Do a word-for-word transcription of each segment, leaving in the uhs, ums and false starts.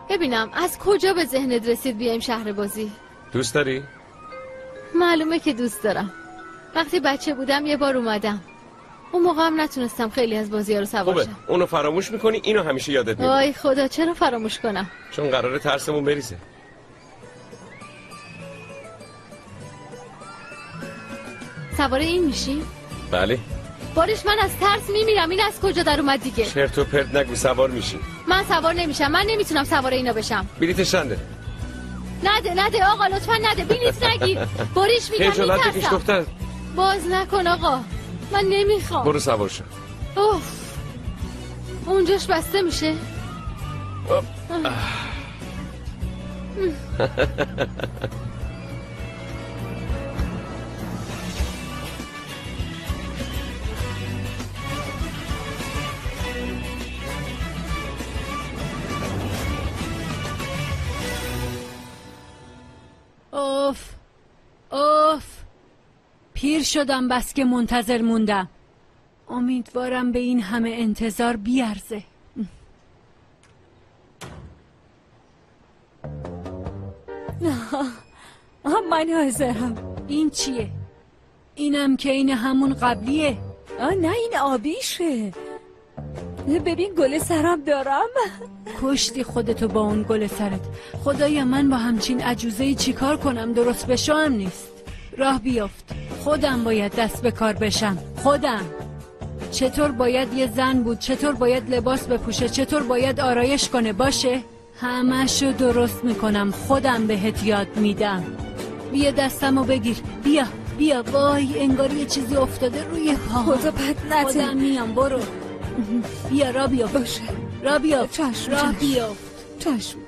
ببینم از کجا به ذهنت رسید بیایم شهر بازی؟ دوست داری؟ معلومه که دوست دارم. وقتی بچه بودم یه بار اومدم. اون موقع هم نتونستم خیلی از بازی‌ها رو سوار شم. اونو فراموش میکنی، اینو همیشه یادت میاد. وای خدا، چرا فراموش کنم؟ چون قراره ترسمون بریزه. سوار این میشی؟ بله. بارش من از ترس میمیرم. این از کجا در اومد دیگه؟ چرت و پرت نگو، سوار میشی. من سوار نمیشم. من نمیتونم سوار اینا بشم. بلیتش چنده؟ نده نده آقا، لطفا نده. بلیت نگیر. باریش میگم میترسم. باز نکن آقا، من نمیخوام. برو سوار شو. اوف، اونجاش بسته میشه. اوف اوف، پیر شدم بس که منتظر موندم. امیدوارم به این همه انتظار بیارزه. من حاضرم. این چیه؟ اینم که این همون قبلیه. آه نه، این آبیشه. ببین گل سرم دارم. کشتی خودتو با اون گل سرت. خدایا من با همچین عجوزه‌ای چیکار کنم؟ درست بشم نیست. راه بیافت. خودم باید دست به کار بشم. خودم. چطور باید یه زن بود؟ چطور باید لباس بپوشه؟ چطور باید آرایش کنه؟ باشه همه‌شو درست میکنم. خودم بهت یاد میدم. بیا دستمو بگیر. بیا بیا. وای انگار یه چیزی افتاده روی پا. خدا بد نده. خودم میام. برو بیا. را بیافت. باشه را بیافت. چشم. راه بیافت. چشم.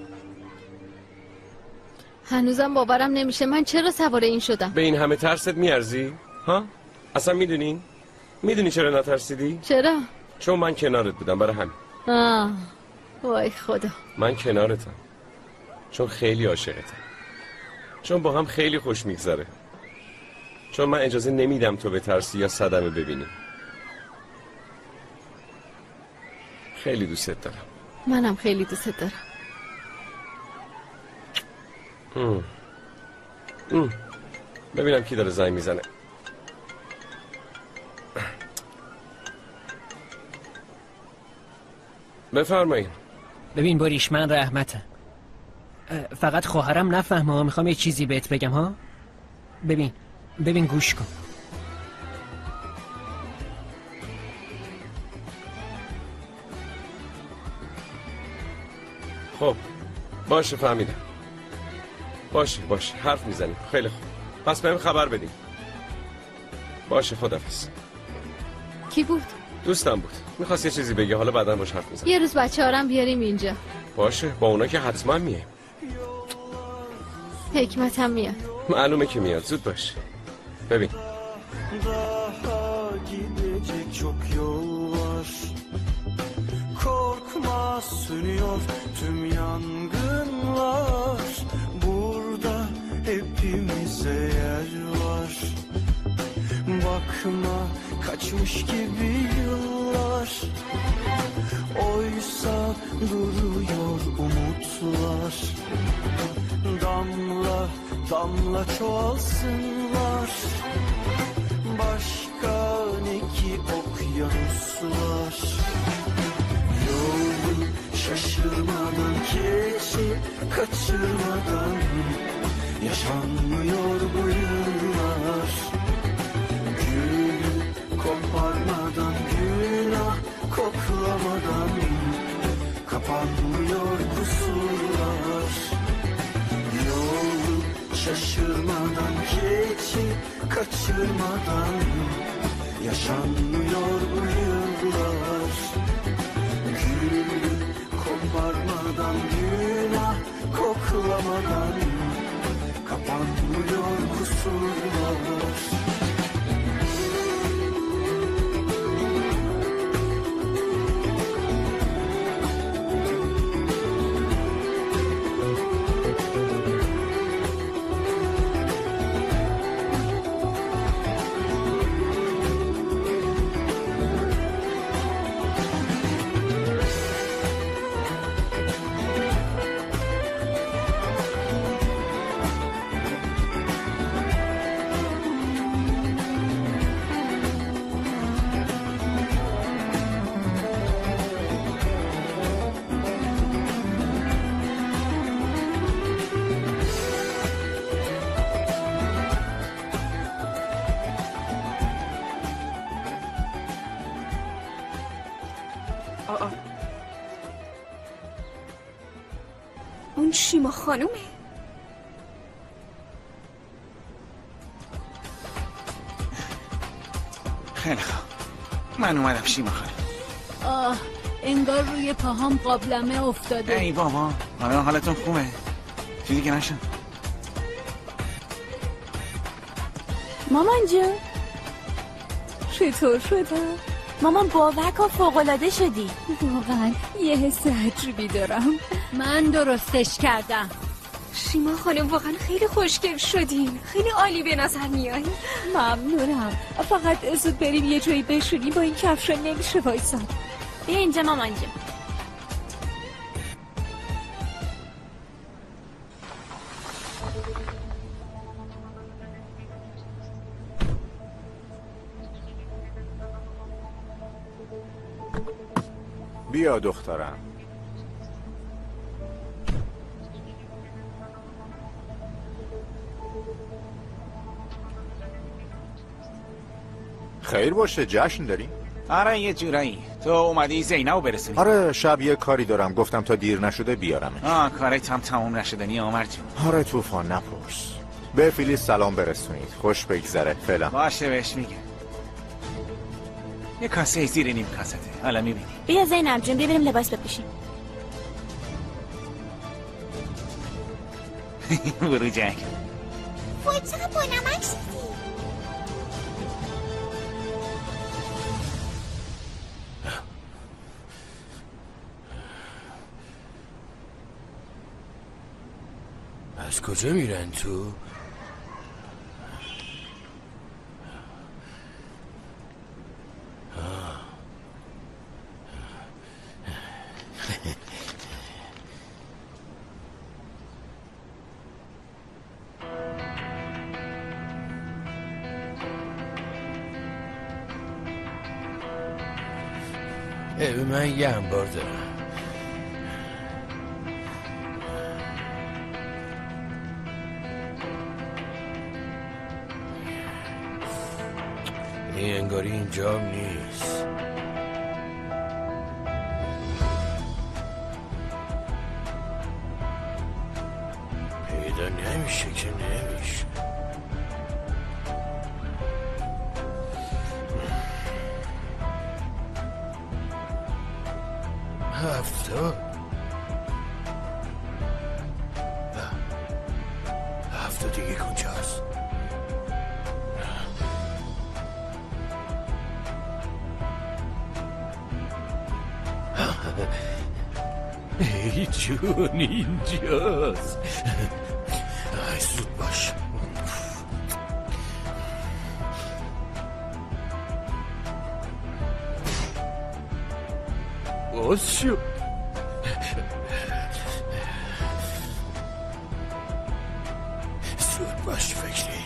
هنوزم باورم نمیشه من چرا سوار این شدم. به این همه ترست میارزی؟ ها؟ اصلا میدونی؟ میدونی چرا نترسیدی؟ چرا؟ چون من کنارت بودم، برای همین. آه وای خدا. من کنارتم چون خیلی عاشقتم، چون با هم خیلی خوش میگذره، چون من اجازه نمیدم تو بترسی یا صدمه ببینی. خیلی دوستت دارم. منم خیلی دوستت دارم. ام. ام. ببینم کی داره زنگ میزنه. بفرمایید. ببین باریش، من رحمتم. فقط خواهرم نفهمه. میخوام یه چیزی بهت بگم ها. ببین ببین گوش کن. خب باشه فهمیدم. باشه باشه حرف میزنیم. خیلی خوب، پس بهم خبر بدیم. باشه خداحافظ. کی بود؟ دوستم بود، میخواست یه چیزی بگه، حالا بعداً باش حرف میزنم. یه روز بچه هارم بیاریم اینجا. باشه، با اونا که حتما میه. حکمت هم میاد. معلومه که میاد، زود باش. ببین korkma sönüyor tüm yangınlar burada hepimize yer var bakma kaçmış gibi yıllar oysa duruyor umutlar damla damla çoğalsınlar başka ne ki okyanuslar yolu şaşırmadan keçi kaçırmadan yaşanmıyor bu yıllar gül koparmadan günah koklamadan kapanmıyor kusurlar yolu şaşırmadan keçi kaçırmadan yaşanmıyor bu yıllar gül koparmadan günah koklamadan kapanmıyor kusurlar اون شیما خانومه. خیلی خوب، من اومدم شیما خانم. آه انگار روی پاهام قابلمه افتاده. ای بابا، حالا حالتون خوبه؟ چیزی که نشد؟ مامان جون چطور شده؟ مامان باور کن فوق‌العاده شدی. واقعا یه حس عجیبی دارم. من درستش کردم. شیما خانم واقعا خیلی خوشگل شدین، خیلی عالی به نظر میایی. ممنونم، فقط زود بریم یه جایی بشونی، با این کفشا نمیشه وایساد. بیا اینجا مامان جون. بیا دخترم. خیر باشه، جشن داری؟ آره یه جورایی. تو اومدی زینبو برسونی؟ آره شب یه کاری دارم، گفتم تا دیر نشده بیارمش. آه کارت هم تموم نشدنی عمر جون. آره طوفان نپرس. به فیلیس سلام برسونید، خوش بگذره. فعلا. باشه بهش میگه. یه کاسه زیر نیم کاسته، حالا میبینی. بیا زینب جون ببینیم لباس بپوشیم. برو جنگ. وای چقدر بانمک شدی. از کجا میرن تو؟ من یه انبار دارم. این انگاری اینجا نیست. پیدا نمیشه که نمیشه. هفتاد هفتاد دیگه کجاست؟ ای جون اینجاست. ای زود باش. باز شو. زود باش فکری.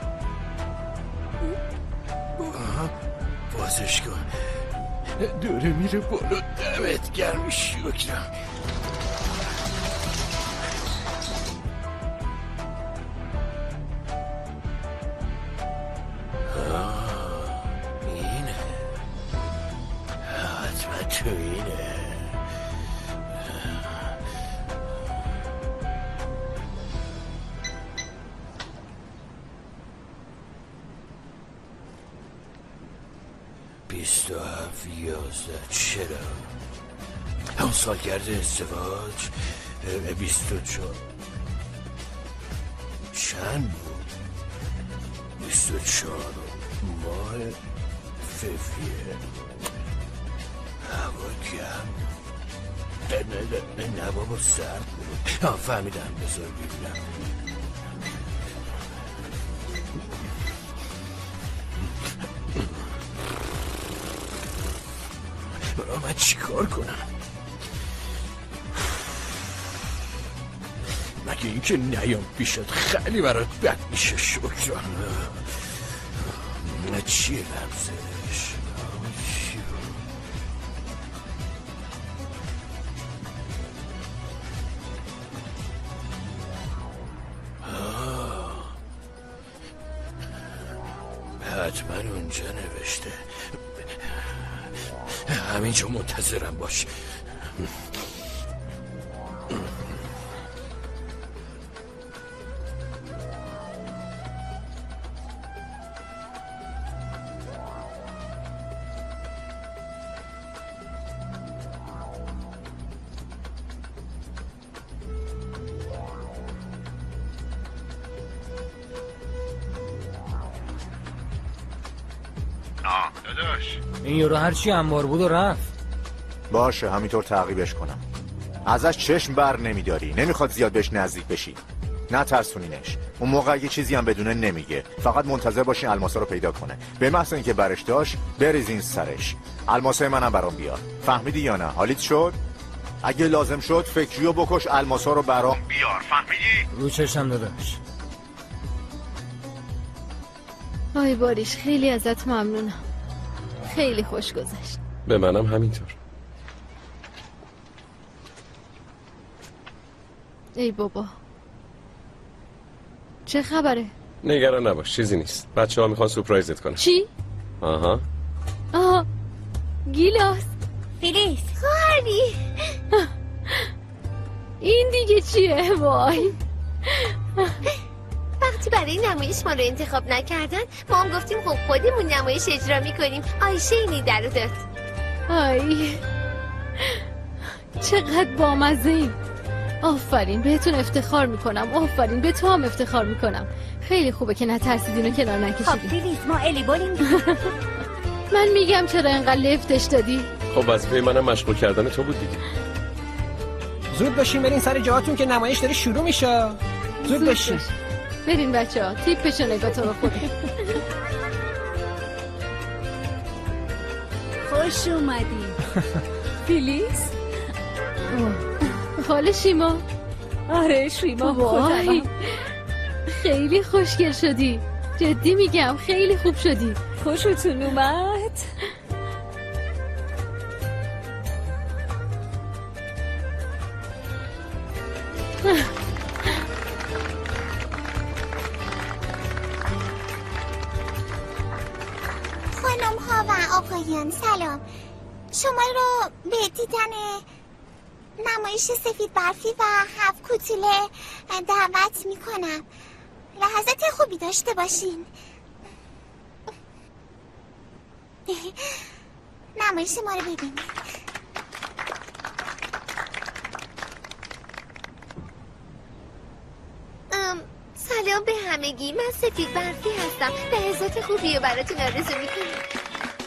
بازش کن. دوره میره بالا. دمت گرم. شکرم. اینه حتما تو اینه. بیست و هفت یازده چرا؟ همون سالگرد ازدواج بیست و چهار چند بود؟ بیست و چهار ماه فوریه. هوا گرم. نه نه نه بابا سرد بود. ها فهمیدم. بذار ببینم. برای من چی کار کنم؟ مگه اینکه نیام پیشت خیلی برات بد میشه. شکران. نه چیه لمزش؟ حتما اونجا نوشته. همینجا منتظرم باش. آه داداش این یورو هرچی انبار بود و رفت. باشه همینطور تعقیبش کنم. ازش چشم بر نمیداری، نمیخواد زیاد بهش نزدیک بشی. نه ترسونینش. اون موقع یه چیزی هم بدونه نمیگه، فقط منتظر باشین الماسا رو پیدا کنه. به محض اینکه برش داشت بریزین سرش. الماسای منم برام بیار. فهمیدی یا نه؟ حالیت شد؟ اگه لازم شد فکریو بکش، الماسا رو برام بیار. فهمیدی؟ رو چشم داداش. آی باریش خیلی ازت ممنونم. خیلی خوش گذشت. به منم همینطور. ای بابا چه خبره؟ نگران نباش چیزی نیست. بچه ها میخوان سورپرایزت کنن. چی؟ آها آها گیلاس. فیلیس خواهری این دیگه چیه؟ وای وقتی برای نمایش ما رو انتخاب نکردن ما هم گفتیم خب خودمون نمایش اجرا میکنیم. آیشه اینی در رو داد. آی چقدر بامزه ایم. آفرین بهتون افتخار میکنم. آفرین به تو هم افتخار میکنم. خیلی خوبه که نترسیدین و کنار نکشیدین. خب فیلیس ما الی بولیم. من میگم چرا اینقدر لفتش دادی. خب وظیفه منم مشغول کردن تو بود دیگه. زود باشین برین سر جاهاتون که نمایش داره شروع میشه. زود باشین برین بچه ها. تیپشو نگاه تو بخورین. خوش اومدی فیلیس. خاله شیما. آره شیما. وای خیلی خوشگل شدی. جدی میگم خیلی خوب شدی. خوشتون اومد؟ خانم ها و آقایان سلام. شما رو به دیدن نمایش سفید برفی و هفت کوتوله دعوت می کنم. لحظات خوبی داشته باشین. نمایش ما رو ببینید. سلام به همگی. من سفید برفی هستم. لحظات خوبی رو براتون آرزو می کنم.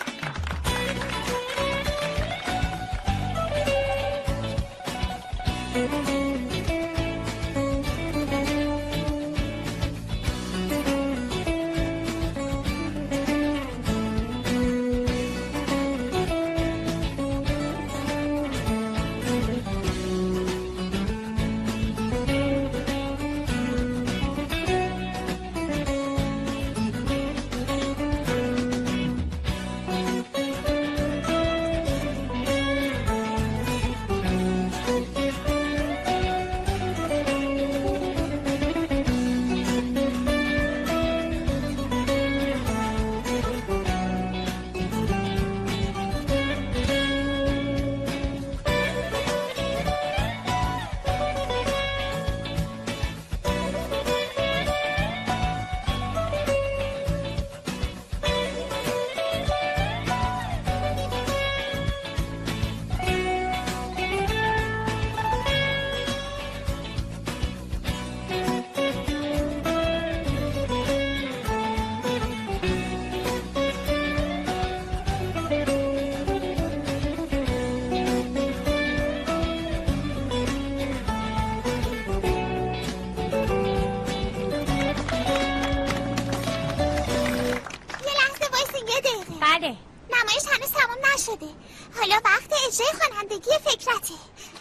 حالا وقت اجرای خوانندگی فکرته.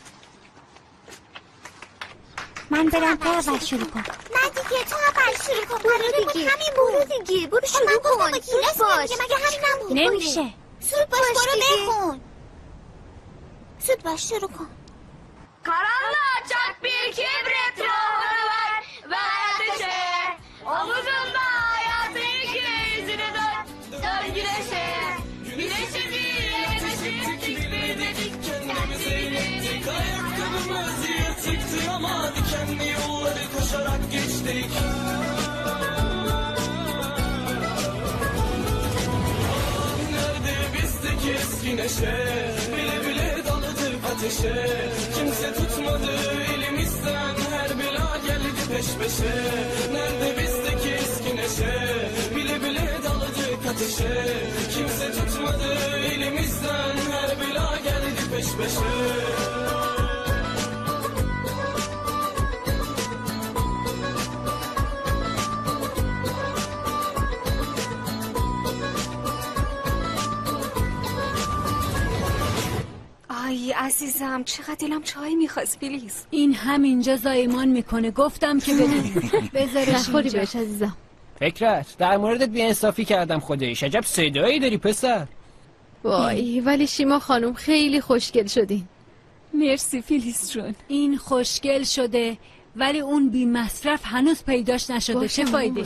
من برم تو اول شروع کن. نه دیگه تو اول شروع کن. برو دیگه همین برو دیگه برو شروع کن. من گفتم باش مگه همین نبود؟ نمیشه. زود باش برو بخون. زود باش شروع کن. Karanlığa çak bir kibrit ruhunu ver Ver ateşe Omuzunda hayatın iki yüzünü dön Dön güneşe Güneşi bir yetiştik bir dedik Kendimizi bildik Ayakkabımız yırtıktı ama dikenli yolları koşarak geçtik Nerede bizdeki eski neşe Bile bile daladık ateşe Kimse tutmadı elimizden Her bela geldi peş peşe Nerede bizdeki eski neşe Bile bile daladık ateşe Kimse بشه. آی عزیزم چقدر دلم چای میخواست پلیز. این همینجا زایمان میکنه، گفتم که بدون بذارش نخوری بهش عزیزم. فکرت در موردت بی‌انصافی کردم خداییش. عجب صدایی داری پسر. وای ولی شیما خانم خیلی خوشگل شدین. مرسی فیلیس جون. این خوشگل شده ولی اون بی مصرف هنوز پیداش نشده. چه فایده؟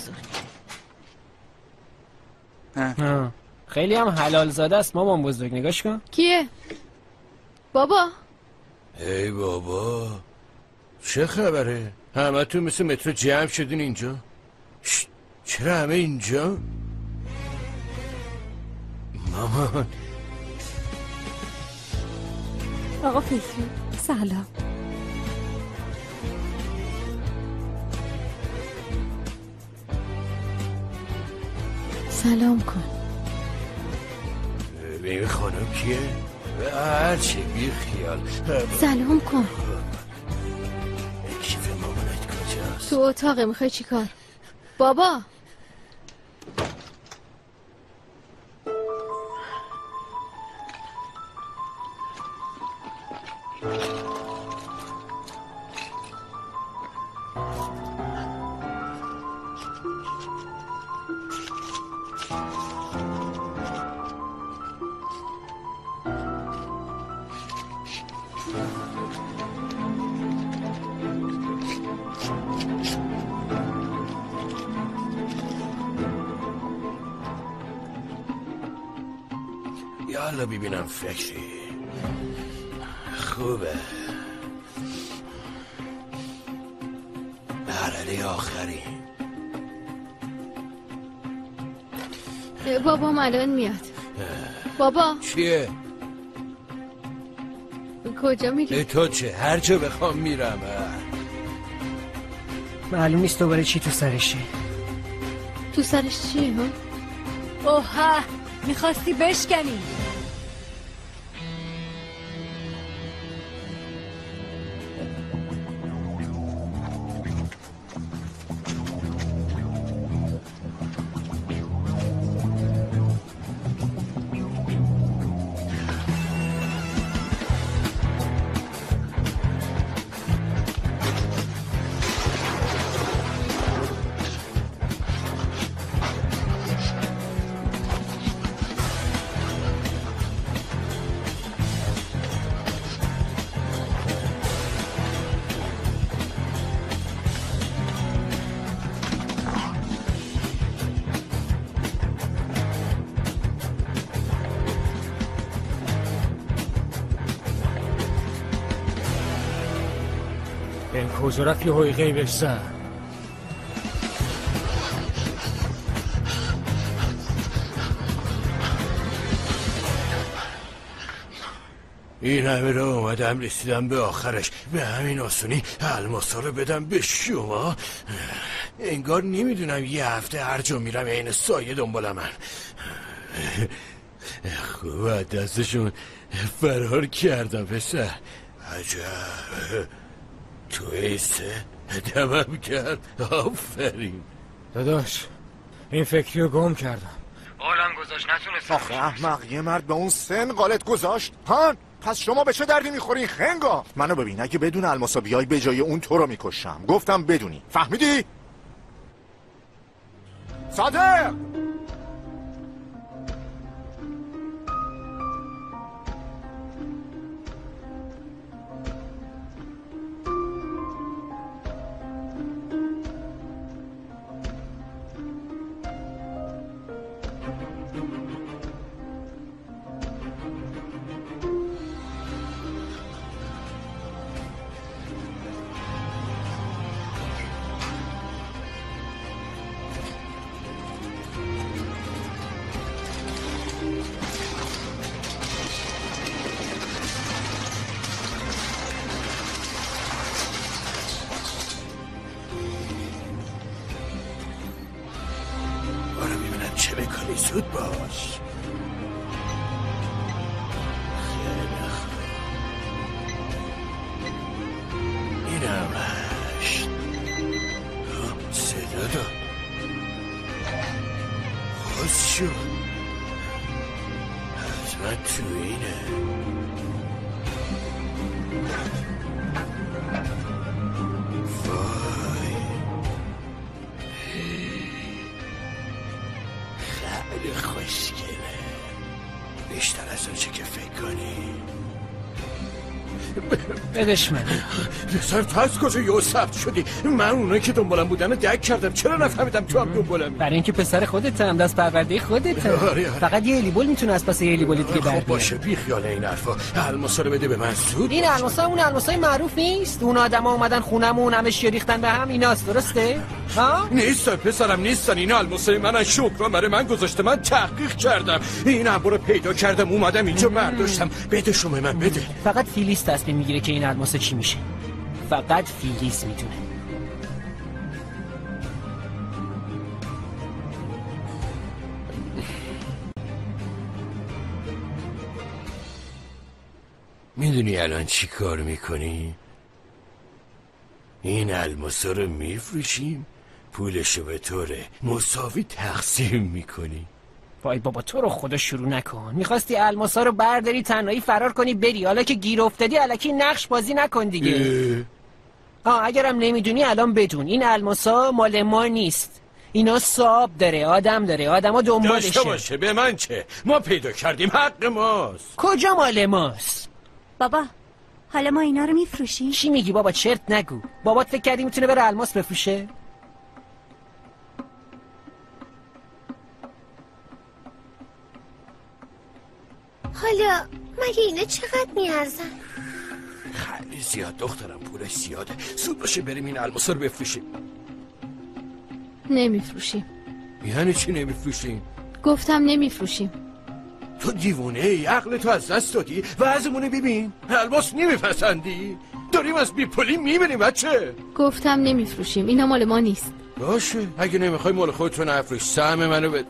خیلی هم حلال زاده است مامان بزرگ. نگاش کن. کیه؟ بابا. ای بابا چه خبره؟ همه تو مثل مترو جمع شدین اینجا؟ شت. چرا همه اینجا؟ مامان. آقا فکری سلام. سلام کن. این خانم کیه؟ هرچی بی خیال. سلام کن. کیف مامانت کجاست؟ تو اتاقه. میخوای چی کار؟ بابا یالا ببینم فکری خوبه. مرحله آخری. بابام الان میاد. بابا چیه؟ کجا میری؟ تو چه؟ هر جا بخوام میرم. معلوم نیست دوباره چی تو سرشه. تو سرش چیه ها؟ اوه میخواستی بشکنی. این کجا رفت یه هایی غیبش زن؟ این همه را اومدم رسیدم به آخرش. به همین آسونی الماسا رو بدم به شما؟ انگار نمیدونم یه هفته هر جا میرم این سایه دنبال من. خوب دستشون فرار کردم پسر. عجب تو ایسه دمم کرد. آفرین داداش این فکری رو گم کردم. آلم گذاشت نتونستم. آخه احمق یه مرد به اون سن قالت گذاشت. هان پس شما به چه دردی میخورین خنگا؟ منو ببین اگه بدون الماسا بیای به جای اون تو رو میکشم. گفتم بدونی فهمیدی؟ صادق چه بکنی زود باش. خیلی خوب. شد؟ حتما تو اینه. وای خیلی خوشگله، بیشتر از اون چه که فکر کنی. بدش من. پسر تو از کجا یه ثبت شدی؟ من اونایی که دنبالم بودن رو درک کردم، چرا نفهمیدم تو هم دنبالم؟ برای اینکه پسر خودت هم دست پرورده خودت. آره آره. فقط یه الیبول میتونه از پس یه الیبول دیگه بر خب باشه بی خیال این حرفا. الماسا رو بده به من زود. این الماسا اون الماسای معروف نیست؟ اون آدما اومدن خونمون همه شی ریختن به هم، ایناست درسته؟ ها؟ نیستن پسرم نیستن، این الماسای منن. شکر برای من گذاشته، من تحقیق کردم، این انبار رو پیدا کردم، اومدم اینجا برداشتم. بده شما من بده. فقط فیلیس تصمیم میگیره که این الماسا چی میشه. فقط فیلیس میدونه. میدونی الان چی کار میکنی؟ این الماسا رو میفروشیم، پولشو به طوره مساوی تقسیم میکنی. وای بابا تو رو خدا شروع نکن. میخواستی الماسا رو برداری تنهایی فرار کنی بری، حالا که گیر افتادی الکی نقش بازی نکن دیگه. آه اگرم نمیدونی الان بدون، این الماسا مال ما نیست. اینا صاحب داره، آدم داره، آدما دنبالشه. داشته باشه به من چه؟ ما پیدا کردیم، حق ماست. کجا مال ماست؟ بابا حالا ما اینا رو میفروشیم؟ چی میگی بابا؟ چرت نگو. بابات فکر کردی میتونه بره الماس بفروشه؟ حالا مگه اینا چقدر میارزن؟ خیلی زیاد دخترم، پولش زیاده. زود باشه بریم این الماسا رو بفروشیم. نمیفروشیم. یعنی چی نمیفروشیم؟ گفتم نمیفروشیم. تو دیوونه ای؟ عقل تو از دست دادی؟ وضعمونه ببین، الماس نمیپسندی؟ داریم از بیپولی میبینیم بچه. گفتم نمیفروشیم، اینا مال ما نیست. باشه اگه نمیخوای مال خودت رو نفروش، سهم منو بده.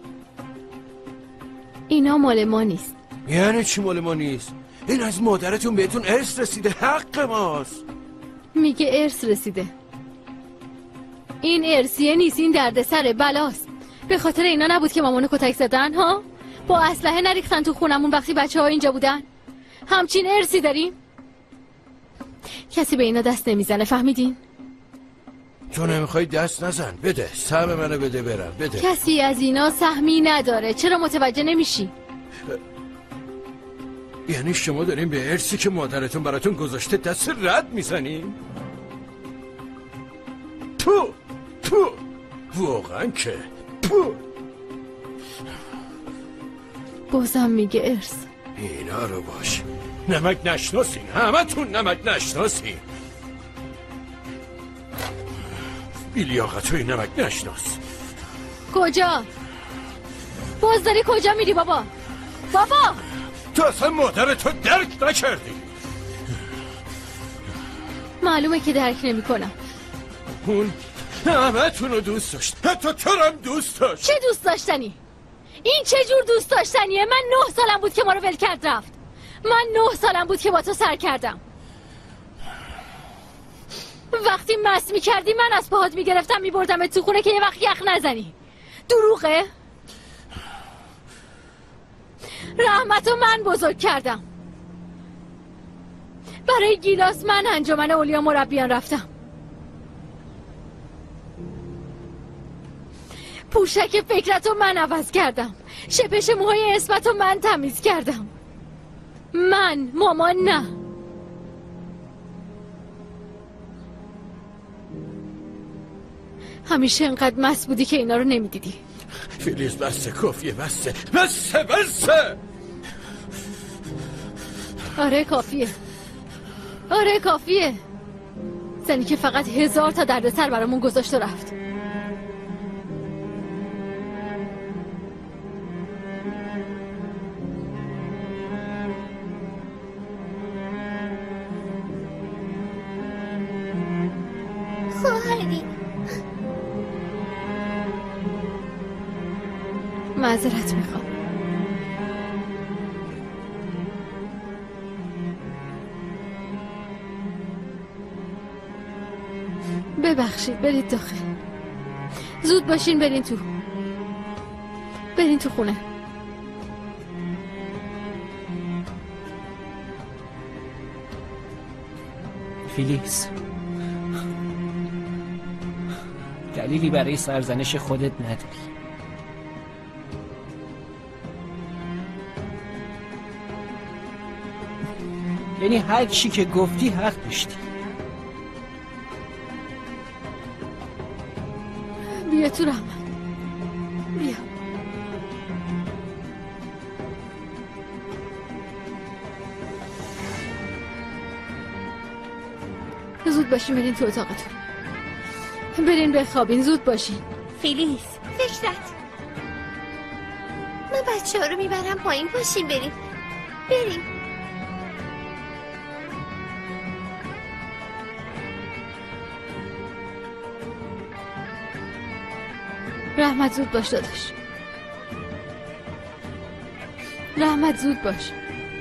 اینا مال ما نیست. یعنی چی مال ما نیست؟ این از مادرتون بهتون ارث رسیده، حق ماست. میگه ارث رسیده. این ارثیه نیست، این دردسر بلاست. به خاطر اینا نبود که مامانو کتک زدن ها؟ با اسلحه نریختن تو خونمون وقتی بچه ها اینجا بودن؟ همچین ارثی داریم؟ کسی به اینا دست نمیزنه، فهمیدین؟ تو نمیخوای دست نزن، بده سهم منو بده برم، بده. کسی از اینا سهمی نداره، چرا متوجه نمیشی؟ یعنی شما دارین به ارثی که مادرتون براتون گذاشته دست رد میزنین؟ تو تو واقعا که تو بازم میگه ارث. اینا رو باش نمک نشناسین، همه تون نمک نشناسین. بیلیاقتوی نمک نشناس. کجا؟ باز داری کجا میری بابا؟ بابا تو اصلا مادرتو درک نکردی. معلومه که درک نمی کنم. اون همه تون رو دوست داشت، حتی تو هم دوست داشت. چه دوست داشتنی؟ این چه جور دوست داشتنیه؟ من نه سالم بود که ما رو ول کرد رفت. من نه سالم بود که با تو سر کردم. وقتی مست می کردی من از پاهات می گرفتم می بردم تو خونه که یه وقت یخ نزنی. دروغه؟ رحمتو من بزرگ کردم. برای گیلاس من انجمن اولیا مربیان رفتم. پوشک فکرتو من عوض کردم. شپش موهای اسمتو من تمیز کردم. من، مامان نه. همیشه انقدر مست بودی که اینا رو نمیدیدی. فیلیز بسته، کافیه، بسته بسته بسته. آره کافیه، آره کافیه. زنی که فقط هزار تا دردسر برامون گذاشت و رفت. خواهری معذرت میخوام. ببخشید، برید داخل. زود باشین برین تو. برین تو خونه. فیلیکس، دلیلی برای سرزنش خودت نداری. یعنی هر چی که گفتی حق داشتی. بیا تو رحمت، بیا. زود باشین برین تو اتاقتون. برین بخوابین، زود باشین. فیلیس، فکرت من بچه ها رو میبرم پایین، باشین بریم بریم. رحمت زود باش داداش. رحمت زود باش.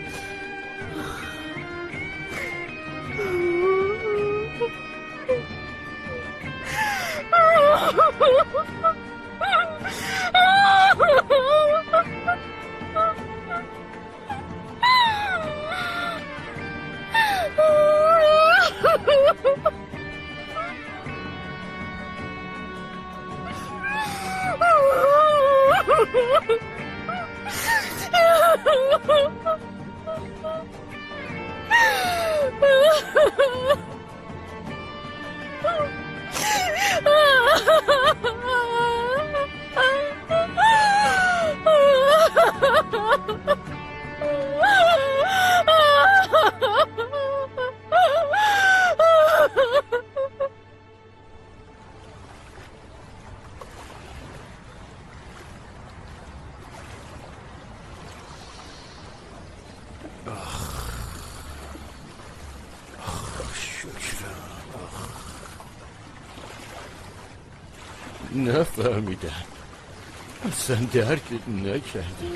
نفهمیدم، اصلا درکت نکردم.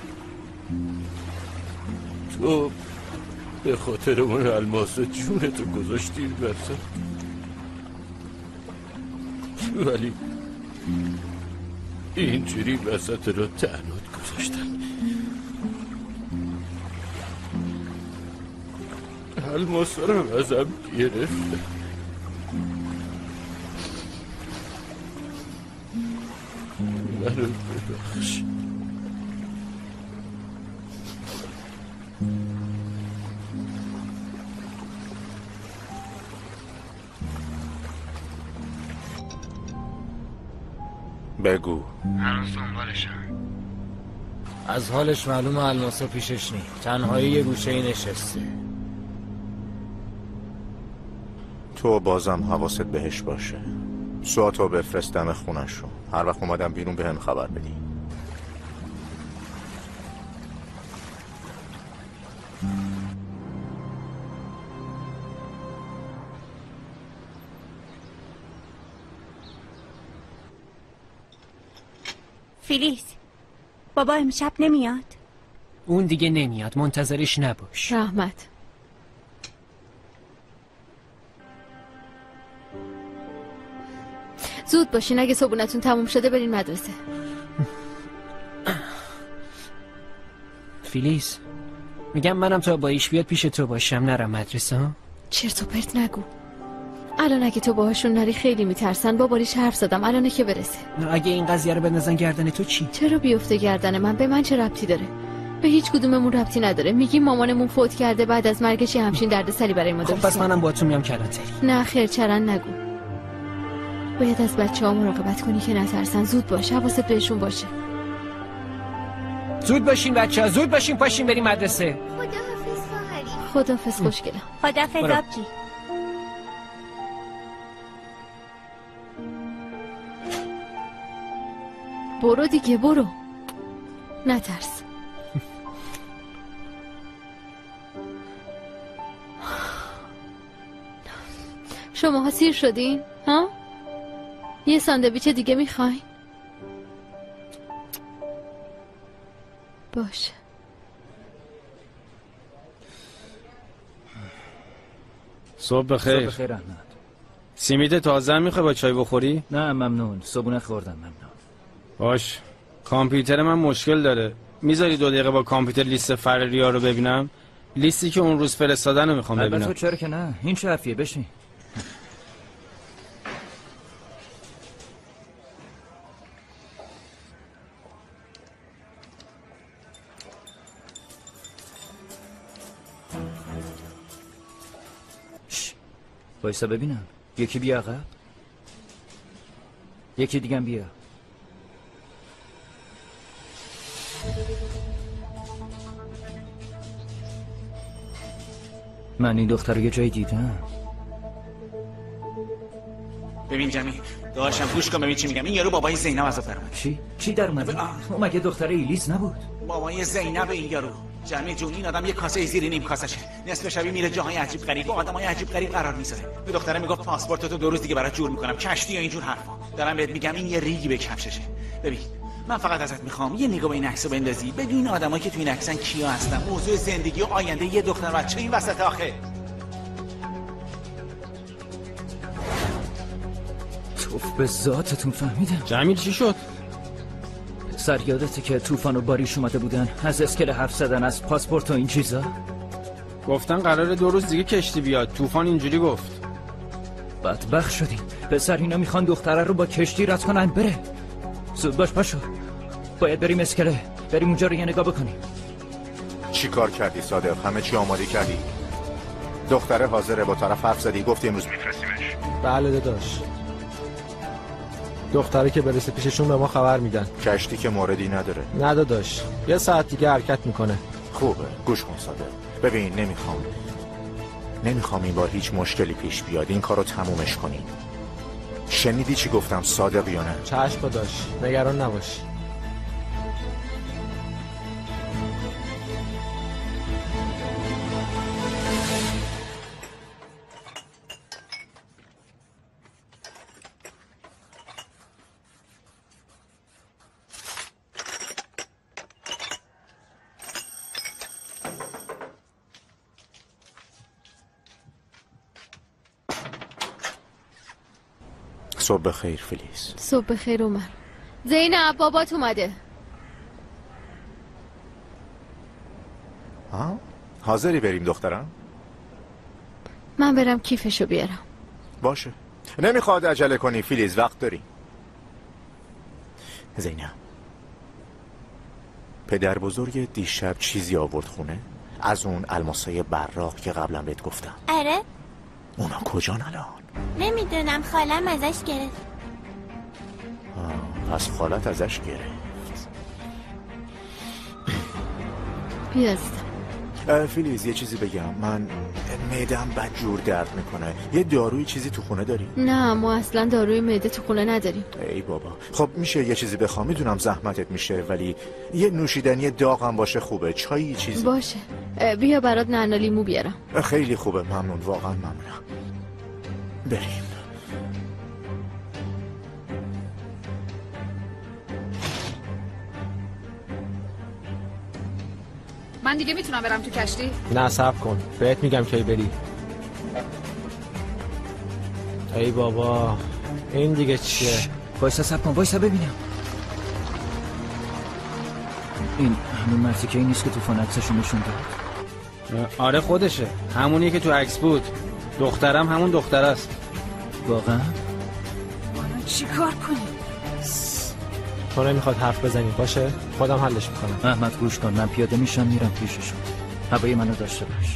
تو به خاطر اون الماس جونتو گذاشتی وسط، ولی اینجوری وسط رو تنهات گذاشتن. الماس رو ازم گرفتن. منو ببخش. بگو. هنوز دنبالشم. از حالش معلومه الماسا پیشش نی. تنهایی یه گوشه ای نشسته. تو بازم حواست بهش باشه. سواتو بفرست دم خونشون. هر وقت اومدم بیرون به هم خبر بدی. فیلیس، بابا امشب نمیاد؟ اون دیگه نمیاد، منتظرش نباش. رحمت، زود باشین، اگه صبحونتون تموم شده برین مدرسه. فیلیس، میگم منم تا با ایش بیاد پیش تو باشم، نرم مدرسه ها؟ چرت و پرت نگو. الان اگه تو باهاشون نری خیلی میترسن. با باریش حرف زدم، الانه که برسه. اگه این قضیه رو بندازن گردن تو چی؟ چرا بیفته گردن من؟ به من چه ربطی داره؟ به هیچ کدوممون ربطی نداره. میگیم مامانمون فوت کرده، بعد از مرگش یه همچین دردسری برای ما داره. خب پس منم باهاتون میام کلانتری. نه خیر، چرن نگو. باید از بچه‌ها مراقبت کنی که نترسن. زود باش، حواست بهشون باشه. زود باشین بچه‌ها، زود باشین، پاشین بریم مدرسه. خداحافظ خواهری. خداحافظ خوشگلم. خداحافظ آبجی. برو دیگه، برو، نترس. شماها سیر شدین؟ ها؟ یه ساندویچ دیگه میخواین؟ باشه. صبح بخیر. صبح بخیر احمد. سیمید تازه میخوای با چای بخوری؟ نه ممنون، صبحونه خوردم ممنون. باش، کامپیوتر من مشکل داره. میذاری دو دقیقه با کامپیوتر لیست فراریا رو ببینم؟ لیستی که اون روز فرستادن رو میخوام ببینم. البته چرا که نه، این چه حرفیه؟ بشین. بایستا ببینم. یکی بیا عقب. یکی دیگم بیا. من این دختر رو یه جایی دیدم. ببین جمی داشتم گوش کن ببین چی میگم. این یارو بابای زینب ازت در اومد. چی؟ چی در اومد؟ اون مگه دختر ایلیس نبود؟ بابای زینب این یارو. جمی جون این آدم یه کاسه زیر نیم کاسشه. نصف شبی میره جاهای عجیب غریب و آدمای عجیب غریب قرار میذاره. به دختره میگفت پاسپورتتو دو روز دیگه برات جور میکنم، کشتی و اینجور حرفا. دارم بهت میگم این یه ریگی به کفششه. ببین من فقط ازت میخوام یه نگاه به این عکسو بندازی، ببین آدمایی که تو این عکسن کیا هستن، موضوع زندگی و آینده یه دختر بچه این وسط آخه. توف به ذاتتون فهمیدم. جمیل چی شد؟ سر یادته که طوفان و باریش اومده بودن، از اسکل حرف زدن، از پاسپورت و این چیزا؟ گفتن قراره دو روز دیگه کشتی بیاد. طوفان اینجوری گفت. بدبخت شدیم. پسر اینا میخوان دختره رو با کشتی رد کنن بره. زود باش پاشو. باید بریم اسکله. بریم اونجا رو یه نگاه بکنیم. چی کار کردی صادق؟ همه چی آماده کردی؟ دختره حاضره، با طرف حرف زدی، گفتی امروز میفرستیمش؟ بله داداش. دختره که برسه پیششون به ما خبر میدن. کشتی که موردی نداره. نه داداش، یه ساعت دیگه حرکت میکنه. خوبه، گوش کن صادق. ببین نمیخوام نمیخوام این بار هیچ مشکلی پیش بیاد. این کارو تمومش کنیم. شنیدی چی گفتم صادق یا نه؟ چشم داداش، نگران نباش. صبح بخیر فلیس. صبح بخیر عمر. زینب بابات اومده. ها؟ حاضری بریم دخترم؟ من برم کیفشو بیارم. باشه. نمیخواد عجله کنی فلیس، وقت داری. زینب پدر بزرگ دیشب چیزی آورد خونه؟ از اون الماسای براق که قبلا بهت گفتم. آره؟ اونا کجان الان؟ نمیدونم، خالم ازش گرفت. آه، پس خالت ازش گرفت. بیازدم. فیلیز یه چیزی بگم، من معدم بد جور درد میکنه. یه داروی چیزی تو خونه داری؟ نه ما اصلا داروی معده تو خونه نداریم. ای بابا. خب میشه یه چیزی بخوام؟ میدونم زحمتت میشه ولی یه نوشیدنی داغ هم باشه خوبه. چایی چیزی باشه. بیا برات نعنا لیمو بیارم. خیلی خوبه، ممنون، واقعا ممنونم. بریم. من دیگه میتونم برم تو کشتی؟ نه صبر کن، بهت میگم کی بری. ای بابا این دیگه چیه؟ وایسا صبر کن، وایسا ببینم. این همون مرسی که این نیست که طوفان عکسشو نشون داد؟ آره خودشه، همونیه که تو عکس بود. دخترم همون دختر است. واقعا؟ حالا چی کار کنیم؟ تو نمیخواد حرف بزنی باشه؟ خودم حلش میکنم. احمد گوش کن، من پیاده میشم میرم پیششون. هوای منو داشته باش.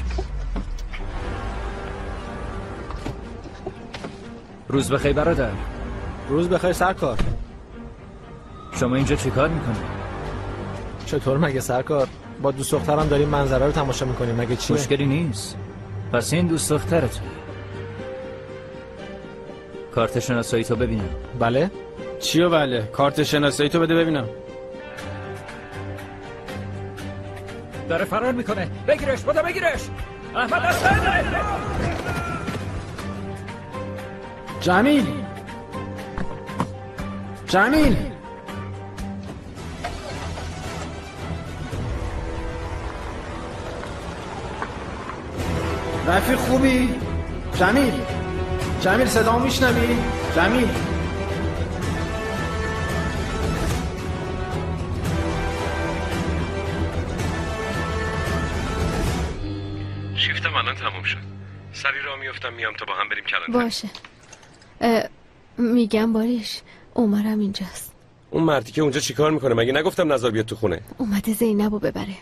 روز بخیر برادر. روز بخیر سرکار. شما اینجا چی کار میکنی؟ چطور مگه سرکار؟ با دوست دخترم داریم منظره رو تماشا میکنیم، مگه چیه؟ مشکلی نیست. پس این دوست دخترته. کارت شناسایی تو ببینم. بله؟ چیو بله؟ کارت شناسایی تو بده ببینم. داره فرار میکنه. بگیرش، بودا بگیرش. احمد اصلا جمیل جمیل رفیق خوبی؟ جمیل جمیل صدا میشنوی؟ جمیل گفتم میام تا با هم بریم کلانتری. باشه. میگم باریش عمرم اینجاست. اون مردی که اونجا چیکار میکنه؟ مگه نگفتم نزار بیاد تو خونه؟ اومده زینبو ببره.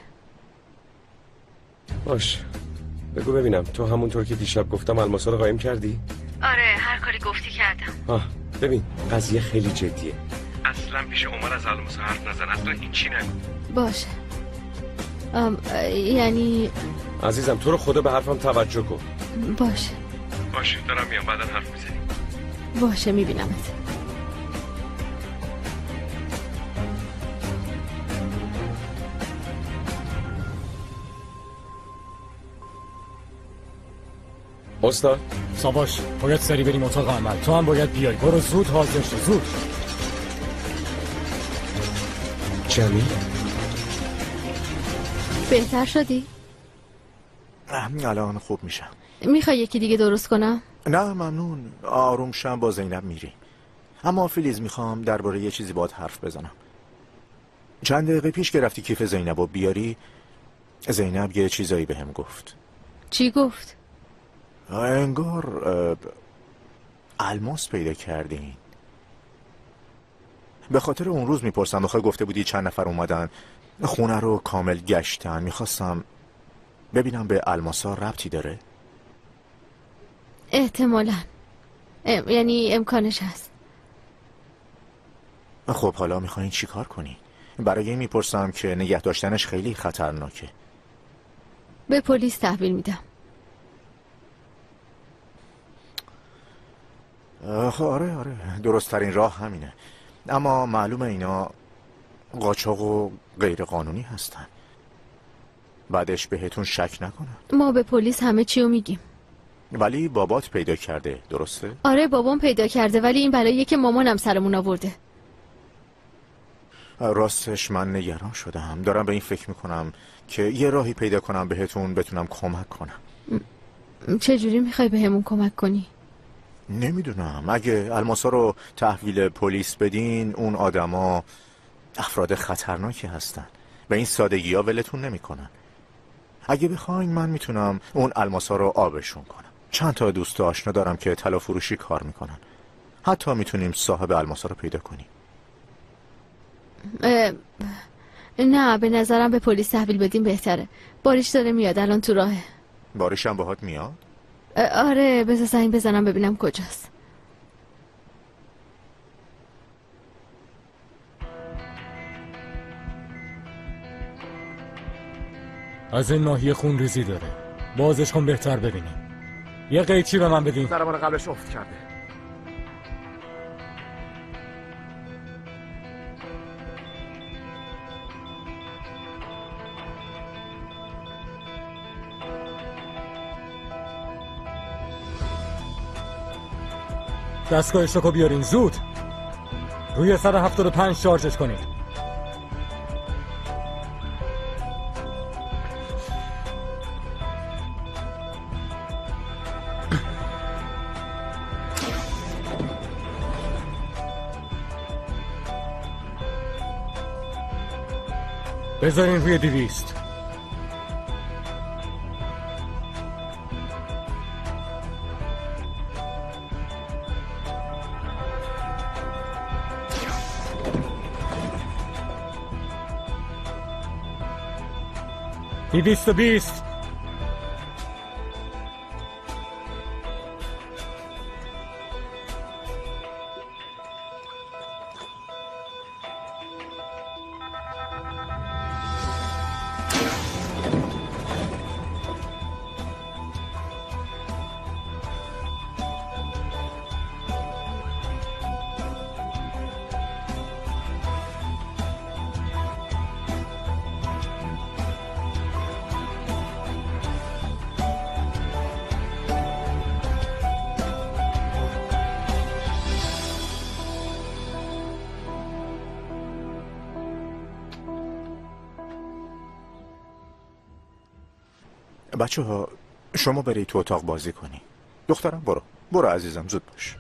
باش بگو ببینم، تو همونطور که دیشب گفتم الماسا رو قایم کردی؟ آره هر کاری گفتی کردم. آه ببین قضیه خیلی جدیه. اصلا پیش عمر از الماسا حرف نزن، اصلا هیچی نگو. باشه. ام یعنی عزیزم تو رو خدا به حرفم توجه کن. باشه باشه دارم میام، بعدا حرف میزنیم. باشه میبینمت. استاد ساواش باید سری بریم اتاق عمل. تو هم باید بیای. برو زود حاضر شو زود. جمیل بهتر شدی؟ الان خوب میشم. میخوای یکی دیگه درست کنم؟ نه ممنون، آروم شم با زینب میری. اما فیلیز میخوام درباره یه چیزی باهات حرف بزنم. چند دقیقه پیش که رفتی کیف زینبو بیاری، زینب یه چیزایی بهم گفت. چی گفت؟ انگار الماس پیدا کردین. به خاطر اون روز میپرسم، بخوای گفته بودی چند نفر اومدن خونه رو کامل گشتن، میخواستم ببینم به الماسا ربطی داره؟ احتمالاً ام... یعنی امکانش هست. خب حالا میخواین چی کار کنی؟ برای این میپرسم که نگه داشتنش خیلی خطرناکه. به پلیس تحویل میدم. آره آره درست ترین راه همینه. اما معلومه اینا قاچاق و غیر قانونی هستن. بعدش بهتون شک نکنن. ما به پلیس همه چی رو میگیم. ولی بابات پیدا کرده، درسته؟ آره بابام پیدا کرده، ولی این بلاییه که مامانم سرمون آورده. راستش من نگران شدم. دارم به این فکر میکنم که یه راهی پیدا کنم بهتون بتونم کمک کنم. چجوری میخوای بهمون کمک کنی؟ نمیدونم. اگه الماسا رو تحویل پلیس بدین، اون آدما افراد خطرناکی هستن. به این سادگی ها ولتون نمیکنن. اگه بخواین من میتونم اون الماسا رو آبشون کنم. چند تا دوست آشنا دارم که طلا فروشی کار میکنن. حتی میتونیم صاحب الماسا رو پیدا کنیم. نه به نظرم به پلیس تحویل بدیم بهتره. باریش داره میاد الان تو راهه. باریش هم باهات میاد؟ آره بذار زنگ بزنم ببینم کجاست. از این ناحیه خون ریزی داره. بازش کن بهتر ببینیم. یه قیچی به من بدین. ضربان قلبش افت کرده. دستگاه شوکو بیارین زود. روی صد و هفتاد و پنج شارژش کنید. بذارین روی دویست. دویست و بیست. بچه ها شما برید تو اتاق بازی کنی. دخترم برو برو عزیزم زود باش.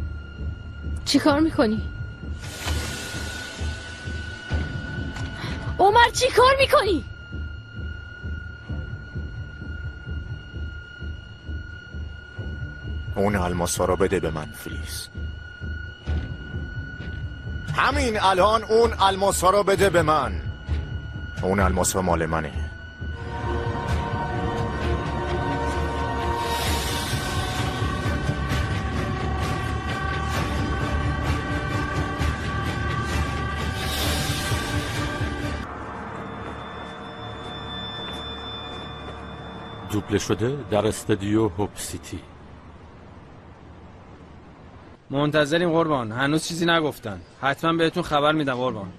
چی کار میکنی؟ عمر چی کار میکنی؟ اون الماسا رو بده به من فلیس. همین الان اون الماسا رو بده به من. اون الماسا مال منه. دوبله شده در استودیو هوپ سیتی. منتظریم قربان، هنوز چیزی نگفتن. حتما بهتون خبر میدم قربان.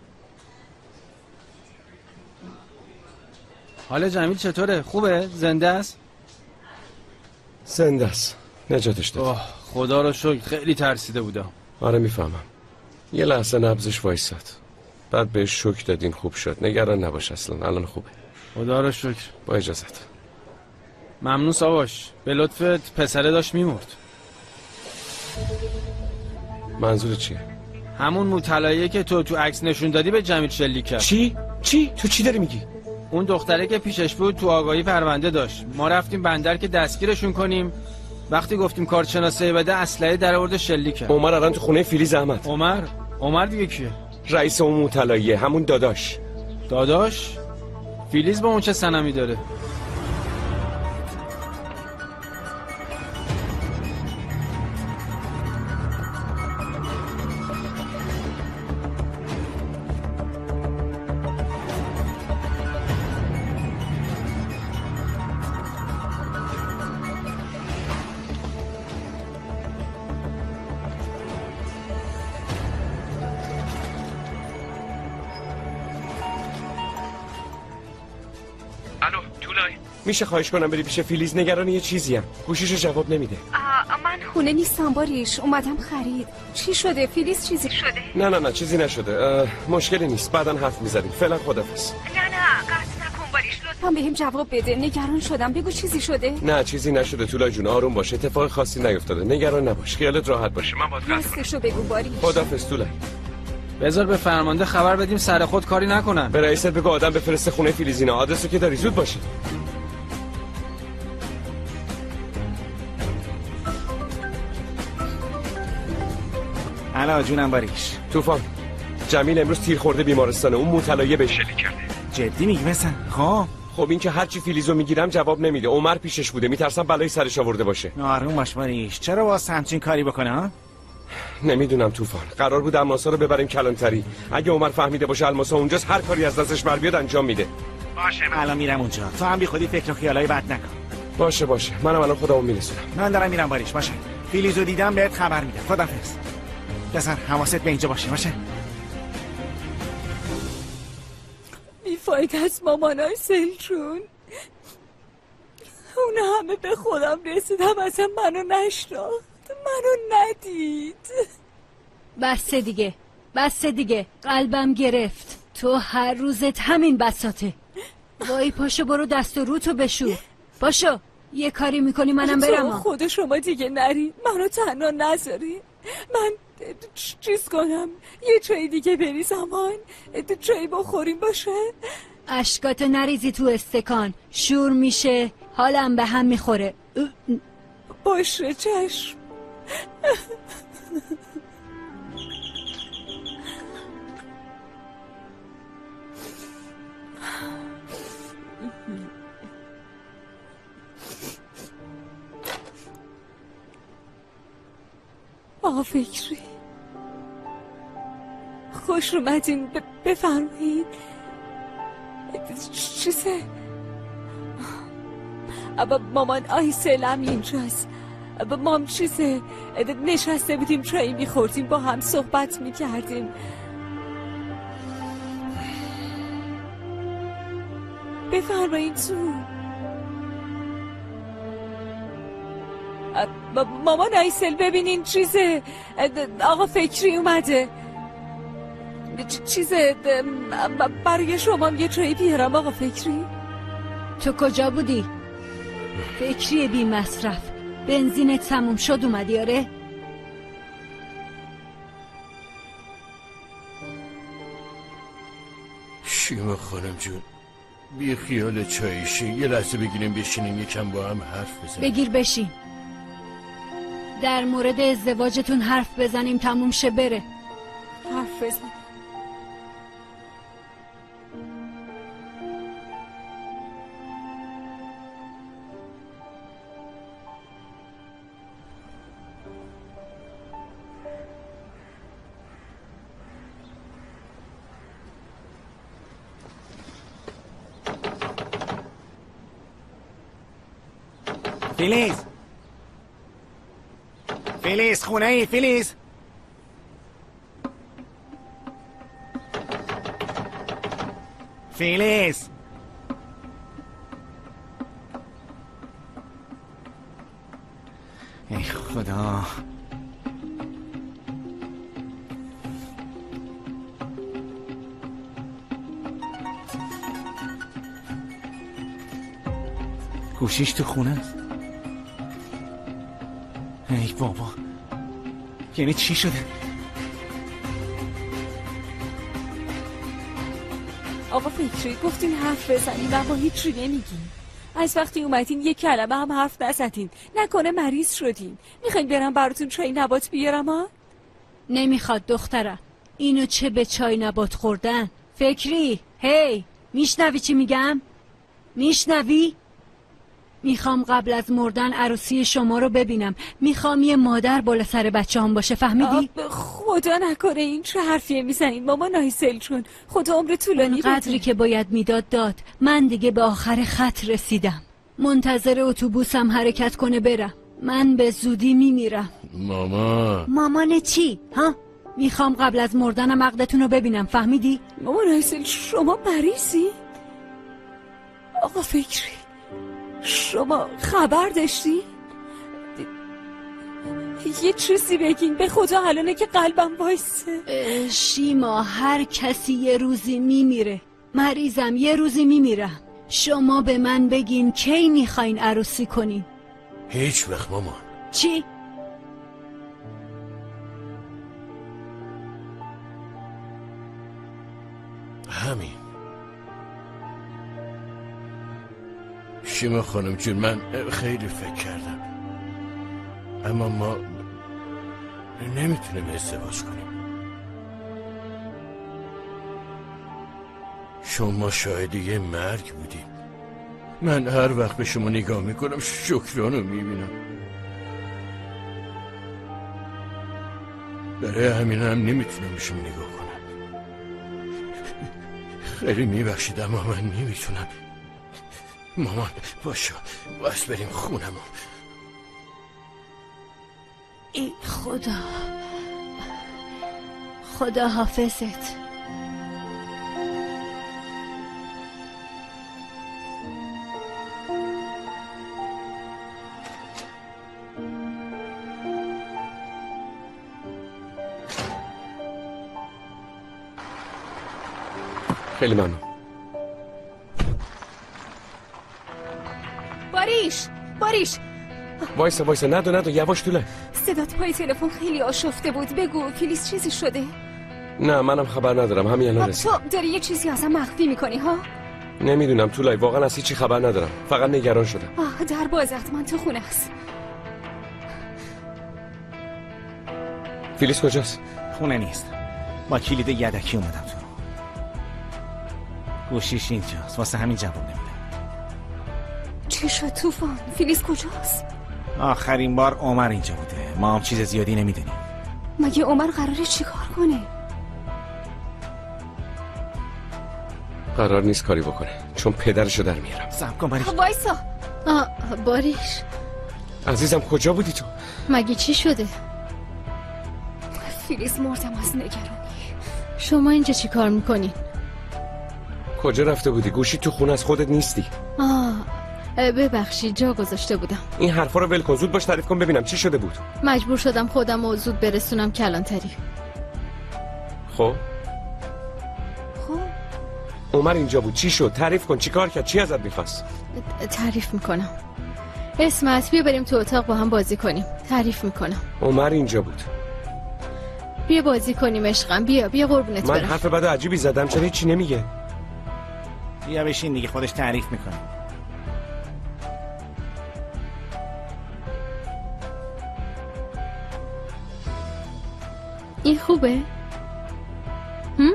حال جمیل چطوره؟ خوبه؟ زنده است؟ زنده است. نجاتش داد. خدا رو شکر، خیلی ترسیده بودم. آره میفهمم. یه لحظه نبضش وایساد. بعد بهش شوک دادین خوب شد. نگران نباش اصلا، الان خوبه. خدا رو شکر. با اجازت. ممنون ساواش. به لطفت پسره داشت میمرد. منظور چیه؟ همون مطلعیه که تو تو عکس نشون دادی به جمیل شلیک کرد. چی؟ چی؟ تو چی داری میگی؟ اون دختره که پیشش بود تو آگاهی پرونده داشت. ما رفتیم بندر که دستگیرشون کنیم. وقتی گفتیم کارشناسی بده اسلحه در آورد شلیک کرد. عمر الان تو خونه فیلیز احمد. عمر؟ عمر دیگه کیه؟ رئیس اون مطلعیه، همون داداش. داداش؟ فیلیز با اون چه سنمی داره؟ میشه خواهش کنم بری پیش فیلیز؟ نگران یه چیزیم. گوشیشو جواب نمیده. من خونه نیستم باریش، اومدم خرید. چی شده؟ فیلیز چیزی شده؟ نه نه نه چیزی نشده. مشکلی نیست، بعداً حرف میزنیم. فعلا خدافظ. نه نه قطع نکن باریش، لطفا بهم جواب بده. نگران شدم، بگو چیزی شده؟ نه چیزی نشده طولای جون، آروم باش. اتفاق خاصی نیفتاده. نگران نباش، خیالت راحت باشه. من باید راستشو بگو باریش. خدافظ طولای. بذار به فرمانده خبر بدیم سر خود کاری نکنن. به رئیست بگو آدم بفرسته خونه فیلیزینا. آدرسو که داری، زود باشه. الا جونم باریش. طوفان، جمیل امروز تیر خورده بیمارستانه. اون مطلعیه بهش شلیک کرده. جدی میگی مثلا؟ خب خب این که هرچی فیلیزو میگیرم جواب نمیده. عمر پیشش بوده، میترسم بلای سرش آورده باشه. آروم باش باریش. چرا واسه همچین کاری بکنه ها؟ نمیدونم طوفان. قرار بود الماسا رو ببریم کلانتری. اگه عمر فهمیده باشه الماسا اونجاست، هر کاری از دستش بر بیاد انجام میده. باشه من الان میرم اونجا. تو هم بی خودی فکر و خیالای بد نکن. باشه باشه. منم الان خودمو میرسونم. من دارم میرم باریش. باشه. فیلیزو دیدم بهت خبر میدم. خدافظ. بذار حواست به اینجا باشه. باشه. بیفاید از مامانای سلجون. اونا همه به خودم رسیدم، اصلا منو نشناخت، منو ندید. بسه دیگه، بسه دیگه، قلبم گرفت. تو هر روزت همین بساته. وای پاشو برو دست و روتو بشور. پاشو یه کاری میکنی منم برم. خود شما دیگه نری، منو تنها نذاری. من چیز کنم، یه چای دیگه بریزم، آن چای بخوریم باشه. اشکاتو نریزی تو استکان، شور میشه، حالم به هم میخوره. باشه چشم. آقا فکری خوش اومدین، بفرمایید. چیزه؟ ابا مامان آیسل هم اینجاست. ابا مام چیزه؟ نشسته بودیم چایی میخوردیم، با هم صحبت میکردیم. بفرمایید تو. مامان آیسل ببینین چیزه، آقا فکری اومده. چیزه برای شما یه چایی بیارم آقا فکری؟ تو کجا بودی؟ فکری بی مصرف، بنزینت تموم شد اومدی؟ آره؟ چی شما خانم جون بی خیال چایشه یه لحظه بگیریم بشینیم یکم با هم حرف بزنیم. بگیر بشین. در مورد ازدواجتون حرف بزنیم تموم شه بره. حرف بزن. فیلیز فیلیز خونه ای فیلیز فیلیز ای خدا گوشیش تو خونه است. ای بابا یعنی چی شده؟ آقا فکری گفتین حرف بزنین اما هیچی نمیگین. از وقتی اومدین یک کلمه هم حرف نزدین. نکنه مریض شدین. میخواین برم براتون چای نبات بیارم ها؟ نمیخواد دخترم. اینو چه به چای نبات خوردن؟ فکری هی میشنوی چی میگم؟ میشنوی؟ میخوام قبل از مردن عروسی شما رو ببینم. میخوام یه مادر بالا سر بچه هم باشه. فهمیدی؟ خدا نکنه این چه حرفیه میزنین ماما نایسل چون خدا عمر طولانی بده. قدری که باید میداد داد. من دیگه به آخر خط رسیدم. منتظر اتوبوسم حرکت کنه برم. من به زودی میمیرم. ماما مامان چی؟ ها؟ میخوام قبل از مردنم عقدتون رو ببینم. فهمیدی؟ ماما نایسل شما مریضی؟ آقا فکری شما خبر داشتی؟ یه چیزی بگین به خدا الانه که قلبم وایسه. شیما هر کسی یه روزی میمیره. مریضم یه روزی میمیرم. شما به من بگین کی میخواین عروسی کنین؟ هیچ وقت مامان. چی؟ همین. شیما خانم جون من خیلی فکر کردم اما ما نمیتونیم ازدواج کنیم. شما شاهد یه مرگ بودیم. من هر وقت به شما نگاه میکنم شکرانو میبینم. برای همین هم نمیتونم به شما نگاه کنم. خیلی میبخشید اما من نمیتونم. مامان باشو باش بریم خونمون. ای خدا خدا حافظت. خیلی ممنون. باریش باریش وایسا وایسا ندو ندو یواش طوله. صدات پای تلفن خیلی آشفته بود. بگو فیلیس چیزی شده؟ نه منم خبر ندارم. همین الان رسید. تو داری یه چیزی ازم مخفی میکنی ها؟ نمیدونم طولای واقعا از هیچی خبر ندارم. فقط نگران شدم. آه در باز حتما تو خونه است. فیلیس کجاست؟ خونه نیست. با کلید یدکی اومدم تو. گوشیش اینجاست. واسه همین جواب نمیدم. چی شد طوفان؟ فیلیس کجاست؟ آخرین بار عمر اینجا بوده. ما هم چیز زیادی نمیدونیم. مگه عمر قراره چیکار کنه؟ قرار نیست کاری بکنه چون پدرشو در میارم. صبر کن باریش. وایسا. آه باریش عزیزم کجا بودی تو؟ مگه چی شده؟ فیلیس مردم از نگرانی. شما اینجا چی کار میکنین؟ کجا رفته بودی؟ گوشی تو خونه از خودت نیستی. آه ببخشید جا گذاشته بودم. این حرفا رو ول کن زود باش تعریف کن ببینم چی شده بود. مجبور شدم خودم رو زود برسونم کلانتری. خب خب عمر اینجا بود چی شد؟ تعریف کن چی کار کرد؟ چی ازت میخواست؟ تعریف میکنم. اسمت بیا بریم تو اتاق با هم بازی کنیم. تعریف میکنم. عمر اینجا بود. بیا بازی کنیم عشقم. بیا بیا قربونت من برم. حرف بد و عجیبی زدم چرا هیچی نمیگه؟ بیا بشین دیگه، خودش تعریف میکنه. این خوبه؟ هم؟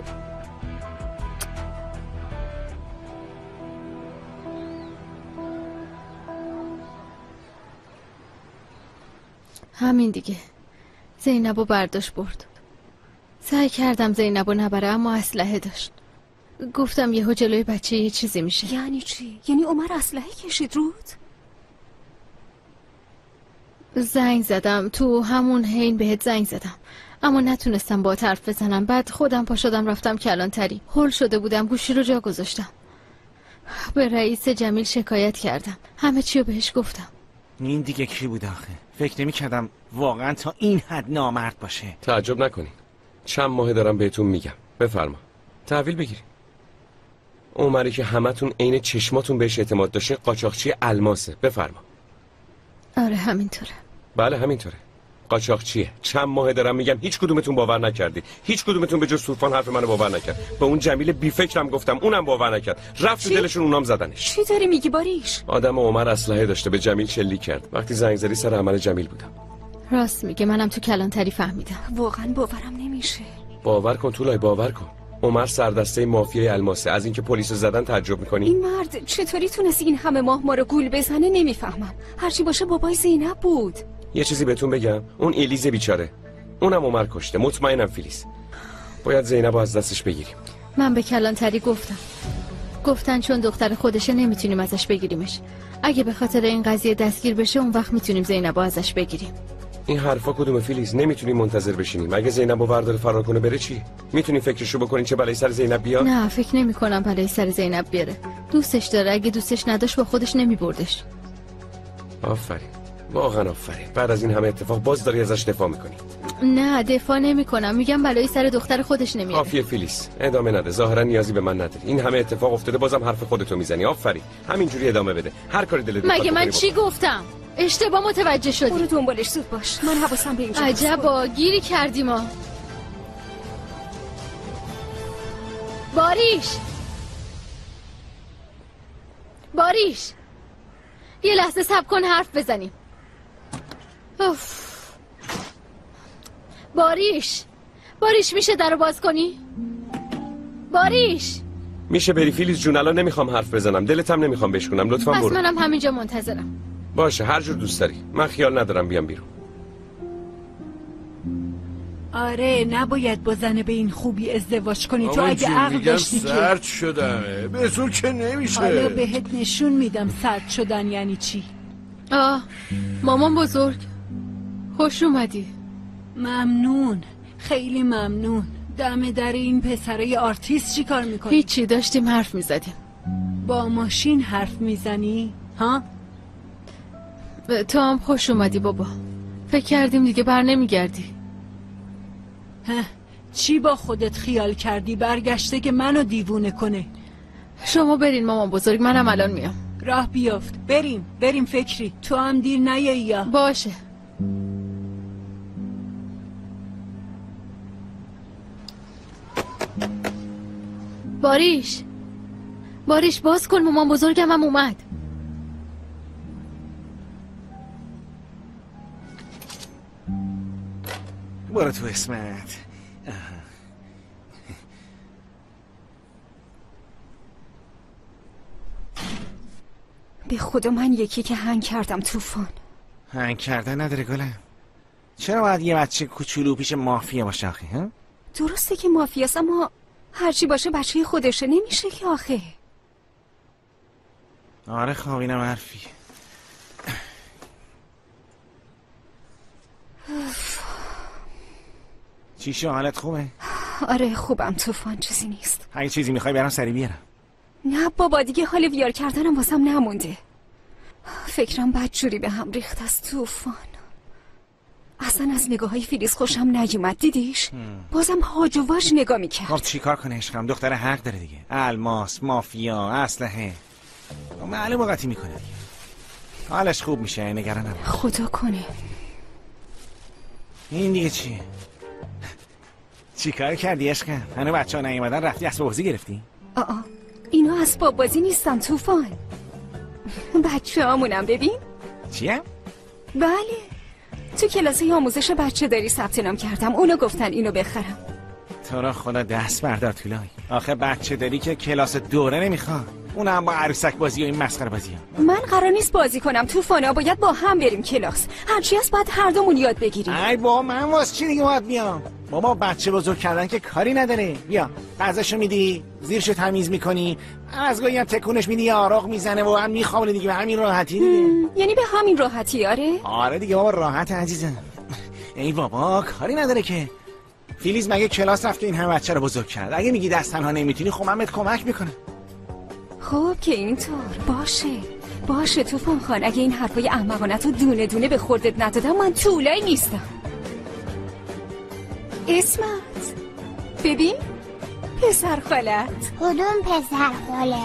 همین دیگه. زینبو برداشت برد. سعی کردم زینبو نبره اما اسلحه داشت. گفتم یهو جلوی بچه یه چیزی میشه. یعنی چی؟ یعنی عمر اسلحه کشید رود؟ زنگ زدم، تو همون حین بهت زنگ زدم اما نتونستم با حرف بزنم. بعد خودم پا شدم رفتم کلانتری. هول شده بودم، گوشی رو جا گذاشتم. به رئیس جمیل شکایت کردم، همه چی رو بهش گفتم. این دیگه کی بود آخه؟ فکر نمی کردم واقعا تا این حد نامرد باشه. تعجب نکنین، چند ماه دارم بهتون میگم. بفرما تحویل بگیریم. عمری که همتون عین چشماتون بهش اعتماد داشته قاچاقچی الماسه. بفرما. آره همینطوره. بله همینطوره. قاچاقچیه. چند ماه دارم میگم، هیچ کدومتون باور نکردی. هیچ کدومتون به جز طوفان حرف منو باور نکرد. به اون جمیل بی فکرم گفتم، اونم باور نکرد. رفت تو دلشون، اونام زدنش. چی داری میگی باریش؟ آدم عمر اسلحه داشته، به جمیل شلیک کرد. وقتی زنگ زدی سر عمل جمیل بودم. راست میگه، منم تو کلانتری فهمیدم. واقعا باورم نمیشه. باور کن طولای، باور کن. عمر سردسته مافیای الماسه. از اینکه پلیس زدن تعجب میکنی؟ این مرد چطوری تونست این همه ماه ما رو گول بزنه نمیفهمم. هرچی باشه بابای زینب بود. یه چیزی بهتون بگم، اون الیزه بیچاره، اونم عمر کشته. مطمئنم فیلیس. باید زینبو از دستش بگیریم. من به کلانتری گفتم، گفتن چون دختر خودشه نمیتونیم ازش بگیریمش. اگه به خاطر این قضیه دستگیر بشه اون وقت میتونیم زینبو ازش بگیریم. این حرفا کدومه فیلیس؟ نمیتونیم منتظر بشینیم. اگه زینبو ورداره فرار کنه بره چی؟ میتونیم فکرشو بکنین چه بلایی سر زینب بیاد؟ نه فکر نمی‌کنم بلایی سر زینب بیاره. دوستش داره، اگه دوستش نداشت با خودش نمیبردش. آفرین، واقعا آفرین. بعد از این همه اتفاق باز داری ازش دفاع میکنی. نه دفاع نمی‌کنم، میگم بلایی سر دختر خودش نمیاره. کافیه فیلیس، ادامه نده. ظاهرا نیازی به من نداری. این همه اتفاق افتاده بازم حرف خودتو میزنی. آفرین، همینجوری ادامه بده. هر کاری دلت بخواد. مگه من چی گفتم؟ اشتباه متوجه شدی. برو دنبالش زود باش، من حواسم به اینجا. عجبا گیری کردی ما. باریش باریش یه لحظه صبر کن حرف بزنیم. اوف. باریش باریش میشه درو باز کنی؟ باریش میشه بری فیلیس جون؟ الان نمیخوام حرف بزنم، دلتم نمیخوام بشکنم. لطفاً برو. پس منم همینجا منتظرم. باشه هر جور دوست داری. من خیال ندارم بیام بیرون. آره نباید با زن به این خوبی ازدواج کنی. تو اگه عقل داشتی که سرد شدمه به زور که نمیشه. حالا بهت نشون میدم سرد شدن یعنی چی. آه مامان بزرگ خوش اومدی. ممنون، خیلی ممنون. دم در این پسرای آرتیست چی کار میکنی؟ هیچی، داشتیم حرف میزدیم. با ماشین حرف میزنی؟ ها؟ تو هم خوش اومدی بابا. فکر کردیم دیگه بر نمیگردی. چی با خودت خیال کردی برگشته که منو دیوونه کنه؟ شما برین مامان بزرگ، منم الان میام. راه بیافت، بریم بریم فکری. تو هم دیر نیایی یا؟ باشه. باریش باریش باز کن، مامان بزرگم هم اومد. برو تو اسمت. به خدا من یکی که هنگ کردم طوفان. هنگ کردن نداره گلم. چرا باید یه بچه کوچولو پیش مافیا باشه آخه؟ ها؟ درسته که مافیاست اما هرچی باشه بچه خودشه، نمیشه که آخه. آره خب اینم حرفی. چی شو حالت خوبه؟ آره خوبم طوفان، چیزی نیست. اگه چیزی میخوای برام سری بیارم. نه بابا دیگه حال ویار کردنم واسم نمونده. فکرم بدجوری به هم ریخت از طوفان. اصلا از نگاه های فیلیس خوشم نیومد، دیدیش؟ بازم هاج و واج نگاه میکرد. خب چی کار کنه عشقم؟ دختر حق داره دیگه. الماس، مافیا، اسلحه. معلوم قاطی میکنه دیگه. حالش خوب میشه، نگران نباش. خدا کنه. این دیگه چیه؟ چی کار کردی عشقم؟ هنو بچه ها نیومدن رفتی اسب بازی گرفتی؟ آه اینا اسباب بازی نیستن طوفان. بچه هامونم ببین. چیه؟ بله، تو کلاس آموزش بچه داری ثبت نام کردم، اونا گفتن اینو بخرم. تو را خدا دست بردار طولای. آخه بچه داری که کلاس دوره نمیخواد، اون هم با عروسک بازی و این مسخره بازی ها. من قرار نیست بازی کنم طوفانا، باید با هم بریم کلاس. هرچی هست باید هر دومون یاد بگیریم. ای بابا من واسه چی دیگه باید بیام؟ بابا بچه بزرگ کردن که کاری نداره. بیا غذاشو میدی، زیرشو تمیز میکنی، از گاهی هم تکونش میدی، آراغ میزنه و هم میخوابونه دیگه، به همین راحتی دیگه. یعنی به همین راحتی؟ آره آره دیگه بابا، راحت عزیزم. ای بابا کاری نداره که. فیلیز مگه کلاس رفت که این همه بچه رو بزرگ کرد؟ اگه میگی دست تنها نمیتونی خب من بهت کمک میکنم. خب که اینطور باشه باشه طوفان خان، اگه این حرفای احمقانه تو دونه دونه به خودت ندادم من طولایی نیستم. اسمت ببین پسر خالت. کدوم پسر خاله؟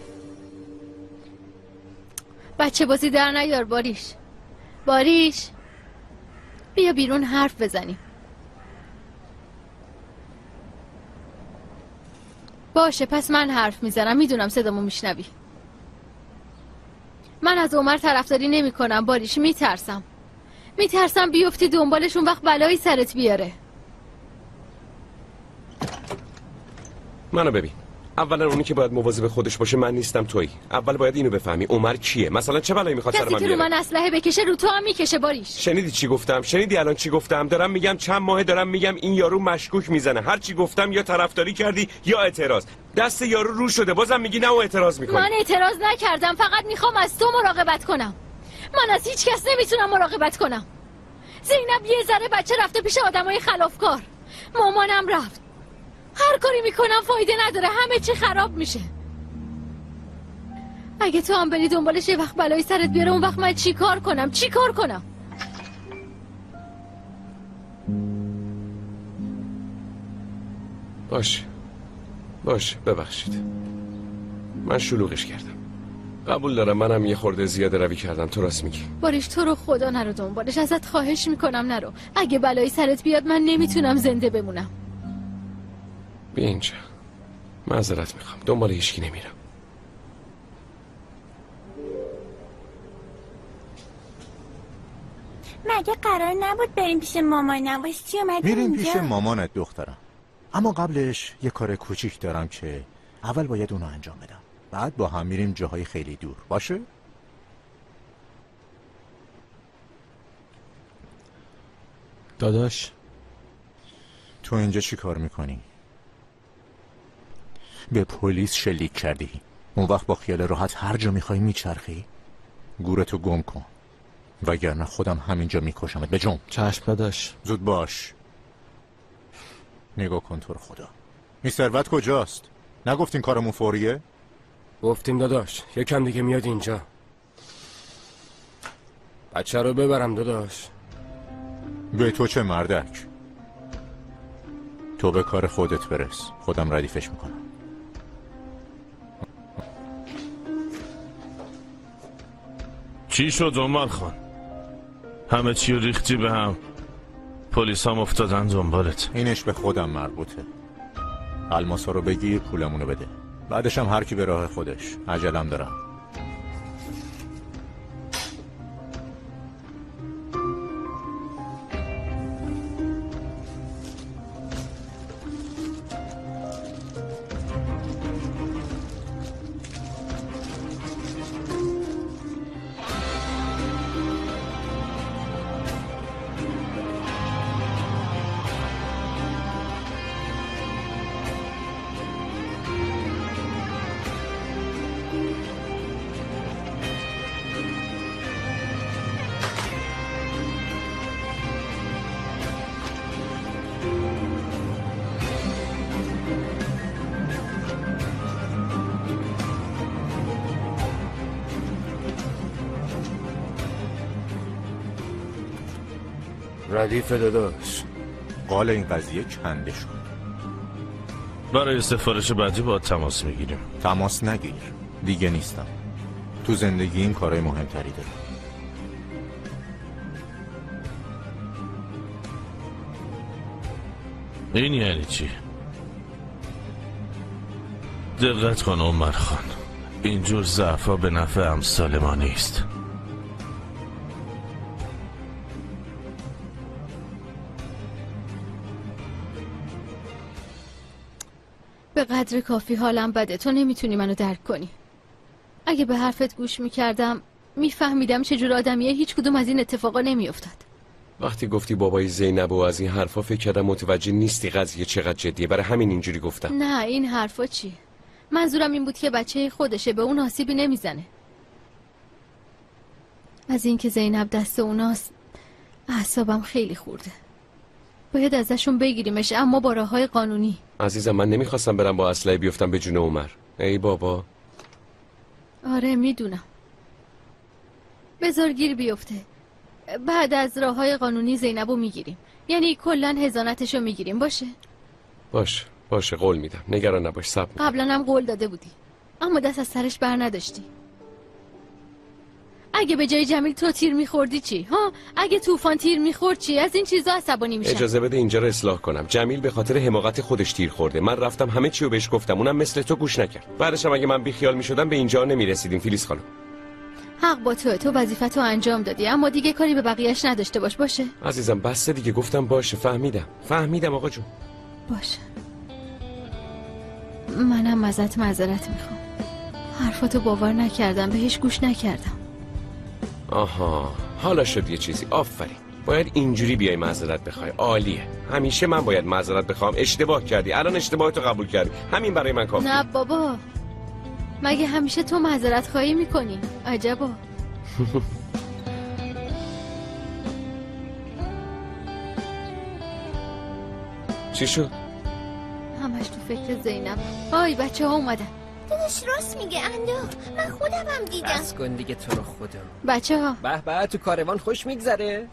بچه بازی در نیار باریش. باریش بیا بیرون حرف بزنیم. باشه پس من حرف میزنم، میدونم صدامو میشنوی. من از عمر طرفداری نمی کنم باریش، میترسم میترسم بیفتی دنبالشون وقت بلایی سرت بیاره. منو ببین، اولا اونی که باید مواظب خودش باشه من نیستم تویی. اول باید اینو بفهمی عمر کیه، مثلا چه بلایی میخواد سر من بیاره. کسی که رو من اسلحه بکشه رو تو هم میکشه باریش. شنیدی چی گفتم؟ شنیدی الان چی گفتم؟ دارم میگم چند ماه دارم میگم این یارو مشکوک میزنه. هر چی گفتم یا طرفداری کردی یا اعتراض. دست یارو رو شده بازم میگی نه و اعتراض میکنی. من اعتراض نکردم، فقط میخوام از تو مراقبت کنم. من از هیچ کس نمیتونم مراقبت کنم. زینب یه ذره بچه رفته پیش آدمای خلافکار، مامانم رفت. هر کاری میکنم فایده نداره، همه چی خراب میشه. اگه تو هم بری دنبالش یه وقت بلایی سرت بیاره، اون وقت من چی کار کنم؟ چی کار کنم؟ باشه باشه ببخشید، من شلوغش کردم. قبول دارم منم یه خورده زیاده روی کردم، تو راست میگی. باریش تو رو خدا نرو دنبالش، ازت خواهش میکنم نرو. اگه بلایی سرت بیاد من نمیتونم زنده بمونم. بیا اینجا، معذرت میخوام، دنبال هیچکی نمیرم. مگه قرار نبود بریم پیش مامانم؟ واسه چی اومدی اینجا؟ میریم پیش مامانت دخترم، اما قبلش یه کار کوچیک دارم که اول باید اونو انجام بدم، بعد با هم میریم جاهای خیلی دور. باشه؟ داداش تو اینجا چی کار میکنی؟ به پلیس شلیک کردی، اون وقت با خیال راحت هر جا میخوای میچرخی؟ گورتو گم کن وگرنه خودم همینجا میکشمت. به جنب. چشم داداش. زود باش. نگاه کن تو رو خدا، این ثروت کجاست؟ نگفتین کارمون فوریه؟ گفتیم داداش، یکم دیگه میاد اینجا. بچه رو ببرم داداش. به تو چه مردک، تو به کار خودت برس، خودم ردیفش میکنم. چی شد عمر خان؟ همه چی ریختی به هم، پلیس هم افتادن دنبالت. اینش به خودم مربوطه. الماسا رو بگیر پولمونو بده، بعدش هم هر کی به راه خودش. عجلم دارم. ردیف داداش، قال این قضیه کنده شد. برای سفارش بعدی با تماس میگیریم. تماس نگیر، دیگه نیستم. تو زندگی این کارهای مهمتری داره. این یعنی چی؟ دقت کن عمر خان، اینجور ضعفا به نفع امثال ما نیست. به قدر کافی حالم بده، تو نمیتونی منو درک کنی. اگه به حرفت گوش میکردم میفهمیدم چجور آدمیه هیچ کدوم از این اتفاقا نمیافتاد. وقتی گفتی بابای زینب و از این حرفا فکر کردم متوجه نیستی قضیه چقدر جدیه، برای همین اینجوری گفتم. نه این حرفا چیه؟ منظورم این بود که بچه خودشه، به اون آسیبی نمیزنه. از اینکه زینب دست اوناست اعصابم خیلی خورده. باید ازشون بگیریمش، اما با راه‌های قانونی. عزیزم من نمیخواستم برم با اسلحه بیفتم به جون عمر. ای بابا. آره میدونم. بذار گیر بیفته. بعد از راه‌های قانونی زینبو میگیریم. یعنی کلاً حضانتشو میگیریم. باشه؟ باشه باشه قول میدم، نگران نباش. صبر. قبلا هم قول داده بودی اما دست از سرش بر نداشتی. اگه به جای جمیل تو تیر میخوردی چی؟ ها؟ اگه طوفان تیر میخورد چی؟ از این چیزا عصبانی میشم. اجازه بده اینجا رو اصلاح کنم. جمیل به خاطر حماقت خودش تیر خورده. من رفتم همه چی رو بهش گفتم، اونم مثل تو گوش نکرد. بعدش هم اگه من بیخیال میشدم به اینجا نمیرسیدیم. فیلیس خانم حق با تو، تو وظیفتو انجام دادی، اما دیگه کاری به بقیه‌اش نداشته باش. باشه عزیزم؟ بس دیگه، گفتم باشه. فهمیدم فهمیدم آقا جون. باشه. منم ازت معذرت میخوام. حرفاتو باور نکردم، بهش گوش نکردم. آها حالا شد یه چیزی. آفرین. باید اینجوری بیای معذرت بخوای. عالیه. همیشه من باید معذرت بخوام. اشتباه کردی، الان اشتباهتو قبول کردی، همین برای من کافیه. نه بابا، مگه همیشه تو معذرت خواهی میکنی؟ عجبا. چی شد؟ همش تو فکر زینب. آی بچه ها اومدن. داداش راست میگه اندو، من خودم هم دیدم. بس کن دیگه تو رو خدا. بچه ها به به، تو کاروان خوش میگذره؟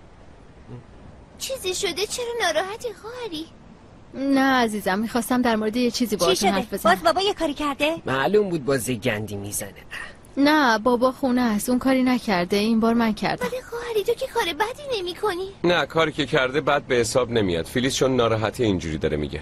چیزی شده؟ چرا ناراحتی خواهری؟ نه عزیزم، میخواستم در مورد یه چیزی باهاتون حرف بزنم. باز بابا یه کاری کرده؟ معلوم بود بازی گندی میزنه. نه بابا خونه است، اون کاری نکرده، این بار من کردم. ولی خواهری تو که کار بدی نمی کنی. نه کاری که کرده بد به حساب نمیاد. فیلیس چون ناراحتی اینجوری داره میگه.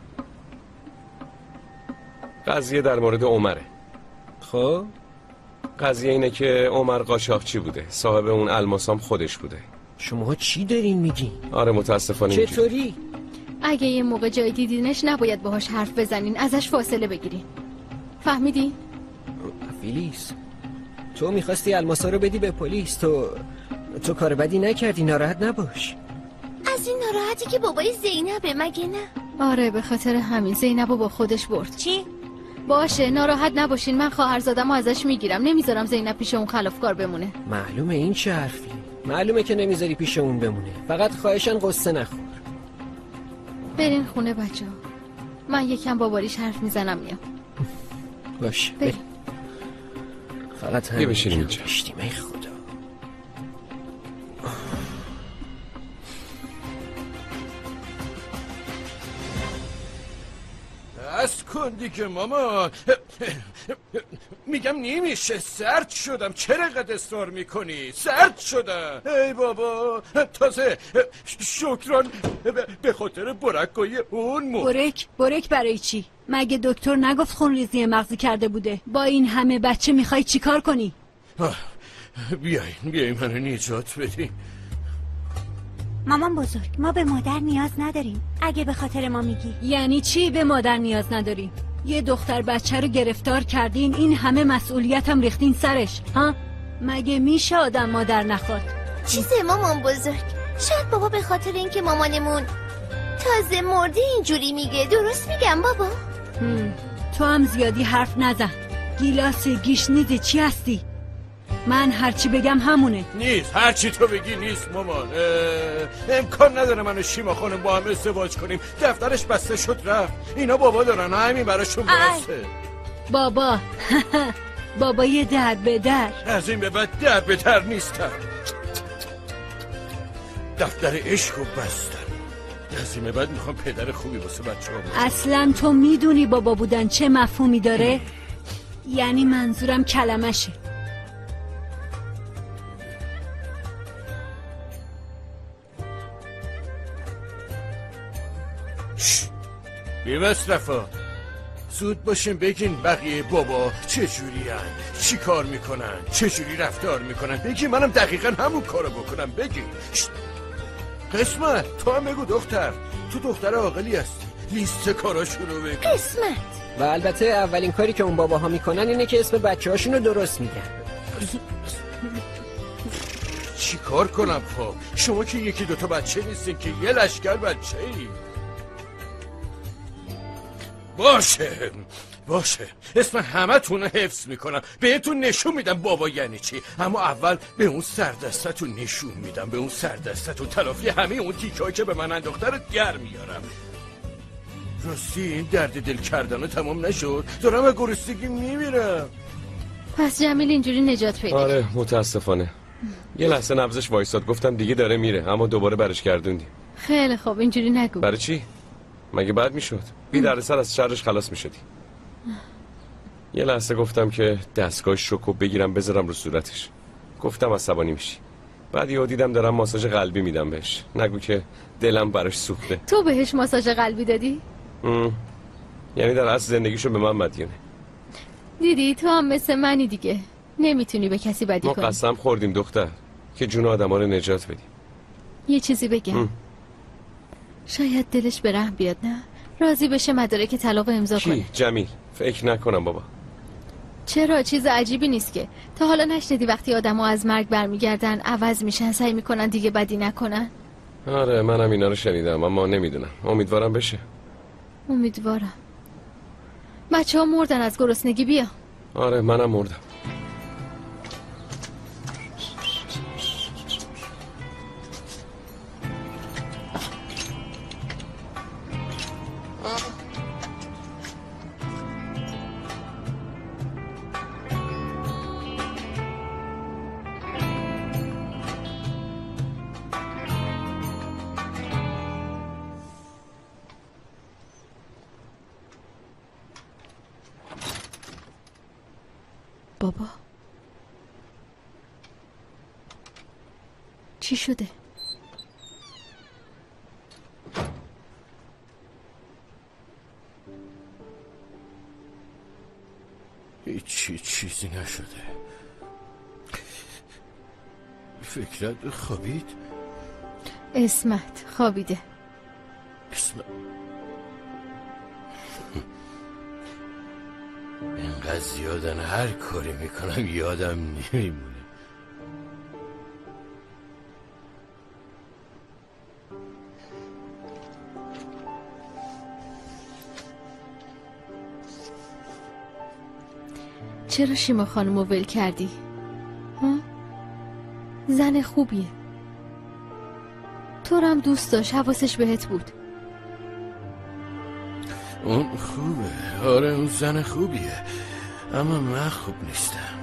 قضیه در مورد عمره. خب قضیه اینه که عمر قاچاقچی بوده، صاحب اون الماسام خودش بوده. شما چی دارین میگی؟ آره متاسفانه. چطوری؟ اگه یه موقع جای دیدینش نباید باهاش حرف بزنین، ازش فاصله بگیرین. فهمیدی؟ فیلیس تو میخواستی الماسا رو بدی به پلیس، تو تو کار بدی نکردی، ناراحت نباش. از این ناراحتی که بابای زینبه مگه نه؟ آره به خاطر همین زینبو با خودش برد. چی؟ باشه ناراحت نباشین، من خواهرزادمو ازش میگیرم، نمیذارم زینب پیش اون خلافکار بمونه. معلومه این چه حرفی؟ معلومه که نمیذاری پیش اون بمونه، فقط خواهشن قصه نخور. برین خونه بچه ها، من یکم با باریش حرف میزنم میام. باشه بریم. فقط همین بشینیم اینجا. ای خدا. بس کن دیگه ماما. میگم نمیشه، سرد شدم. چرا قد اصرار میکنی؟ سرد شدم. ای بابا تازه شکران به خاطر برکای اون مو. برک؟ برک برای چی؟ مگه دکتر نگفت خونریزی مغزی کرده بوده؟ با این همه بچه میخوای چیکار کنی؟ بیاین بیاین منو نجات بدین. مامان بزرگ، ما به مادر نیاز نداریم. اگه به خاطر ما میگی. یعنی چی به مادر نیاز نداریم؟ یه دختر بچه رو گرفتار کردین، این همه مسئولیت هم ریختین سرش ها؟ مگه میشه آدم مادر نخواد؟ چیزه مامان بزرگ، شاید بابا به خاطر اینکه مامانمون تازه مرده اینجوری میگه. درست میگم بابا؟ هم. تو هم زیادی حرف نزن. گیلاس گیشنیزی چی هستی؟ من هرچی بگم همونه. نیست، هرچی تو بگی نیست مامان. امکان نداره من و شیما خانم با هم ازدواج کنیم. دفترش بسته شد رفت. اینا بابا دارن، همین براشون بسته. بابا بابا یه در به در. از این به بعد در به در نیستم. دفتر عشق رو بستن. از این به بعد میخوام پدر خوبی واسه بچه ها باشم. اصلا تو میدونی بابا بودن چه مفهومی داره؟ یعنی منظورم کلمشه. بی مصرفا زود باشین بگین بقیه بابا چجوری هن؟ چی کار میکنن؟ چجوری رفتار میکنن؟ بگین منم دقیقا همون کارو بکنم. بگین. قسمت تو هم بگو دختر، تو دختر عاقلی هستی، لیست کاراشون رو بگو. قسمت. و البته اولین کاری که اون باباها میکنن اینه که اسم بچه هاشون رو درست میگن. چی کار کنم خب؟ شما که یکی دوتا بچه نیستین که یه لشکر بچه ای. باشه باشه اسم همه تون حفظ میکنم، بهتون نشون میدم بابا یعنی چی، اما اول به اون سردستتون نشون میدم، به اون سردستتون تلافی همه اون تیکایی که به من انداخته رو در میارم. راستی این درد دل کردن تمام نشد، دارم از گرسنگی میمیرم. پس جمیل اینجوری نجات پیدا کرد. آره متاسفانه. یه لحظه نبضش وایساد، گفتم دیگه داره میره، اما دوباره برش گردوندیم. خیلی خوب اینجوری نگو. برای چی؟ مگه بعد میشد؟ بی دردسر از شرش خلاص میشدی. یه لحظه گفتم که دستگاه شوکو بگیرم بذارم رو صورتش، گفتم عصبانی میشی. بعد یهو دیدم دارم ماساژ قلبی میدم بهش، نگو که دلم براش سوخته. تو بهش ماساژ قلبی دادی؟ ام. یعنی در اصل زندگیشو به من مدیونه. دیدی تو هم مثل منی دیگه، نمیتونی به کسی بدی ما کنی. قسم خوردیم دختر که جون آدم ها رو نجات بدیم. یه چیزی بگم ام. شاید دلش به رحم بیاد، نه؟ راضی بشه مدارک طلاق امضا کنه. کی؟ جمیل؟ فکر نکنم بابا. چرا؟ چیز عجیبی نیست که. تا حالا نشنیدی وقتی آدم‌ها از مرگ برمیگردن عوض میشن، سعی میکنن دیگه بدی نکنن؟ آره منم اینا رو شنیدم، اما نمیدونم. امیدوارم بشه. امیدوارم. بچه ها مردن از گرسنگی، بیا. آره منم مردم. بابا چی شده؟ هیچی چیزی نشده. فکرت خوابید؟ اسمت خوابیده. اسمت اینقدر زیادن هر کاری میکنم یادم نمیمونه. چرا شیما خانمو ول کردی؟ ها؟ زن خوبیه، تو رو هم دوست داشت، حواسش بهت بود. اون خوبه، آره اون زن خوبیه، اما من خوب نیستم.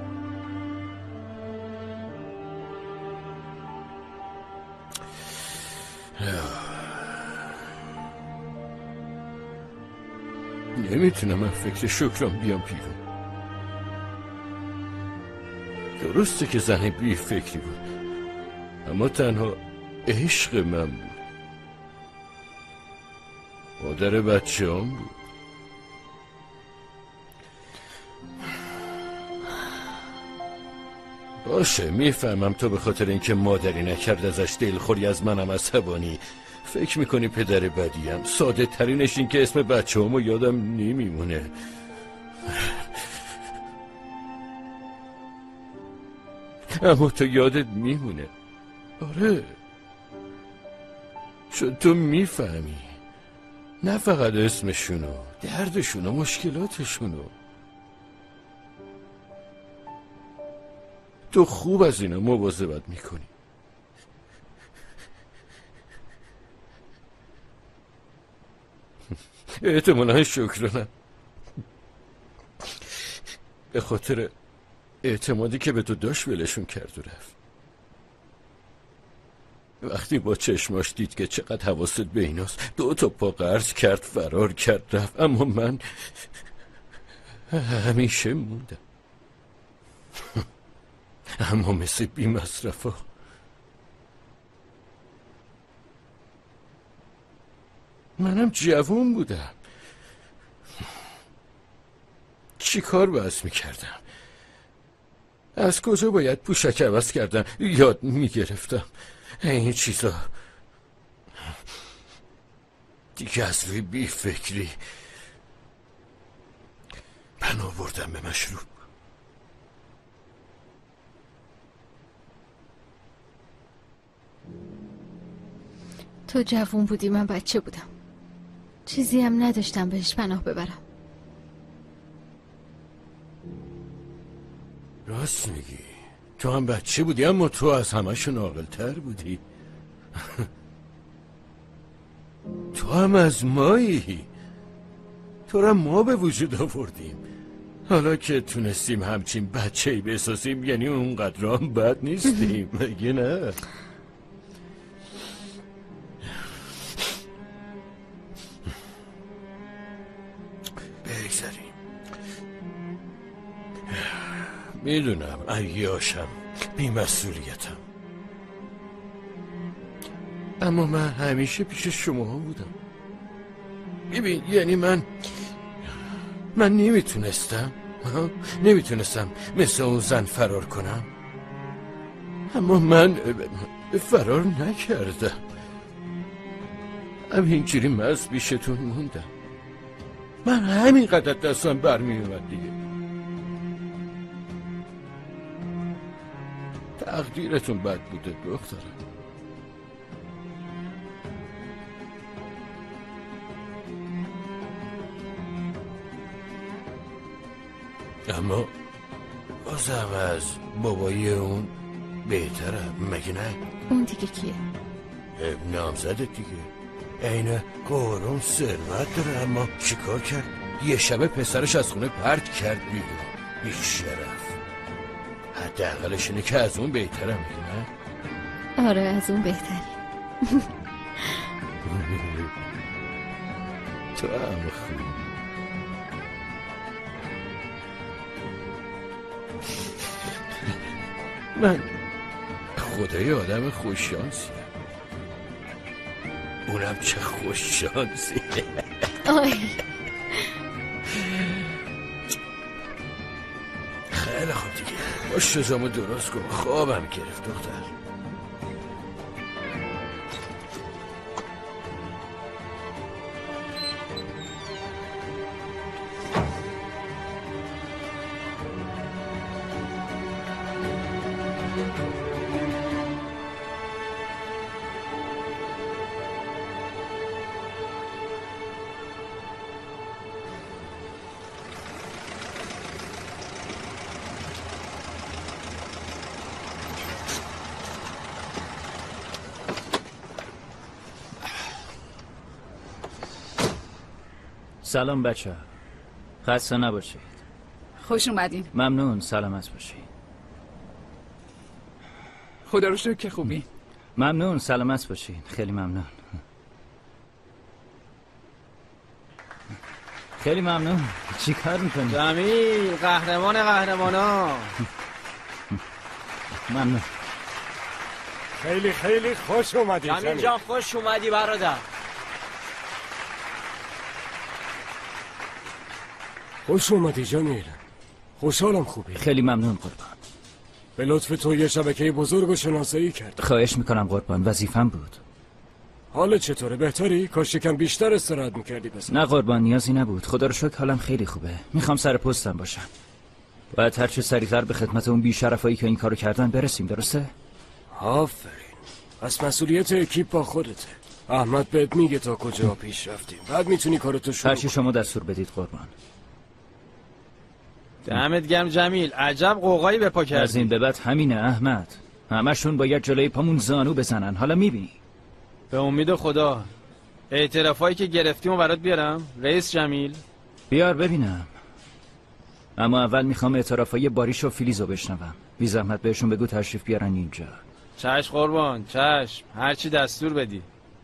نمیتونم از فکر شکرم بیام بیرون. درسته که زن بی فکری بود، اما تنها عشق من بود، مادر بچه هم بود. باشه میفهمم تو به خاطر اینکه مادری نکرد ازش دلخوری، از منم عصبانی، فکر میکنی پدر بدیم. ساده ترینش این که اسم بچه همو یادم نمیمونه. اما تو یادت میمونه. آره چون تو میفهمی، نه فقط اسمشونو، دردشونو، مشکلاتشونو. تو خوب از اینا مواظبت میکنی. احتمالا شکرانم به خاطر اعتمادی که به تو داشت ولشون کرد و رفت. وقتی با چشماش دید که چقدر حواست به ایناست، دو تا پا قرض کرد فرار کرد رفت. اما من همیشه موندم. اما مثل بی مصرفا منم جوون بودم، چی کار باید میکردم؟ از کجا باید پوشک عوض کردم؟ یاد میگرفتم این چیزا دیگه از روی بی فکری پناه بردم به مشروب. تو جوون بودی، من بچه بودم. چیزی هم نداشتم بهش پناه ببرم. راست میگی، تو هم بچه بودی اما تو از همشون عاقل‌تر بودی. تو هم از مایی. تو را ما به وجود آوردیم. حالا که تونستیم همچین بچه‌ای بسازیم یعنی اونقدر هم بد نیستیم. مگه نه؟ بگذاریم. میدونم عیاشم، بی‌مسئولیتم، اما من همیشه پیش شما بودم. ببین یعنی من من نمیتونستم نمیتونستم مثل اون زن فرار کنم، اما من فرار نکردم. همینجوری مست پیشتون موندم. من همینقدر دستم برمی اومد دیگه. تقدیرتون بد بوده دخترم. اما بازم از بابایی اون بهترم، مگه نه؟ اون دیگه کیه؟ نامزدت دیگه. عین قارون ثروت داره اما چیکار کرد؟ یه شبه پسرش از خونه پرت کرد بیرون. بی‌شرف. حداقلش اینه که از اون بهترم، مگه نه؟ آره از اون بهتری. تو هم خوب. من خدای آدم خوششانسیم. اونم چه خوششانسی. آی خیلی خوب دیگه، با شزامو درست کن. خوابم گرفت دختر. سلام بچه ها، خسته نباشید. خوش اومدین. ممنون، سلامت باشید. خدا رو شکر که خوبی. ممنون، سلامت باشید. خیلی ممنون. خیلی ممنون. چی کار میکنی؟ جمیل قهرمان قهرمانا. ممنون. خیلی خیلی خوش اومدی جمیل جان. خوش اومدی برادر. خوش اومدی جمیل. خوشحالم خوبی. خیلی ممنون قربان. به لطف تو یه شبکه بزرگ رو شناسایی کرد. خواهش میکنم قربان، وظیفم بود. حالت چطوره؟ بهتری؟ کاش یکم بیشتر استراحت میکردی پس. نه قربان، نیازی نبود. خدا رو شکر حالم خیلی خوبه. میخوام سر پستم باشم. باید هرچه سریعتر به خدمت اون بی‌شرفایی که این کارو کردن برسیم، درسته؟ آفرین. پس مسئولیت اکیپ با خودته. احمد بهت میگه تا کجا پیش رفتیم. بعد میتونی کارتو شروع هرچی شما دستور بدید قربان. دمت گرم جمیل. عجب قوقایی به پا کردی. از این به بعد همینه احمد. همشون باید جلوی پامون زانو بزنن. حالا میبینی. به امید خدا. اعترافایی که گرفتیم و برات بیارم رئیس جمیل؟ بیار ببینم. اما اول میخوام اعترافای باریش و فیلیزو بشنوم. بی زحمت بهشون بگو تشریف بیارن اینجا. چشم قربان، چشم. هرچی دستور بدی.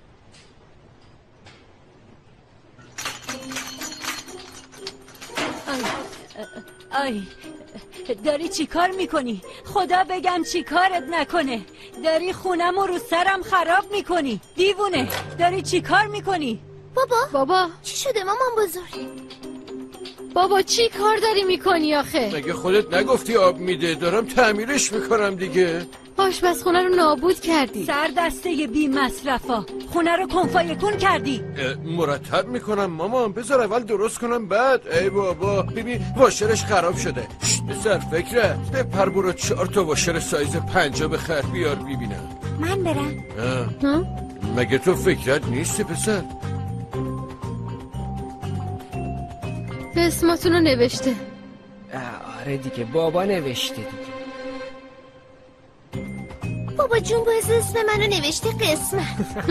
آی داری چی کار میکنی؟ خدا بگم چی کارت نکنه. داری خونم رو سرم خراب میکنی. دیوونه داری چی کار میکنی؟ بابا بابا چی شده مامان بزرگ؟ بابا چی کار داری میکنی آخه؟ مگه خودت نگفتی آب میده؟ دارم تعمیرش میکنم دیگه. آشپزخونه رو نابود کردی. سر دسته بی مصرفا، خونه رو کنفایکون کردی. مرتب میکنم مامان، بذار اول درست کنم بعد. ای بابا ببین واشرش خراب شده. پسر فکرت بپر برو چهار تا واشر سایز پنجا بخر بیار ببینم. من برم. ها؟ مگه تو فکرت نیستی پسر؟ اسمتون رو نوشته. آره دیگه بابا نوشته دیگه. بابا جون باز اسم منو نوشته قسمت.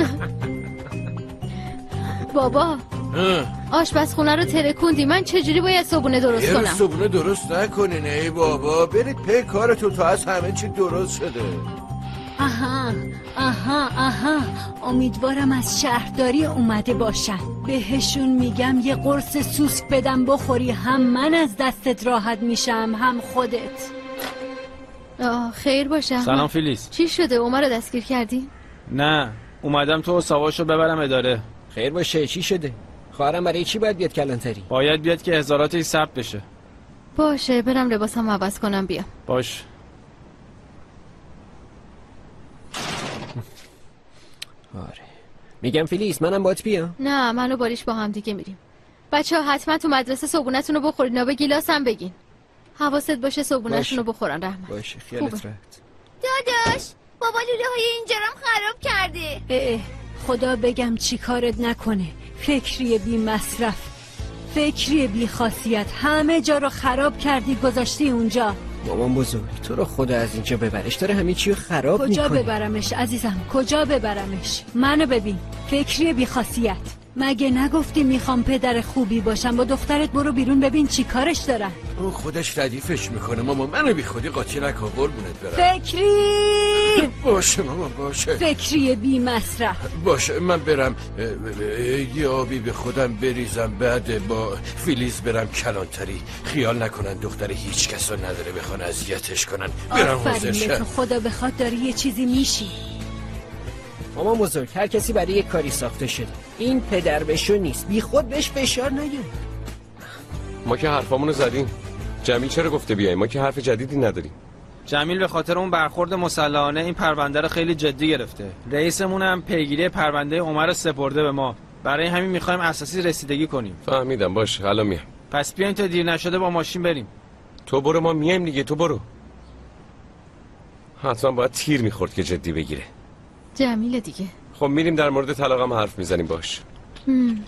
بابا آشپزخونه رو ترکوندی، من چجوری باید صبونه درست یه کنم؟ یه صبونه درست نکنین ای بابا، برید پی کارتون تا از همه چی درست شده. آها آها آها امیدوارم از شهرداری اومده باشن. بهشون میگم یه قرص سوسک بدم بخوری، هم من از دستت راحت میشم هم خودت. آه خیر باشه. سلام فیلیس. چی شده؟ عمر رو دستگیر کردی؟ نه اومدم تو سواشو ببرم اداره. خیر باشه چی شده؟ خواهرم برای چی باید بیاد کلانتری؟ باید بیاد که هزاراتش ثبت بشه. باشه برم لباسم عوض کنم بیام. باش. آره میگم فیلیس منم باید بیام. نه منو باریش با هم دیگه میریم. بچه ها حتما تو مدرسه صبونتون رو بخورید، نابه گیلاس هم بگین. حواست باشه صبونتون رو بخورن. رحمت باشه خیالت راحت. داداش بابا لوله های اینجا رو خراب کرده. اه خدا بگم چی کارت نکنه. فکری بی مصرف، فکری بی خاصیت، همه جا رو خراب کردی گذاشتی اونجا. مامان بزرگ تو رو خدا از اینجا ببرش، داره همه چی رو خراب میکنه. کجا ببرمش عزیزم؟ کجا ببرمش؟ منو ببین فکری بی خاصیت. مگه نگفتی میخوام پدر خوبی باشم؟ با دخترت برو بیرون ببین چی کارش دارن. اون خودش ردیفش میکنه ماما، منو بی خودی قاطی نکن قربونت برم. فکری باشه ماما باشه. فکری بی مصرف. باشه من برم یه آبی به خودم بریزم، بعد با فیلیز برم کلانتری. خیال نکنن دختر هیچ کسا نداره بخوان اذیتش کنن. برم آفرین به تو، خدا بخواد داری یه چیزی میشی. مامان بزرگ هر کسی برای یک کاری ساخته شده، این پدر بشو نیست، بی خود بهش فشار نیار. ما که حرفامونو زدیم. جمیل چرا گفته بیاییم؟ ما که حرف جدیدی نداریم. جمیل به خاطر اون برخورد مسلحانه این پرونده رو خیلی جدی گرفته. رئیسمون هم پیگیری پرونده عمر رو سپرده به ما. برای همین میخوایم اساسی رسیدگی کنیم. فهمیدم باشه الان میام. پس بیاین تا دیر نشده با ماشین بریم. تو برو ما میایم دیگه، تو برو. حتما باید تیر میخورد که جدی بگیره. جمیله دیگه. خب میریم در مورد طلاقم حرف میزنیم باش. هم.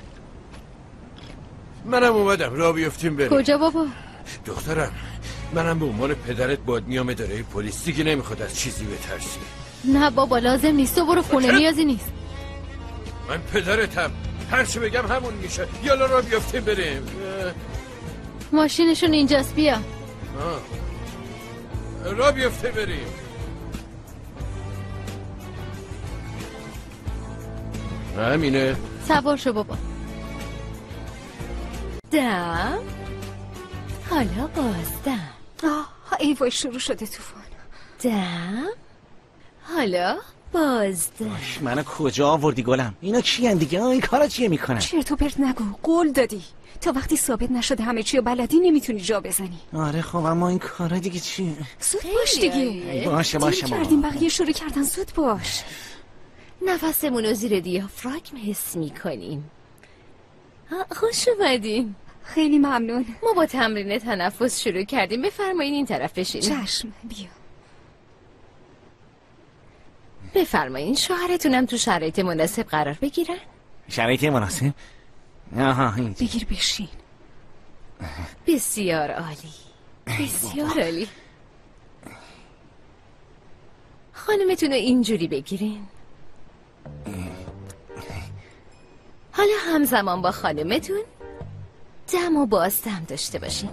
منم اومدم راه بیفتیم بریم. کجا بابا؟ دخترم منم به عنوان پدرت باید میام اداره پلیس، دیگه نمیخواد از چیزی بترسی. نه بابا لازم نیست، تو برو خونه، نیازی نیست. من پدرتم، هر چی بگم همون میشه. یالا راه بیفتیم بریم. ماشینشون اینجاست بیا. راه بیفتیم بریم. همینه. سوار شو بابا. دم حالا بازدم. آه ای وای شروع شده طوفان. دم حالا بازدم. منو کجا آوردی گلم؟ اینا چی هن دیگه؟ این کارا چیه میکنن؟ چیه تو پرت نگو، قول دادی تا وقتی ثابت نشده همه چی بلدی نمیتونی جا بزنی. آره خب اما این کارا دیگه چیه؟ زود باش دیگه. باشه باشه ما کردیم بقیه شروع کردن، زود باش. نفسمون رو زیر دیافراگم حس میکنیم. خوش اومدین. خیلی ممنون. ما با تمرین تنفس شروع کردیم، بفرمایین این طرف بشینیم. چشم بیا. بفرمایین شوهرتونم تو شرایط مناسب قرار بگیرن. شرایط مناسب؟ آها اینجا. بگیر بشین. بسیار عالی، بسیار عالی. خانمتون رو اینجوری بگیرین. حالا همزمان با خانمتون دم و بازدم داشته باشین.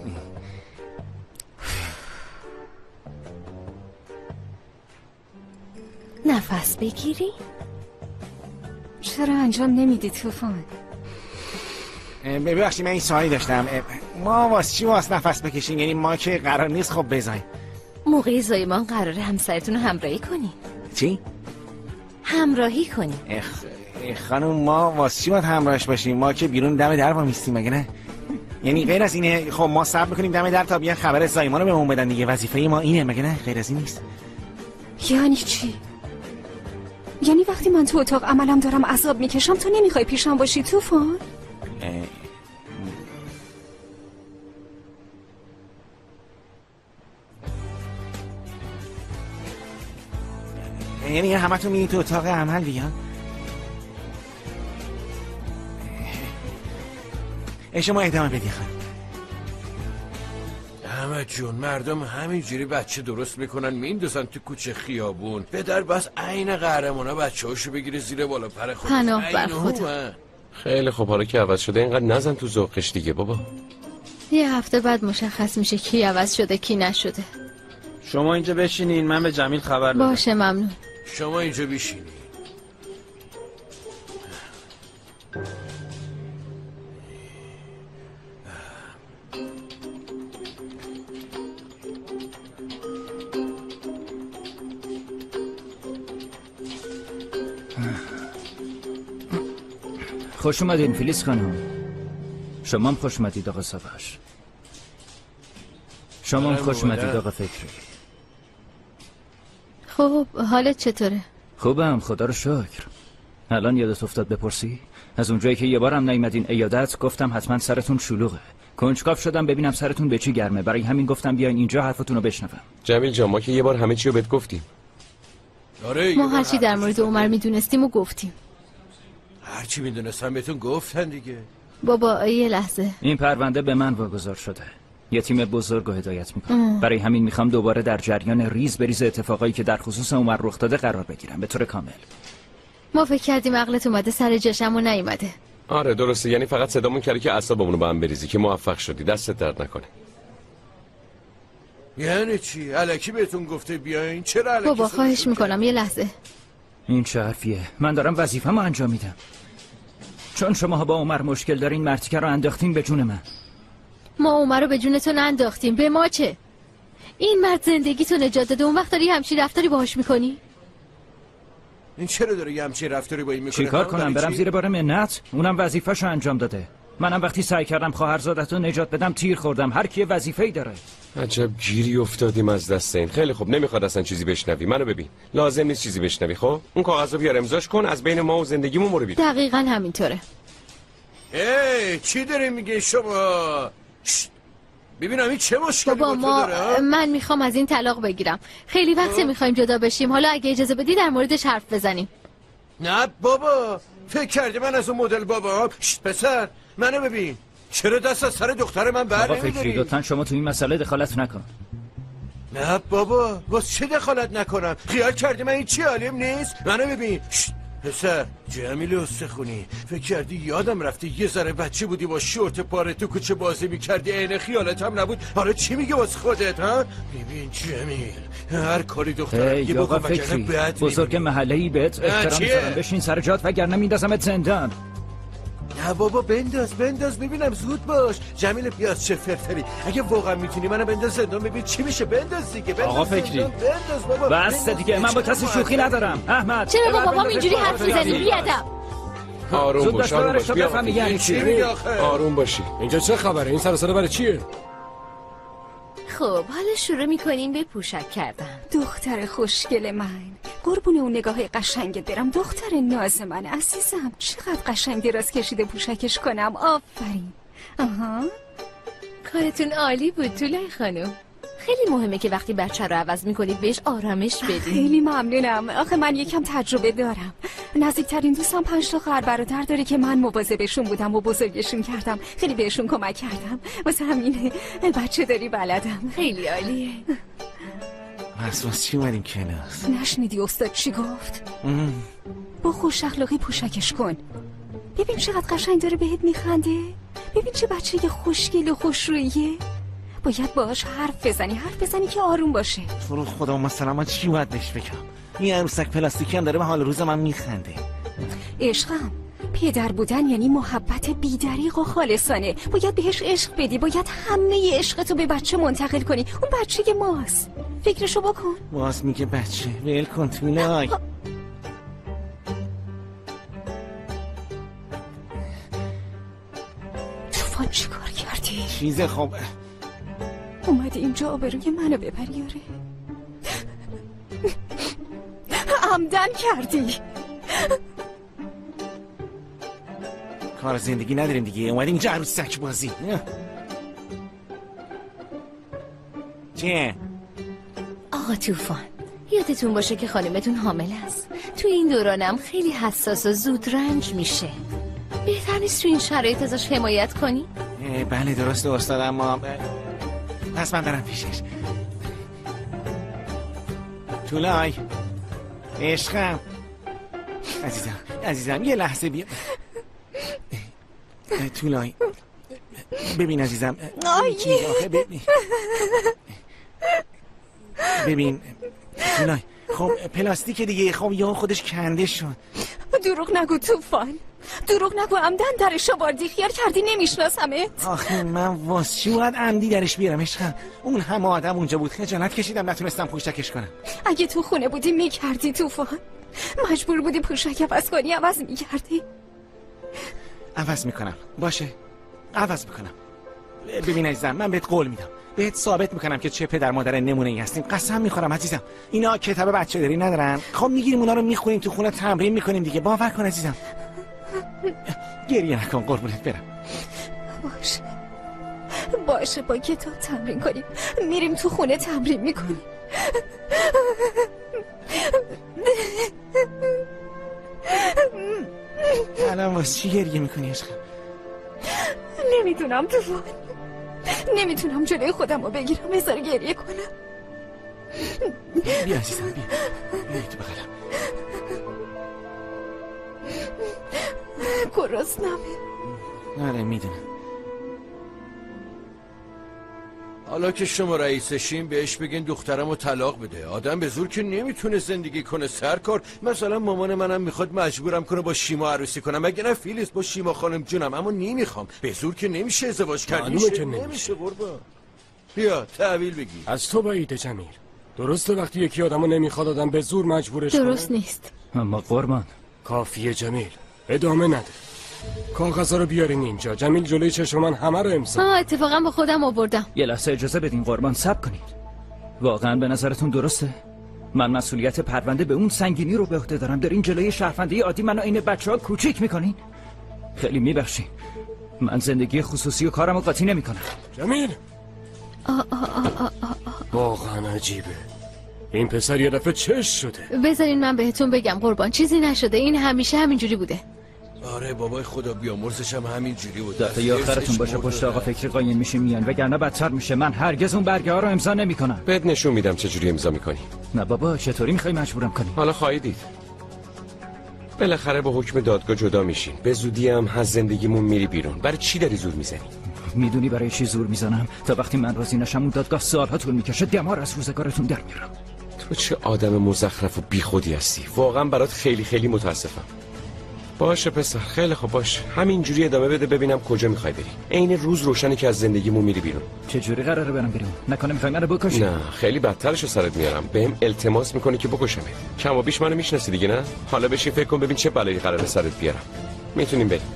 نفس بگیری. چرا انجام نمیدی طوفان؟ ببخشید من این سوالی داشتم. ما واسه چی واسه نفس بکشیم؟ یعنی ما که قرار نیست خب بزنیم. موقع زایمان قراره همسرتون رو همراهی کنین. چی؟ همراهی کنین. اخ خانم ما واسه چی باید همراهش باشیم؟ ما که بیرون دم در با میستیم مگه نه؟ یعنی غیر از اینه خب ما صبر میکنیم دم در تا بیان خبر زایمان رو بهمون بدن دیگه. وظیفه ما اینه مگه نه؟ غیر از این نیست. یعنی چی؟ یعنی وقتی من تو اتاق عملم دارم عذاب میکشم تو نمیخوای پیشم باشی طوفان؟ یعنی همه تو میری تو اتاق عمل بیان؟ شما ادامه بدی خواهد. احمد جون مردم همینجوری بچه درست میکنن میندازن تو کوچه خیابون. پدر بس عین قهرمانا بچه هاشو بگیره زیر بالا پر خودش. پناه بر خدا. خیلی خب حالا که عوض شده اینقدر نزن تو ذوقش دیگه بابا. یه هفته بعد مشخص میشه کی عوض شده کی نشده. شما اینجا بشینین من به جمیل خبر بدم. باشه ممنون. شما اینجا بشینی. خوش اومدین فیلیس خانم. شما هم خوش اومدید آقا ساواش. شما هم خوش اومدید آقا فکری. خب حالت چطوره؟ خوبم خدا رو شکر. الان یادت افتاد بپرسی؟ از اونجایی که یه بارم نیومدین عیادت گفتم حتما سرتون شلوغه. کنجکاو شدم ببینم سرتون به چی گرمه، برای همین گفتم بیاین اینجا حرفتون رو بشنوم. جمیل جان ما که یه بار همه چی رو بهت گفتیم. آره ما هر چی در مورد عمر میدونستیم و گفتیم. هر چی میدونستم بهتون گفتن دیگه. بابا یه لحظه. این پرونده به من واگذار شده. یه تیم بزرگ رو هدایت میکنم. برای همین میخوام دوباره در جریان ریز بریز اتفاقایی که در خصوص عمر رخ داده قرار بگیرم به طور کامل. ما فکر کردیم عقلت اومده سر جشم و نیومده. آره درسته، یعنی فقط صدامون کردی که اعصابمون رو به هم بریزی که موفق شدی. دستت درد نکنه. یعنی چی؟ الکی بهتون گفته بیاین؟ چرا الکی؟ بابا خواهش میکنم یه لحظه. این چه حرفیه؟ من دارم وظیفه‌مو انجام میدم. چون شماها با عمر مشکل دارین مرتیکه رو انداختین به جون من. ما عمر رو به جونتون انداختیم، به ما چه؟ این مرد زندگیتو نجات داده، اون وقت داری همچین رفتاری باهاش میکنی؟ این چرا داره یه همچین رفتاری با این میکنه؟ چیکار کنم؟ برم زیر بار منت؟ اونم وظیفه‌شو انجام داده. منم وقتی سعی کردم خواهرزادتو نجات بدم تیر خوردم. هر کی وظیفه‌ای داره. عجب گیری افتادیم از دست این. خیلی خوب نمیخواد اصلا چیزی بشنوی. منو ببین. لازم نیست چیزی بشنوی. خب اون کاغذو بیار امضاش کن، از بین ما و زندگیمون برو بیرون. دقیقاً همینطوره. ای چی داره میگه شما؟ ببینم این چه مشکلی بابا ما داره؟ من میخوام از این طلاق بگیرم. خیلی وقت میخوایم جدا بشیم. حالا اگه اجازه بدی در موردش حرف بزنیم. نه بابا فکر کردی من از اون مدل بابا؟ شت پسر منو ببین. چرا دست از سر دختر من بر نمیداری؟ آقا فکری لطفاً شما تو این مسئله دخالت نکن. نه بابا واسه چه دخالت نکنم؟ خیال کردی من این چی عالم نیست؟ منو ببین. شت پسر جمیل استخونی فکر کردی یادم رفتی یه ذره بچه بودی با شورت پاره تو کوچه بازی میکردی عین خیالت هم نبود. حالا چی میگه واسه خودت ها؟ ببین جمیل هر کاری دخترم یه آقا فکری بزرگ محله‌ای بهت احترام میذارم. بشین سر جات وگرنه میندازمت زندان. نه بابا بنداز بنداز ببینم زود باش. جمیل پیاز چه فرفری اگه واقعا میتونی منو بنداز زندان ببین چی میشه. بنداز دیگه بنداز. آقا فکری بنداز بابا. بس دیگه من با کسی شوخی ندارم. احمد چرا با بابام اینجوری حرف میزنی؟ بی ادب. آروم باش آروم باش. بفهمی یعنی چی. آروم باشی. اینجا چه خبره؟ این سر سر برای چیه؟ خب حالا شروع میکنیم به پوشک کردن. دختر خوشگل من، قربون اون نگاه قشنگت برم. دختر ناز من عزیزم، چقدر قشنگ دراز کشیده پوشکش کنم. آفرین. آها کارتون عالی بود طولای خانم. خیلی مهمه که وقتی بچه رو عوض میکنید بهش آرامش بدید. خیلی ممنونم. آخه من یکم تجربه دارم. نزدیکترین دوستم پنج تا خواهر برادر داره که من مواظبشون بودم و بزرگشون کردم. خیلی بهشون کمک کردم. واسه همینه بچه داری بلدم. خیلی عالیه. مرسوس چی اومدیم کلاس؟ نشنیدی استاد چی گفت؟ با خوش اخلاقی پوشکش کن. ببین چقدر قشنگ داره بهت میخنده. ببین چه بچه خوشگل و خوشرویه. باید باهاش حرف بزنی حرف بزنی که آروم باشه. تو رو خدا مثلا من چی باید بهش بگم؟ این عروسک پلاستیکی هم داره به حال روز من میخنده. عشقم پدر بودن یعنی محبت بی‌دریغ و خالصانه. باید بهش عشق بدی. باید همه عشقتو به بچه منتقل کنی. اون بچه ماست. فکرشو بکن. باز میگه بچه ول کن طولای. طوفان چی کار کردی؟ چیزه خب اومدی اینجا آبروی منو ببری آره؟ عمدن کردی. کار زندگی نداریم دیگه، اومدیم اینجا عروس سک بازی. چیه؟ آقا طوفان، یادتون باشه که خانمتون حامل است. توی این دورانم خیلی حساس و زود رنج میشه. بهتر نیست توی این شرایط ازش حمایت کنی؟ بله درسته استاد، اما پس من برم پیشش. طولای عشقم، عزیزم عزیزم یه لحظه بیا. طولای ببین عزیزم، ببین ببین طولای، خب پلاستیک دیگه، خب یا خودش کنده شد. دروغ نگو طوفان، دروغ نگو، عمدن درش آوردی، خیال کردی نمیشناسمت. آخه من واسه چی باید عمدی درش بیارم عشقم؟ اون همه آدم اونجا بود، خجالت کشیدم نتونستم پوشکش کنم. اگه تو خونه بودی میکردی طوفان، مجبور بودی پوشک عوض کنی، عوض میکردی. عوض میکنم، باشه عوض میکنم. ببین عزیزم، من بهت قول میدم، بهت ثابت میکنم که چه پدر مادر نمونه ای هستیم. قسم میخورم عزیزم، اینا کتاب بچه داری ندارن. خب میگیریم اونا رو میخونیم تو خونه، تمرین میکنیم دیگه. باور کن عزیزم. گریه نکن قربونت برم. باشه باشه، با کتاب تمرین کنیم، میریم تو خونه تمرین میکنیم. الان واسه چی گریه میکنی عشقم؟ نمیدونم طوفان، نمیتونم جلوی خودم رو بگیرم، بذار گریه کنم. بیا عزیزم بیا، بیا تو بغلم. گرسنمه. آره میدونم. حالا که شما رئیسشین بهش بگین دخترمو طلاق بده. آدم به زور که نمیتونه زندگی کنه سرکار. مثلا مامان منم میخواد مجبورم کنه با شیما عروسی کنم. مگه نه فیلیس؟ با شیما خانم جونم، اما نمیخوام. به زور که نمیشه ازدواج کرد. معلومه که نمیشه قربان. بیا تحویل بگی. از تو بعیده جمیل. درسته وقتی یکی آدمو نمیخواد آدم به زور مجبورش کنه؟ درست نیست. اما قربان کافیه جمیل، ادامه نده. کاغذا رو بیارین اینجا. جمیل جلوی چشم من همه رو امضا. ها اتفاقا با خودم آوردم. یه لحظه اجازه بدین قربان، صبر کنید. واقعا به نظرتون درسته من مسئولیت پرونده به اون سنگینی رو به عهده دارم؟ دارین جلوی شهروندی عادی منو این بچه‌ها کوچیک میکنین؟ خیلی میبخشین، من زندگی خصوصی و کارمو قاطی نمیکنم. جمیل واقعا عجیبه، این پسر یه دفعه چش شده. بذارین من بهتون بگم قربان، چیزی نشده، این همیشه همینجوری بوده. آره بابای خدا بیامرزش هم همین جوری بود. دفعه آخرتون باشه پشت آقا فکری قایم میشه میان، وگرنه بدتر میشه. من هرگز اون برگه ها رو امضا نمیکنم. بهت نشون میدم چه جوری امضا میکنی. نه بابا، چطوری میخوای مجبورم کنی؟ حالا خواهی دید. بالاخره با حکم دادگاه جدا میشین، به زودی هم از زندگیمون میری بیرون. برای چی داری زور میزنی؟ میدونی برای چی زور میزنم؟ تا وقتی من راضی نشم اون دادگاه سالها طول میکشه، دمار از روزگارتون در میارم. تو چه آدم مزخرف و بیخودی هستی. واقعا برات خیلی خیلی متاسفم. باشه پسر، خیلی خوب، باش همینجوری ادامه بده ببینم کجا میخوای بری. عین روز روشنی که از زندگیمون میری بیرون. چه جوری قراره برم بیرون؟ نکنه میخوای منو بکشی؟ نه خیلی بدترشو سرت میارم. بهم التماس میکنی که بکشمت. کم و بیش منو میشناسی دیگه نه؟ حالا بشین فکر کن ببین چه بلایی قراره سرت بیارم. میتونیم بریم.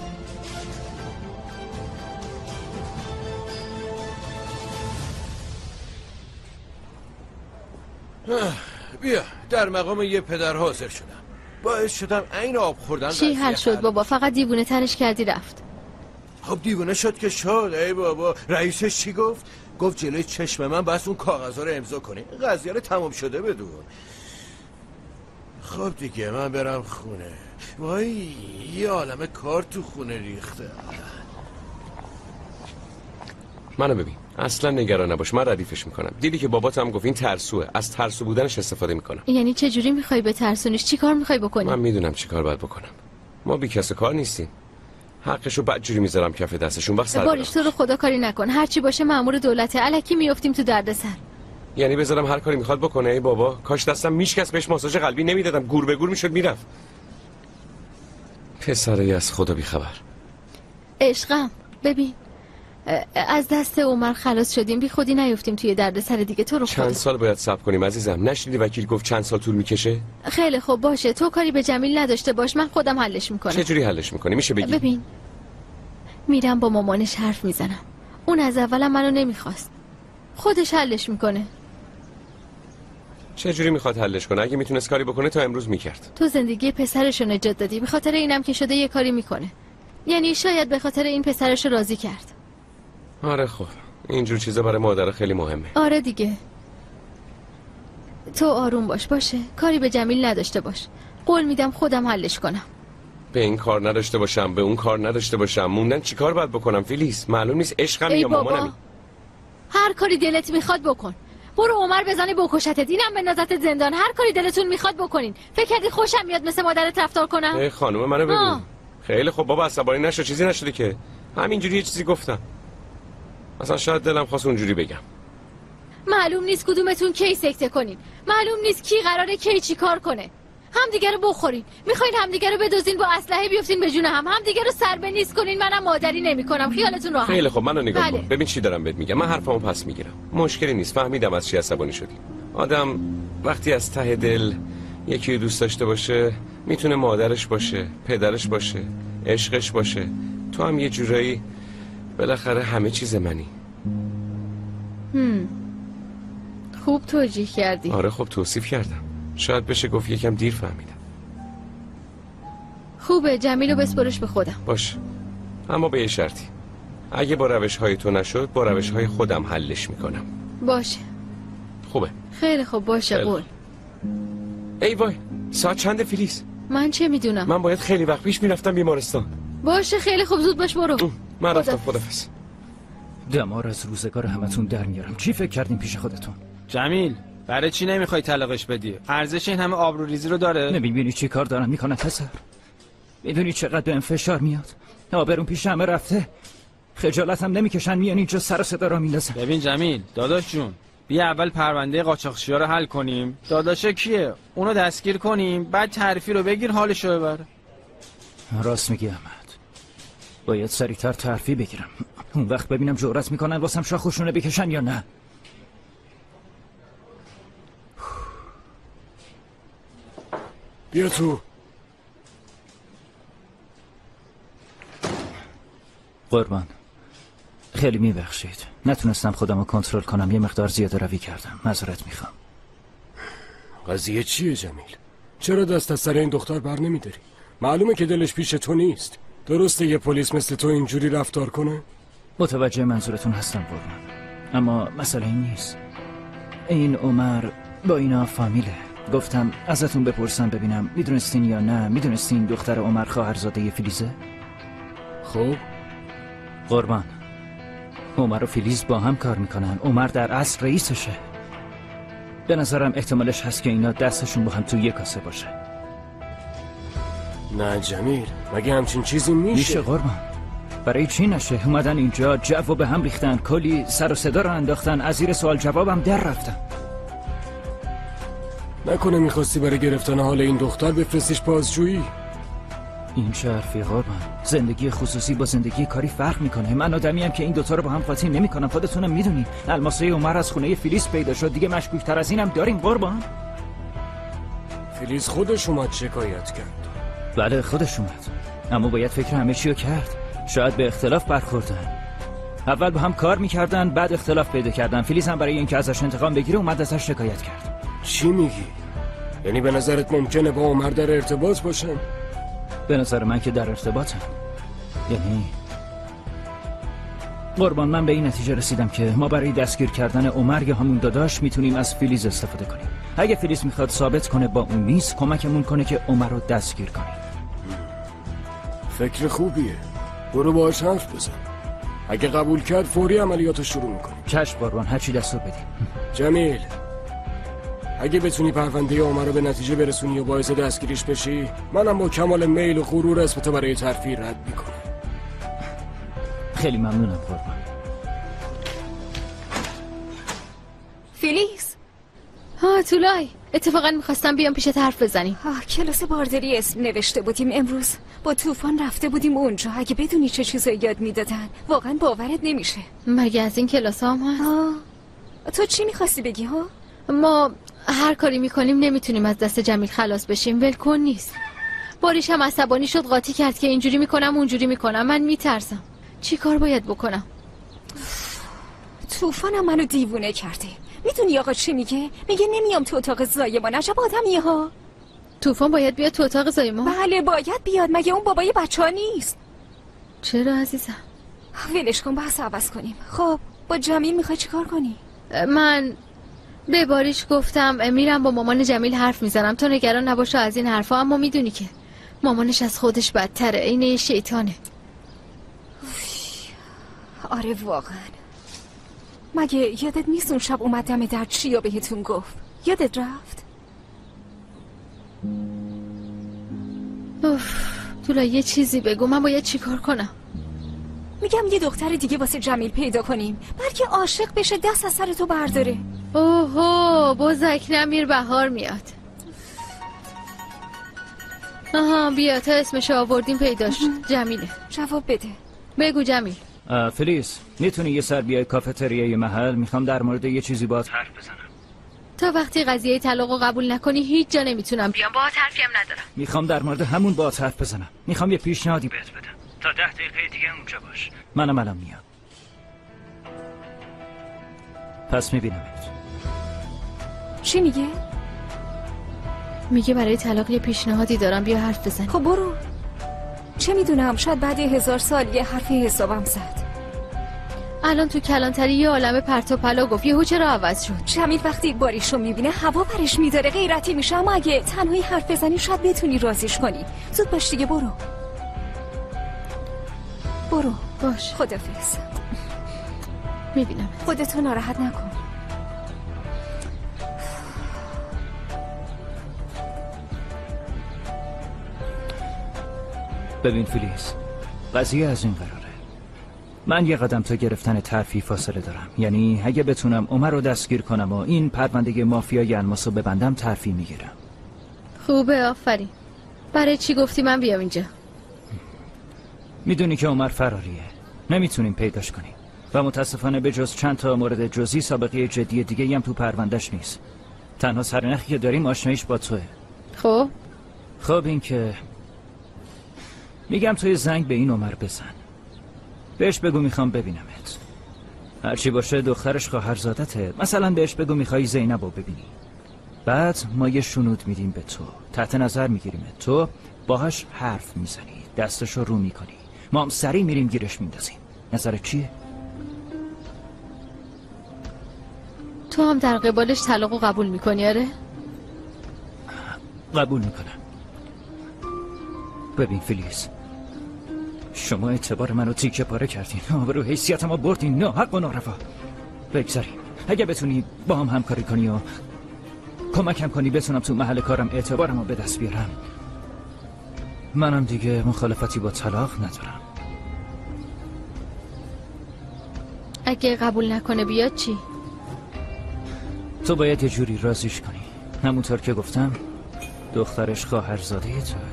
بیا در مقام یه پدر حاضر شدم. باعث شدم عین آب خوردن. چی حل شد بابا؟ فقط دیوونه ترش کردی رفت. خب دیوونه شد که شد. ای بابا رئیسش چی گفت؟ گفت جلوی چشم من بس اون کاغذها رو امضا کنی، قضیه رو تمام شده بدون. خب دیگه من برم خونه. وای یه عالمه کار تو خونه ریخته. منو ببین، اصلا نگران نباش، من ردیفش میکنم. دیدی که بابات هم گفت این ترسوه، از ترسو بودنش استفاده میکنم. یعنی چه جوری میخوای به ترسونیش؟ چی کار میخوای بکنی؟ من میدونم چی کار باید بکنم. ما بی کس کار نیستیم. حقشو بدجوری میذارم کف دستشون. وقت سر باریش تو رو خدا کاری نکن، هرچی باشه مأمور دولته، الکی میافتیم تو دردسر. یعنی بذارم هر کاری میخواد بکنه؟ ای بابا کاش دستم میشکست بهش ماساژ قلبی نمیدادم، گور به گور میشد میرفت. پسرای از خدا بی خبر. عشقم ببین، از دست عمر خلاص شدیم، بی خودی نیفتیم توی دردسر دیگه. تو رو خدا چند سال باید صبر کنیم عزیزم؟ نشنیدی وکیل گفت چند سال طول میکشه؟ خیلی خوب باشه، تو کاری به جمیل نداشته باش، من خودم حلش میکنم. چه جوری حلش میکنی؟ میشه بگی؟ ببین میرم با مامانش حرف میزنم، اون از اولم منو نمیخواست. خودش حلش میکنه. چه جوری میخواد حلش کنه؟ اگه میتونست کاری بکنه تا امروز میکرد. تو زندگی پسرشو نجات دادی، به خاطر اینم که شده یه کاری میکنه. یعنی شاید به خاطر این پسرشو راضی کرد. آره خب اینجور چیزا برای مادر خیلی مهمه. آره دیگه. تو آروم باش. باشه کاری به جمیل نداشته باش. قول میدم خودم حلش کنم. به این کار نداشته باشم، به اون کار نداشته باشم، موندن چیکار باید بکنم فیلیس؟ معلوم نیست عشقم یا مامانم. هر کاری دلت میخواد بکن. برو عمر بزنه بکشتت، اینم بندازت زندان. هر کاری دلتون میخواد بکنین. فکر کردی خوشم میاد مثل مادرت رفتار کنم؟ ای خانم منو ببین. خیلی خب بابا عصبانی نشو، چیزی نشده که. همینجوری یه چیزی گفتم. اصلا شاید دلم خواست اونجوری بگم. معلوم نیست کدومتون کی سکته کنین. معلوم نیست کی قراره کی چی کار کنه. همدیگه رو بخورین. میخواین همدیگه رو بدوزین با اسلحه بیافتین به جون هم. همدیگه رو سر به نیست کنین. منم مادری نمیکنم. خیالتون راحت. خیلی خب منو نگاه بله. کن. ببین چی دارم بهت میگم. من حرفمو پس میگیرم. مشکلی نیست. فهمیدم از چی عصبانی شدی. آدم وقتی از ته دل یکی رو دوست داشته باشه میتونه مادرش باشه، پدرش باشه، عشقش باشه. تو هم یه جورایی بالاخره همه چیز منی. هم. خوب توجیه کردی. آره خب توصیف کردم. شاید بشه گفت یکم دیر فهمیدم. خوبه جمیلو بسپرش به خودم. باشه اما به یه شرطی. اگه با روش های تو نشد با روش های خودم حلش میکنم. باشه خوبه. خیلی خوب باشه خیلی. قول. ای وای ساعت چنده فیلیس؟ من چه میدونم؟ من باید خیلی وقت پیش میرفتم بیمارستان. باشه خیلی خوب زود باش برو. من رفتم. خدافظ. دمار از روزگار همتون در میارم. چی فکر کردین پیش خودتون؟ جمیل برای چی نمیخوای طلاقش بدی؟ ارزش این همه آبروریزی رو داره؟ نمیبینی چی کار دارن میکنن پسر؟ میدونی چقدر به این فشار میاد؟ آبرون پیش همه رفته. خجالت هم نمیکشن میان اینجا سر و صدا را میندازن. ببین جمیل داداش جون بیا اول پرونده قاچاقچیا رو حل کنیم. داداشه کیه؟ اونو دستگیر کنیم بعد تعریفی رو بگیر حالشو ببر. راست میگی احمد. باید سریعتر تعریفی بگیرم. اون وقت ببینم جرأت میکنن واسم شاخوشونه بکشن یا نه. بیا تو. قربان خیلی میبخشید. نتونستم خودم رو کنترل کنم. یه مقدار زیاده روی کردم. معذرت میخوام. قضیه چیه جمیل؟ چرا دست از سر این دختر بر نمیداری؟ معلومه که دلش پیش تو نیست. درسته یه پلیس مثل تو اینجوری رفتار کنه؟ متوجه منظورتون هستم قربان. اما مسئله این نیست. این عمر با اینا فامیله. گفتم ازتون بپرسم ببینم میدونستین یا نه میدونستین دختر عمر خواهرزاده فیلیزه؟ خب قربان عمر و فیلیز با هم کار میکنن. عمر در اصل رئیسشه. به نظرم احتمالش هست که اینا دستشون با هم تو یک کاسه باشه. نه جمیل مگه همچین چیزی میشه؟ میشه قربان. برای چی نشه؟ اومدن اینجا جو به هم ریختن، کلی سر و صدا رو انداختن، از زیر سوال جوابم در رفتن. نکنه میخواستی برای گرفتن حال این دختر بفرستیش بازجویی؟ این چه حرفی قربان؟ زندگی خصوصی با زندگی کاری فرق میکنه. من آدمیم که این دوتا رو با هم قاطی نمیکنم. خودتونم میدونید الماسای عمر از خونه فیلیس پیدا شد. دیگه مشکوک تر از اینم داریم قربان؟ فیلیس خودش اومد شکایت کرد. بله خودش اومد. اما باید فکر همه چی رو کرد. شاید به اختلاف برخوردن. اول با هم کار میکردن بعد اختلاف پیدا کردن. فیلیس هم برای اینکه ازش انتقام بگیره اومد ازش شکایت کرد. چی میگی؟ یعنی به نظرت ممکنه با عمر در ارتباط باشن؟ به نظر من که در ارتباطن. یعنی قربان من به این نتیجه رسیدم که ما برای دستگیر کردن عمر یا همون داداش میتونیم از فیلیز استفاده کنیم. اگه فیلیز میخواد ثابت کنه با اون نیست کمکمون کنه که عمر رو دستگیر کنیم. فکر خوبیه. برو باهاش حرف بزن. اگه قبول کرد فوری عملیاتو شروع میکنیم. چشم قربان هرچی دستور بدیم. جمیل اگه بتونی پرونده عمر رو به نتیجه برسونی و باعث دستگیریش بشی منم با کمال میل و غرور اسم تو برای ترفیع رد میکنم. خیلی ممنونم قربان. فیلیس ها طولای اتفاقا میخواستم بیام پیشت حرف بزنیم. آه کلاس بارداری اسم نوشته بودیم امروز با طوفان رفته بودیم اونجا. اگه بدونی چه چیزایی یاد میدادن واقعا باورت نمیشه. مگه از این کلاس هم هست؟ آه. تو چی میخواستی بگی ها؟ ما هر کاری میکنیم نمیتونیم از دست جمیل خلاص بشیم. ولکن نیست. باریش هم عصبانی شد قاطی کرد که اینجوری میکنم اونجوری میکنم. من میترسم. چی کار باید بکنم؟ طوفانم منو دیوونه کرده. میدونی آقا چی میگه؟ میگه نمیام تو اتاق زایمان. عجب آدمیه ها. طوفان باید بیاد تو اتاق زایمان؟ بله باید بیاد. مگه اون بابای بچه ها نیست؟ چرا عزیزم؟ ولش کن، بحث عوض کنیم. خب با جمیل میخوای چیکار کنی؟ من به باریش گفتم میرم با مامان جمیل حرف میزنم، تو نگران نباشه از این حرفا، اما میدونی که مامانش از خودش بدتره، اینه یه شیطانه. آره واقعا. مگه یادت نیست اون شب اومد دم در چی یا بهتون گفت؟ یادت رفت؟ اوف تولا یه چیزی بگو، من باید چیکار کنم؟ میگم یه دختر دیگه واسه جمیل پیدا کنیم، بلکه عاشق بشه دست از سر تو برداره. اوهو بزک نمیر بهار میاد. آها بیا تا اسمشو آوردیم پیداش. جمیله. جواب بده. بگو جمیل. فلیس میتونی یه سر بیای کافتریای محل؟ میخوام در مورد یه چیزی باهات حرف بزنم. تا وقتی قضیه طلاقو قبول نکنی هیچ جا نمیتونم بیام، باهات حرفی هم ندارم. میخوام در مورد همون باهات حرف بزنم. میخوام یه پیشنهادی بهت بدم. تا ده دقیقه دیگه اونجا باش. منم الان میام. پس میبینمت. چی میگه؟ میگه برای طلاق یه پیشنهادی دارم، بیا حرف بزن. خب برو. چه میدونم، شاید بعد هزار سال یه حرفی حسابم زد. الان تو کلانتری یه عالمه پرت و پلا گفت، یهو چرا عوض شد؟ جمیل وقتی باریشو میبینه هوا برش میداره، غیرتی میشه، اما اگه تنهایی حرف بزنی شاید بتونی رازیش کنی. زود باش دیگه، برو برو. باش. خدافظ. میبینم. خودتو ناراحت نکن. ببین فلیس، قضیه از این قراره. من یه قدم تا گرفتن ترفیع فاصله دارم. یعنی اگه بتونم عمر رو دستگیر کنم و این پرونده مافیای الماس رو ببندم ترفیع میگیرم. خوبه، آفرین. برای چی گفتی من بیام اینجا؟ میدونی که عمر فراریه، نمیتونیم پیداش کنیم و متاسفانه به جز چند تا مورد جزئی سابقه جدی دیگه هم تو پروندهش نیست. تنها سرنخی که داریم آشناییش با توه. خب خب این که میگم توی زنگ به این عمر بزن، بهش بگو میخوام ببینمت، هرچی باشه دخترش خواهرزادته. مثلا بهش بگو میخوای زینب رو ببینی. بعد ما یه شنود میدیم به تو، تحت نظر میگیریم، تو باهاش حرف میزنی، دستش رو رو میکنی، ما هم سریع میریم گیرش میندازیم. نظرت چیه؟ تو هم در قبالش طلاقو قبول میکنی؟ آره؟ قبول میکنم. ببین فلیس، شما اعتبار منو تیکه پاره کردین، آبرو حیثیتمو بردین، نه حق و ناروا. بگذاریم اگه بتونی با هم همکاری کنی و کمکم کنی بتونم تو محل کارم اعتبارمو به دست بیارم، منم دیگه مخالفتی با طلاق ندارم. اگه قبول نکنه بیاد چی؟ تو باید یه جوری راضیش کنی. همونطور که گفتم دخترش خواهرزاده توه.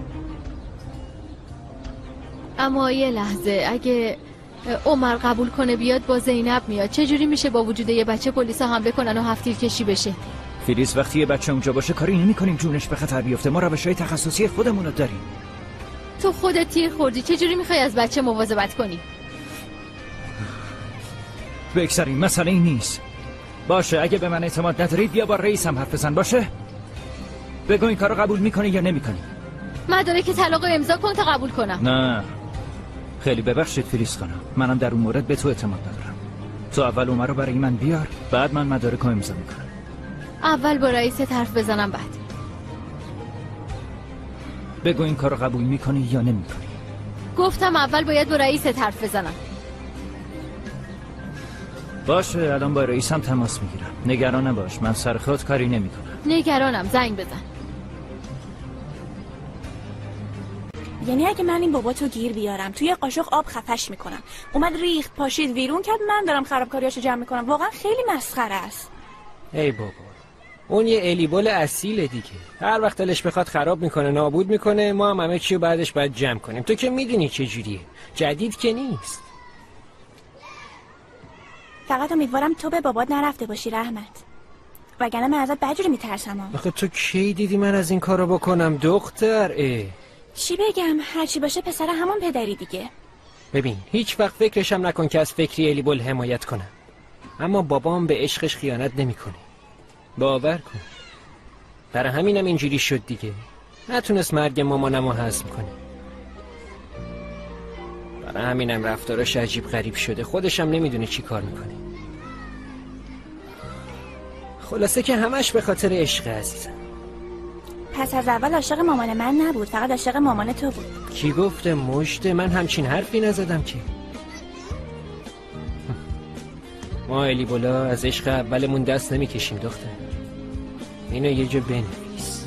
اما یه لحظه، اگه عمر قبول کنه بیاد با زینب میاد، چه جوری میشه با وجود یه بچه پلیسا حمله کنن و هفتیر کشی بشه؟ فلیس وقتی یه بچه اونجا باشه کاری نمی کنیم جونش به خطر بیفته. ما روش‌های تخصصی خودمون رو داریم. تو خودت تیر خوردی، چه جوری میخوای از بچه مواظبت کنی؟ بگذاریم، مسئله این نیست. باشه اگه به من اعتماد نداری بیا با رئیسم حرف بزن. باشه بگو این کارو قبول میکنی یا نمیکنی. مدارک طلاق امضا کن تا قبول کنم. نه خیلی ببخشید فلیس خانم، منم در اون مورد به تو اعتماد ندارم. تو اول عمر رو برای من بیار، بعد من مدارک رو امضا میکنم. اول با رئیس حرف بزنم بعد. بگو این کارو قبول میکنی یا نمیکنی. گفتم اول باید با رئیس حرف بزنم. باشه الان با رئیسم تماس میگیرم، نگران نباش، من سر خود کاری نمیکنم. نگرانم، زنگ بزن. یعنی اگه من این باباتو گیر بیارم توی قاشق آب خفش میکنم، اومد ریخت پاشید ویرون کرد، من دارم خرابکاریاشو جمع میکنم، واقعا خیلی مسخره است. ای بابا اون یه الیبول اصیله دیگه، هر وقت دلش بخواد خراب میکنه نابود میکنه، ما هم همه چیو بعدش باید جمع کنیم. تو که میدونی چه جوریه، جدید که نیست. فقط امیدوارم تو به بابات نرفته باشی رحمت، وگرنه من ازت بدجوری میترسم. آخه تو کی دیدی من از این کارو بکنم دختر؟ اه چی بگم، هرچی باشه پسر همون پدری دیگه. ببین هیچ وقت فکرشم نکن که از فکری الیبول حمایت کنم. اما بابام به عشقش خیانت نمیکنه. باور کن. برای همینم اینجوری شد دیگه. نتونست مرگ مامانمو هضم کنه. برای همینم رفتاراش عجیب غریب شده. خودشم نمیدونه چی کار میکنه. خلاصه که همش به خاطر عشق عزیزم. پس از اول عاشق مامان من نبود، فقط عاشق مامان تو بود. کی گفته مجده؟ من همچین حرفی نزدم که. ما الی بولا از عشق اولمون دست نمیکشیم دختر. اینو یه جا بنویس.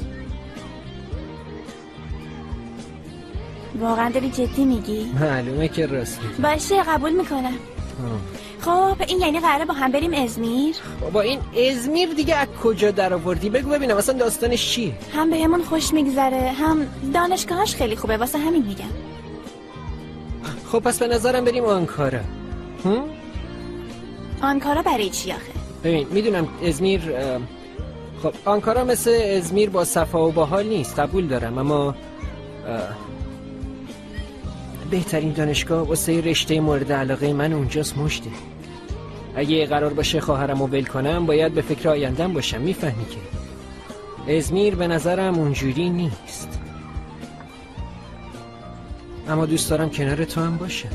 واقعا داری جدی میگی؟ معلومه که راست میگی. باشه قبول میکنم. خب این یعنی قراره با هم بریم ازمیر؟ بابا این ازمیر دیگه از کجا در آوردی؟ بگو ببینم اصلا داستانش چیه؟ هم به همون خوش میگذره، هم دانشگاهش خیلی خوبه، واسه همین میگم. خب پس به نظرم بریم آنکارا. هم؟ آنکارا برای چی آخه؟ ببین میدونم ازمیر، خب آنکارا مثل ازمیر با صفا و باحال نیست، قبول دارم، اما بهترین دانشگاه واسه رشته مورد علاقه من اونجاست مجده. اگه قرار باشه خواهرمو ول کنم باید به فکر آیندم باشم، میفهمی که ازمیر به نظرم اونجوری نیست. اما دوست دارم کنار تو هم باشم.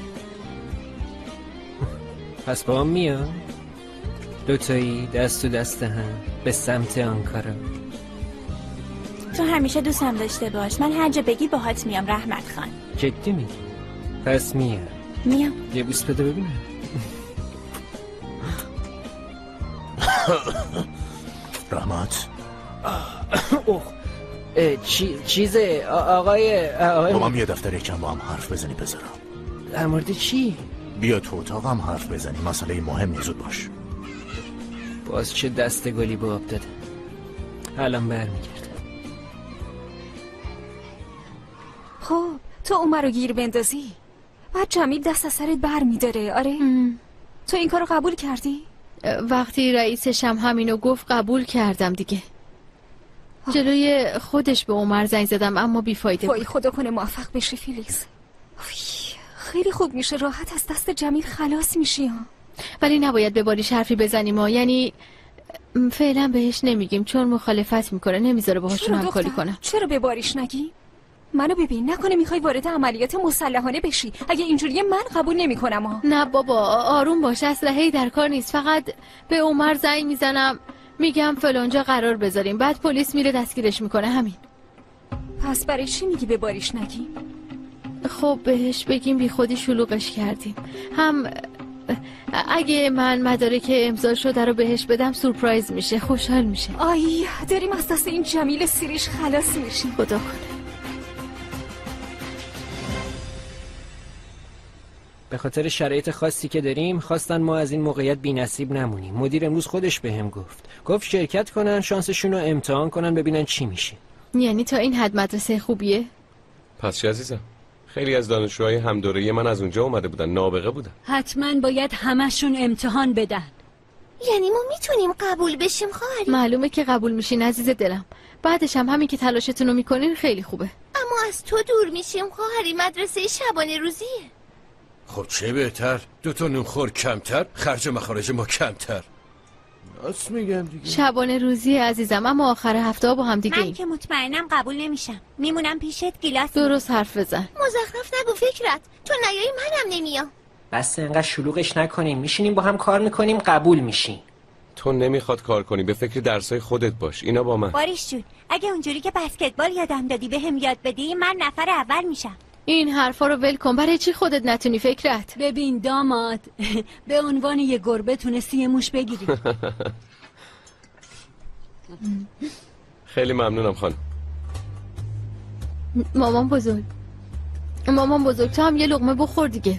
پس با هم میام دوتایی دست تو دست هم به سمت آنکارا. تو همیشه دوستم داشته باش، من هر جا بگی باهات میام رحمت خان. جدی میگی؟ پس میام. میام. یه بوس بده ببینم. رحمت. اوه چی چیزه آقای آقای با من یه دفتر یکم با هم حرف بزنی بذارم. در مورد چی؟ بیا تو اتاقم حرف بزنی، مسئله مهم زود باش. باز چه دست گلی به آب داده. الان برمیگردم. خب تو عمر رو گیر بندازی بعد جمیل دست از سرت بر میداره. آره ام. تو این کارو قبول کردی؟ وقتی رئیسشم همینو گفت قبول کردم دیگه. آه. جلوی خودش به عمر زنگ زدم اما بیفایده بود. وای خدا کنه موفق بشی فیلیس. خیلی خوب میشه، راحت از دست جمیل خلاص میشی ها. ولی نباید به باریش حرفی بزنیم ها. یعنی فعلا بهش نمیگیم چون مخالفت میکنه، نمیذاره باهاشون همکاری کنه. چرا به باریش نگی؟ منو ببین، نکنه میخوای وارد عملیات مسلحانه بشی. اگه اینجوریه من قبول نمیکنم ها. نه بابا آروم باش، اسلحه‌ای در کار نیست. فقط به عمر زنگ میزنم میگم فلانجا قرار بذاریم، بعد پلیس میره دستگیرش میکنه، همین. پس برای چی میگی به باریش نگی؟ خب بهش بگیم بی خودی شلوغش کردیم. هم اگه من مدارک امضا شده رو بهش بدم سورپرایز میشه، خوشحال میشه. آی داریم از دست این جمیل سیریش خلاص میشیم. خدا کنه. به خاطر شرایط خاصی که داریم خواستن ما از این موقعیت بی‌نصیب نمونیم. مدیر امروز خودش بهم گفت گفت شرکت کنن، شانسشون رو امتحان کنن ببینن چی میشه. یعنی تا این حد مدرسه خوبیه؟ پس چه عزیزم، خیلی از دانشجوهای هم دوره‌ای من از اونجا اومده بودن، نابغه بودن. حتما باید همشون امتحان بدن. یعنی ما میتونیم قبول بشیم خواهری؟ معلومه که قبول میشین عزیز دلم. بعدش هم همین که تلاشتون رو میکنین خیلی خوبه. اما از تو دور میشیم خواهری، مدرسه شبانه روزیه. خب چه بهتر، دو تا نونخور کمتر، خرج مخارج ما کمتر. راست میگم دیگه. شبانه روزی عزیزم، اما آخر هفته ها با هم دیگه من ایم. که مطمئنم قبول نمیشم، میمونم پیشت گیلاس. درست حرف بزن. مزخرف نگو فکرت، تو نیایی منم نمیام. بس انقدر شلوغش نکنیم، میشینیم با هم کار میکنیم قبول میشین. تو نمیخواد کار کنی، به فکر درسای خودت باش. اینا با من. باریش جون اگه اونجوری که بسکتبال یادم دادی به هم یاد بدی من نفر اول میشم. این حرفا رو ول کن، برای چی خودت نتونی فکرت؟ ببین داماد به عنوان یه گربه تونستی یه موش بگیری. خیلی ممنونم خانم. مامان بزرگ مامان بزرگ تو هم یه لقمه بخور دیگه.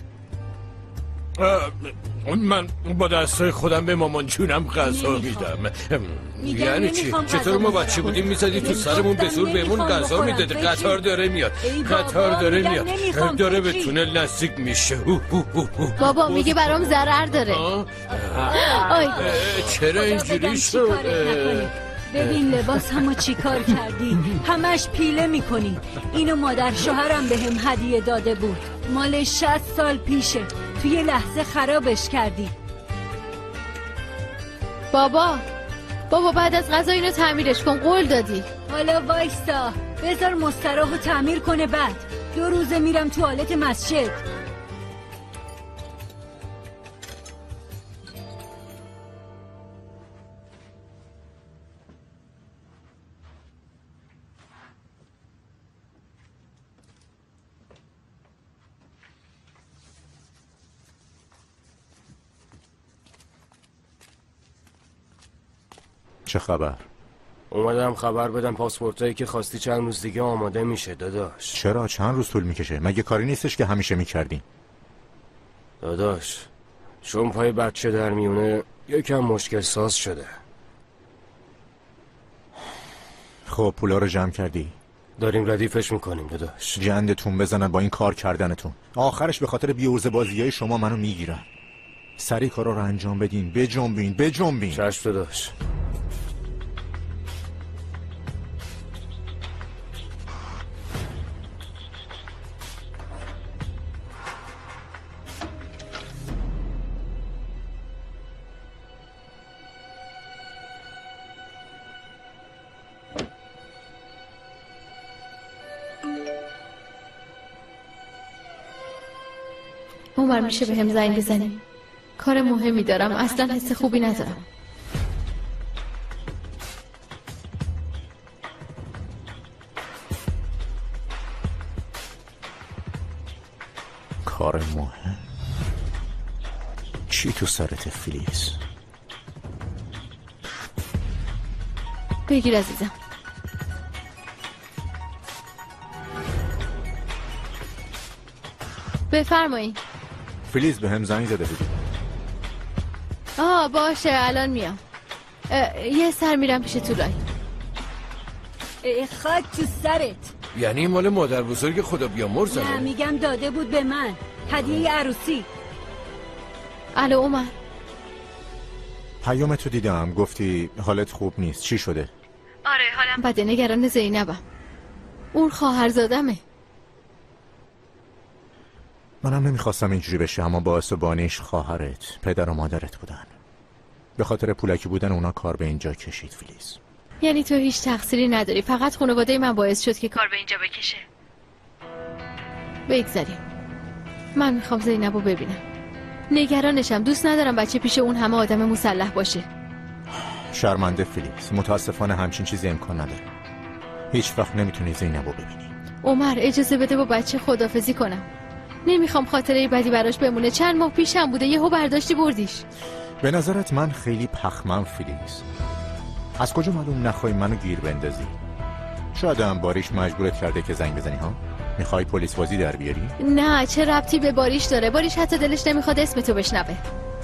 من با دستای خودم به مامان جونم غذا میدم. یعنی چی؟ چطور ما بچه بودیم میزدی تو سرمون به زور بهمون غذا میدادی؟ قطار داره میاد، قطار داره میاد، داره به تونل نزدیک میشه. بابا میگه برام ضرر داره. آی چرا اینجوری شد؟ ببین لباس همو چی کار کردی؟ همش پیله میکنی. اینو مادر شوهرم به هم هدیه داده بود، مال شصت سال پیشه، توی یه لحظه خرابش کردی. بابا بابا بعد از غذا اینو تعمیرش کن، قول دادی. حالا وایستا بذار مستراحو تعمیر کنه، بعد دو روزه میرم توالت مسجد. چه خبر؟ اومدم خبر بدم پاسپورتایی که خواستی چند روز دیگه آماده میشه داداش. چرا؟ چند روز طول میکشه؟ مگه کاری نیستش که همیشه میکردی؟ داداش چون پای بچه در میونه یکم مشکل ساز شده. خب پولا رو جمع کردی؟ داریم ردیفش میکنیم داداش. جندتون بزنن با این کار کردنتون، آخرش به خاطر بیعرضه بازیای شما منو میگیرن. سریع کارا رو انجام بدین، بجنبین بجنبین. چشم داداش. عمر میشه به هم زنگ بزنی؟ کار مهمی دارم، اصلا حس خوبی ندارم. کار مهم؟ چی تو سرت فلیس؟ بگیر عزیزم. بفرمایید. فلیس به هم زنگ زده بودی. آه باشه الان میام. یه سر میرم پیش طولایی. خاک تو سرت. یعنی مال مادر بزرگ خدا بیامرز؟ نه میگم داده بود به من، هدیه عروسی. الو عمر. پیام تو دیدم، گفتی حالت خوب نیست، چی شده؟ آره حالم بده، نگران زینبم. اون خواهرزادمه. منم نمیخواستم اینجوری بشه، اما باعث و بانیش خواهرت، پدر و مادرت بودن. به خاطر پولکی بودن اونا کار به اینجا کشید فلیس. یعنی تو هیچ تقصیری نداری، فقط خانواده من باعث شد که کار به اینجا بکشه. بگذاریم. من میخوام زینبو ببینم. نگرانشم، دوست ندارم بچه پیش اون همه آدم مسلح باشه. شرمنده فلیس، متاسفانه همچین چیزی امکان نداره. هیچ وقت نمیتونی زینبو ببینی. عمر اجازه بده با بچه خدافزی کنم. نمیخوام خاطره بدی براش بمونه. چند ماه پیشم بوده، یهو برداشتی بردیش. به نظرت من خیلی پخمم فلیس؟ از کجا معلوم نخوای منو گیر بندازی؟ شاید هم باریش مجبورت کرده که زنگ بزنی ها؟ میخوای پلیس بازی در بیاری؟ نه، چه ربطی به باریش داره؟ باریش حتی دلش نمیخواد اسم تو بشنوه.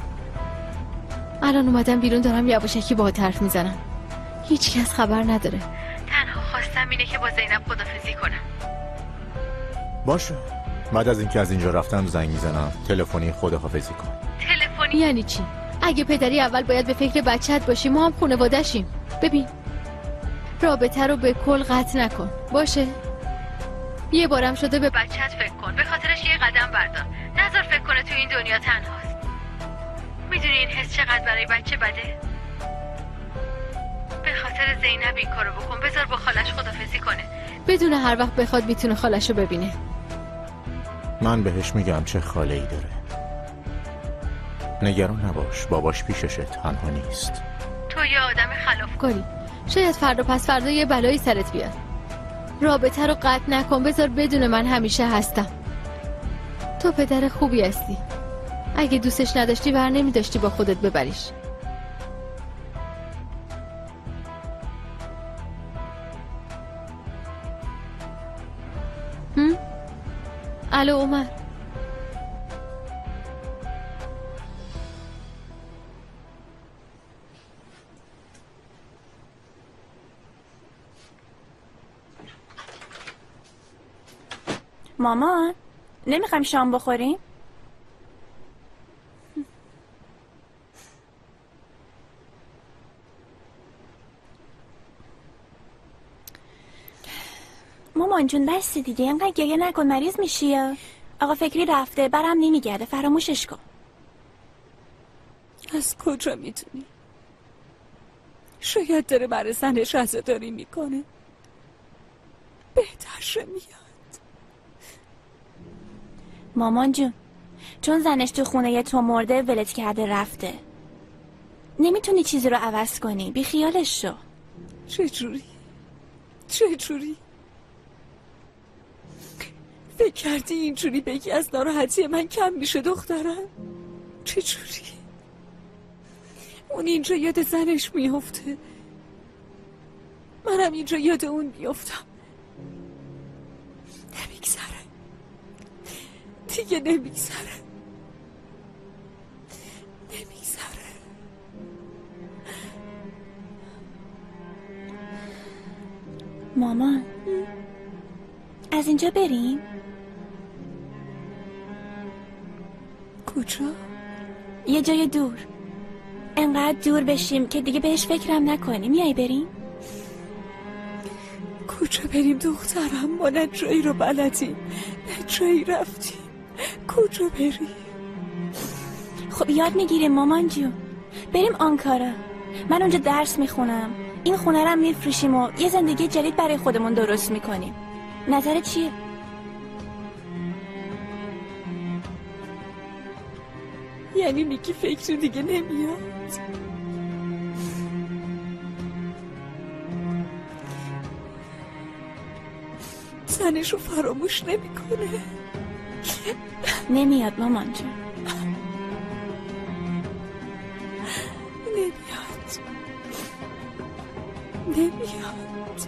الان اومدم بیرون، دارم یواشکی باهات حرف میزنم. هیچ کس خبر نداره. تنها خواستم اینه که با زینب خدافزی کنم. باشه. بعد از اینکه از اینجا رفتم زنگ میزنم، تلفنی خداحافظی کن. تلفنی یعنی چی؟ اگه پدری اول باید به فکر بچت باشی، ما هم خانواده‌شیم. ببین رابطه رو به کل قطع نکن، باشه؟ یه بارم شده به بچت فکر کن، به خاطرش یه قدم بردار. نذار فکر کنه تو این دنیا تنهاست. میدونی این حس چقدر برای بچه بده؟ به خاطر زینب این کارو بکن، بذار با خالش خدافزی کنه، بدون هر وقت بخواد میتونه خالش رو ببینه. من بهش میگم چه خاله ای داره. نگران نباش، باباش پیششه، تنها نیست. تو یه آدم خلافکاری، شاید فردا پس فردا یه بلایی سرت بیاد. رابطه رو قطع نکن، بذار بدون من همیشه هستم. تو پدر خوبی هستی. اگه دوستش نداشتی بر نمیداشتی با خودت ببریش. هم؟ الو عمر. مامان نمیخوایم شام بخوریم؟ مامان جون بس دیگه، اینقدر گریه نکن، مریض میشی. آقا فکری رفته، برم نمیگرده، فراموشش کن. از کجا میدونی؟ شاید داره برای زنش عزاداری میکنه. بهترشه میاد. مامان جون، چون زنش تو خونه تو مرده ولت کرده رفته، نمیتونی چیزی رو عوض کنی. بی خیالش شو. چجوری؟ چجوری؟ فکر کردی اینجوری بگی از ناراحتی من کم میشه دخترم؟ چجوری؟ اون اینجا یاد زنش میفته، منم اینجا یاد اون میفتم. نمیگذره دیگه، نمیگذره نمیگذره. مامان، از اینجا بریم؟ کجا؟ یه جای دور، انقدر دور بشیم که دیگه بهش فکرم نکنیم. میای بریم؟ کجا بریم دخترم؟ ما نه جایی رو بلدیم نه جایی رفتیم. کجا بریم؟ خب یاد میگیریم مامان جون. بریم آنکارا، من اونجا درس میخونم، این خونه رو میفروشیم و یه زندگی جدید برای خودمون درست میکنیم. نظرت چیه؟ یعنی میگی فکر دیگه نمیاد؟ زنشو فراموش نمیکنه؟ نمیاد مامان جون. نمیاد نمیاد.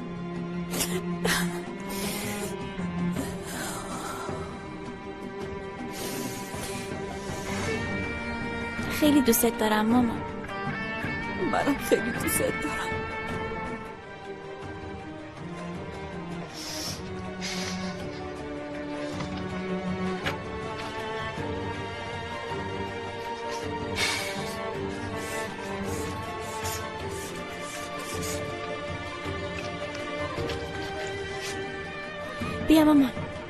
خیلی دوست دارم مامان. منم خیلی دوست دارم. بیا مامان.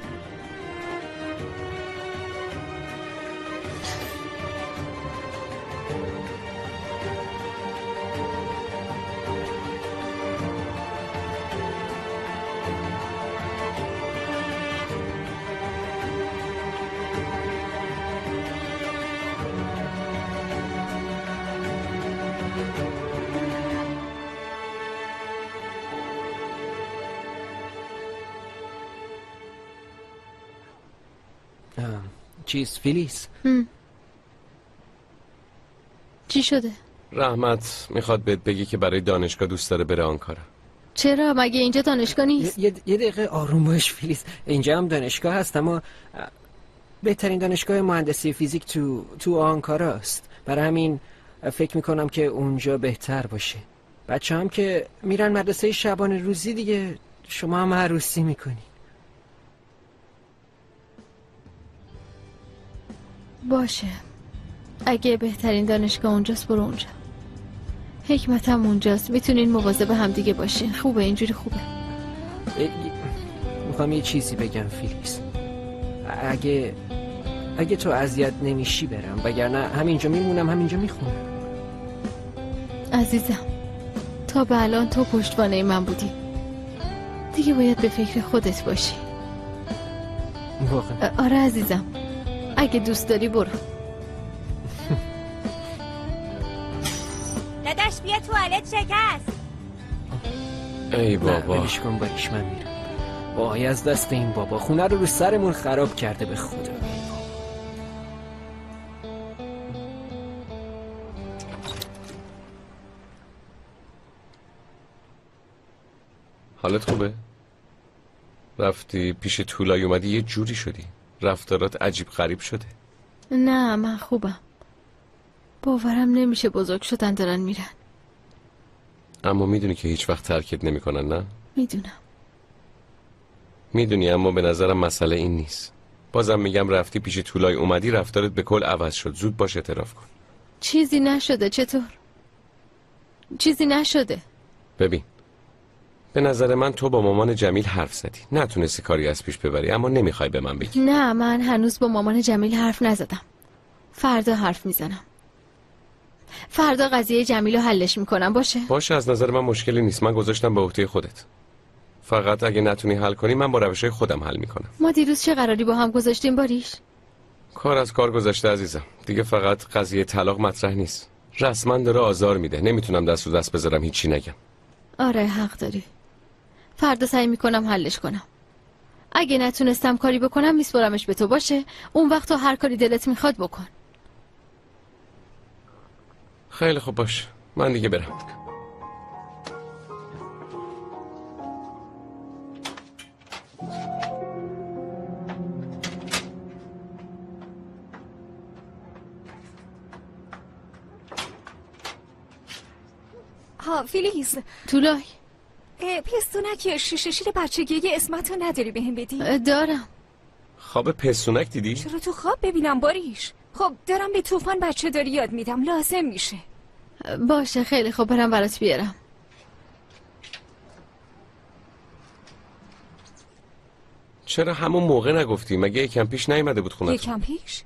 چیز فیلیس؟ چی شده؟ رحمت میخواد بهت بگی که برای دانشگاه دوست داره بره آنکارا. چرا؟ مگه اینجا دانشگاه نیست؟ یه, یه دقیقه آروم باش فیلیس. اینجا هم دانشگاه هست، اما بهترین دانشگاه مهندسی فیزیک تو تو آنکارا است. برای همین فکر میکنم که اونجا بهتر باشه. بچه هم که میرن مدرسه شبانه روزی دیگه، شما هم عروسی میکنی. باشه، اگه بهترین دانشگاه اونجاست برو اونجا. حکمتم اونجاست، میتونین مواظب هم دیگه باشین. خوبه اینجوری خوبه. میخوام یه چیزی بگم فیلیس. اگه اگه تو اذیت نمیشی برم، وگرنه همینجا میمونم، همینجا میخونم. عزیزم، تا به الان تو پشتوانه من بودی، دیگه باید به فکر خودت باشی. واقعا؟ آره عزیزم، اگه دوست داری برو. داداش بیا توالت شکست. ای بابا، بلیش کن باریش، من میرم. وای از دست این بابا، خونه رو رو سرمون خراب کرده به خدا. حالت خوبه؟ رفتی پیش طولای اومدی یه جوری شدی، رفتارات عجیب غریب شده. نه من خوبم، باورم نمیشه بزرگ شدن دارن میرن. اما میدونی که هیچ وقت ترکت نمیکنن، نه؟ میدونم. میدونی، اما به نظرم مسئله این نیست. بازم میگم رفتی پیش طولای اومدی، رفتارت به کل عوض شد. زود باش اعتراف کن. چیزی نشده. چطور؟ چیزی نشده. ببین، به نظر من تو با مامان جمیل حرف زدی، نتونستی کاری از پیش ببری، اما نمیخوای به من بگی. نه من هنوز با مامان جمیل حرف نزدم. فردا حرف میزنم. فردا قضیه جمیل رو حلش میکنم. باشه باشه، از نظر من مشکلی نیست. من گذاشتم به عهده خودت. فقط اگه نتونی حل کنی من با روشهای خودم حل میکنم. ما دیروز چه قراری با هم گذاشتیم باریش؟ کار از کار گذاشته عزیزم. دیگه فقط قضیه طلاق مطرح نیست. رسما داره آزار میده. نمیتونم دست رو دست بذارم هیچی نگم. آره حق داری. فردا سعی میکنم حلش کنم. اگه نتونستم کاری بکنم میسپرمش به تو. باشه؟ اون وقت تو هر کاری دلت میخواد بکن. خیلی خوب باشه. من دیگه برم. ها فیلیز. طولای پستونک شیشه شیر بچگی اسمتو نداری بهم بدی؟ دارم. خواب پستونک دیدی؟ چرا تو خواب ببینم باریش؟ خب دارم به طوفان بچه داری یاد میدم، لازم میشه. باشه خیلی خوب، برم برات بیارم. چرا همون موقع نگفتی؟ مگه یکم پیش نیومده بود خونت؟ یکم پیش؟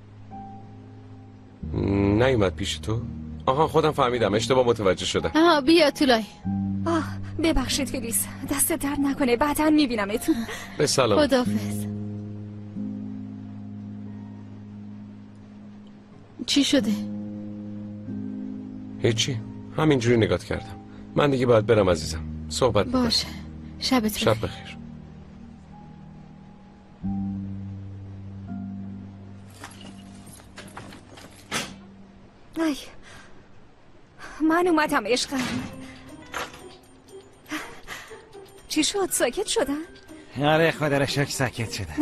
نیومد پیش تو؟ آها خودم فهمیدم، اشتباه متوجه شدم. آها بیا طولای. آه ببخشید فیلیس، دست درد نکنه، بعداً میبینمت. به سلام. خداحافظ. چی شده؟ هیچی، همینجوری نگات کردم. من دیگه باید برم عزیزم. صحبت می‌کنم. باشه، شبت بخیر. شب بخیر. ای من اومدم عشقم. چی شد؟ ساکت شدن؟ آره خدا را شکر ساکت شدن.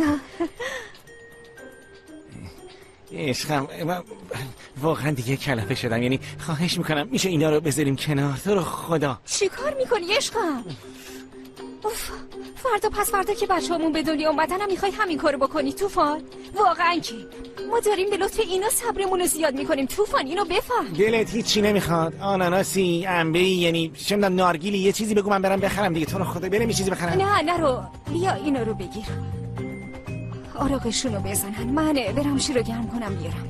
عشقم من واقعا دیگه کلافه شدم. یعنی خواهش میکنم میشه اینا رو بذاریم کنار؟ تو رو خدا. چی کار میکنی عشقم؟ اوف، فردا پس فردا که بچه همون به دنیا اومدن هم میخوای همین کارو بکنی طوفان؟ واقعا که ما داریم به لطف اینا صبرمون رو زیاد میکنیم. طوفان اینو بفهم. دلت هیچی نمیخواد؟ آناناسی، انبهی، یعنی چه میدونم نارگیلی، یه چیزی بگو من برم بخرم دیگه. تو رو خدا بریم یه چیزی بخرم. نه نرو، بیا اینو رو بگیر. آراغشونو بزنن، من برم شیر رو گرم کنم بیارم.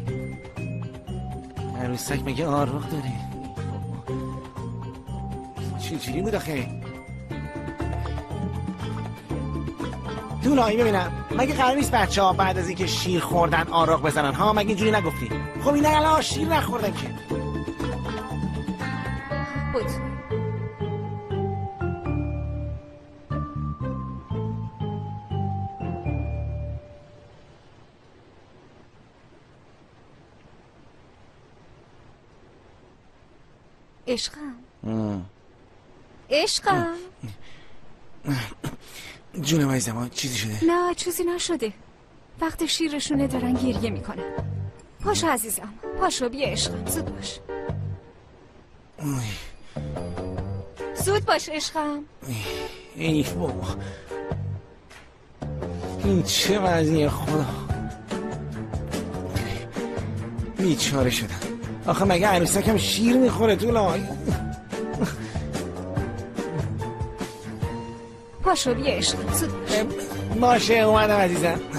عروسک مگه آراغ داره؟ چی چی بود آخه؟ دولایی ببینم، مگه قرار نیست بچه ها بعد از اینکه شیر خوردن آراغ بزنن ها؟ مگه اینجوری نگفتی؟ خب اینا الان شیر نخوردن که. بود عشقم. عشقم. جونم عزیزم، ها چیزی شده؟ نه چیزی نشده. وقت شیرشونه دارن گریه میکنن. پاشو عزیزم، پاشو بیا عشقم، زود باش. زود باش عشقم. ای بابا این چه وضعیه خدا. بیچاره شدم. آخه مگه عروسکم شیر میخوره طولای؟ پاشو بیا عشقم، زود باش. باشه اومدم عزیزم.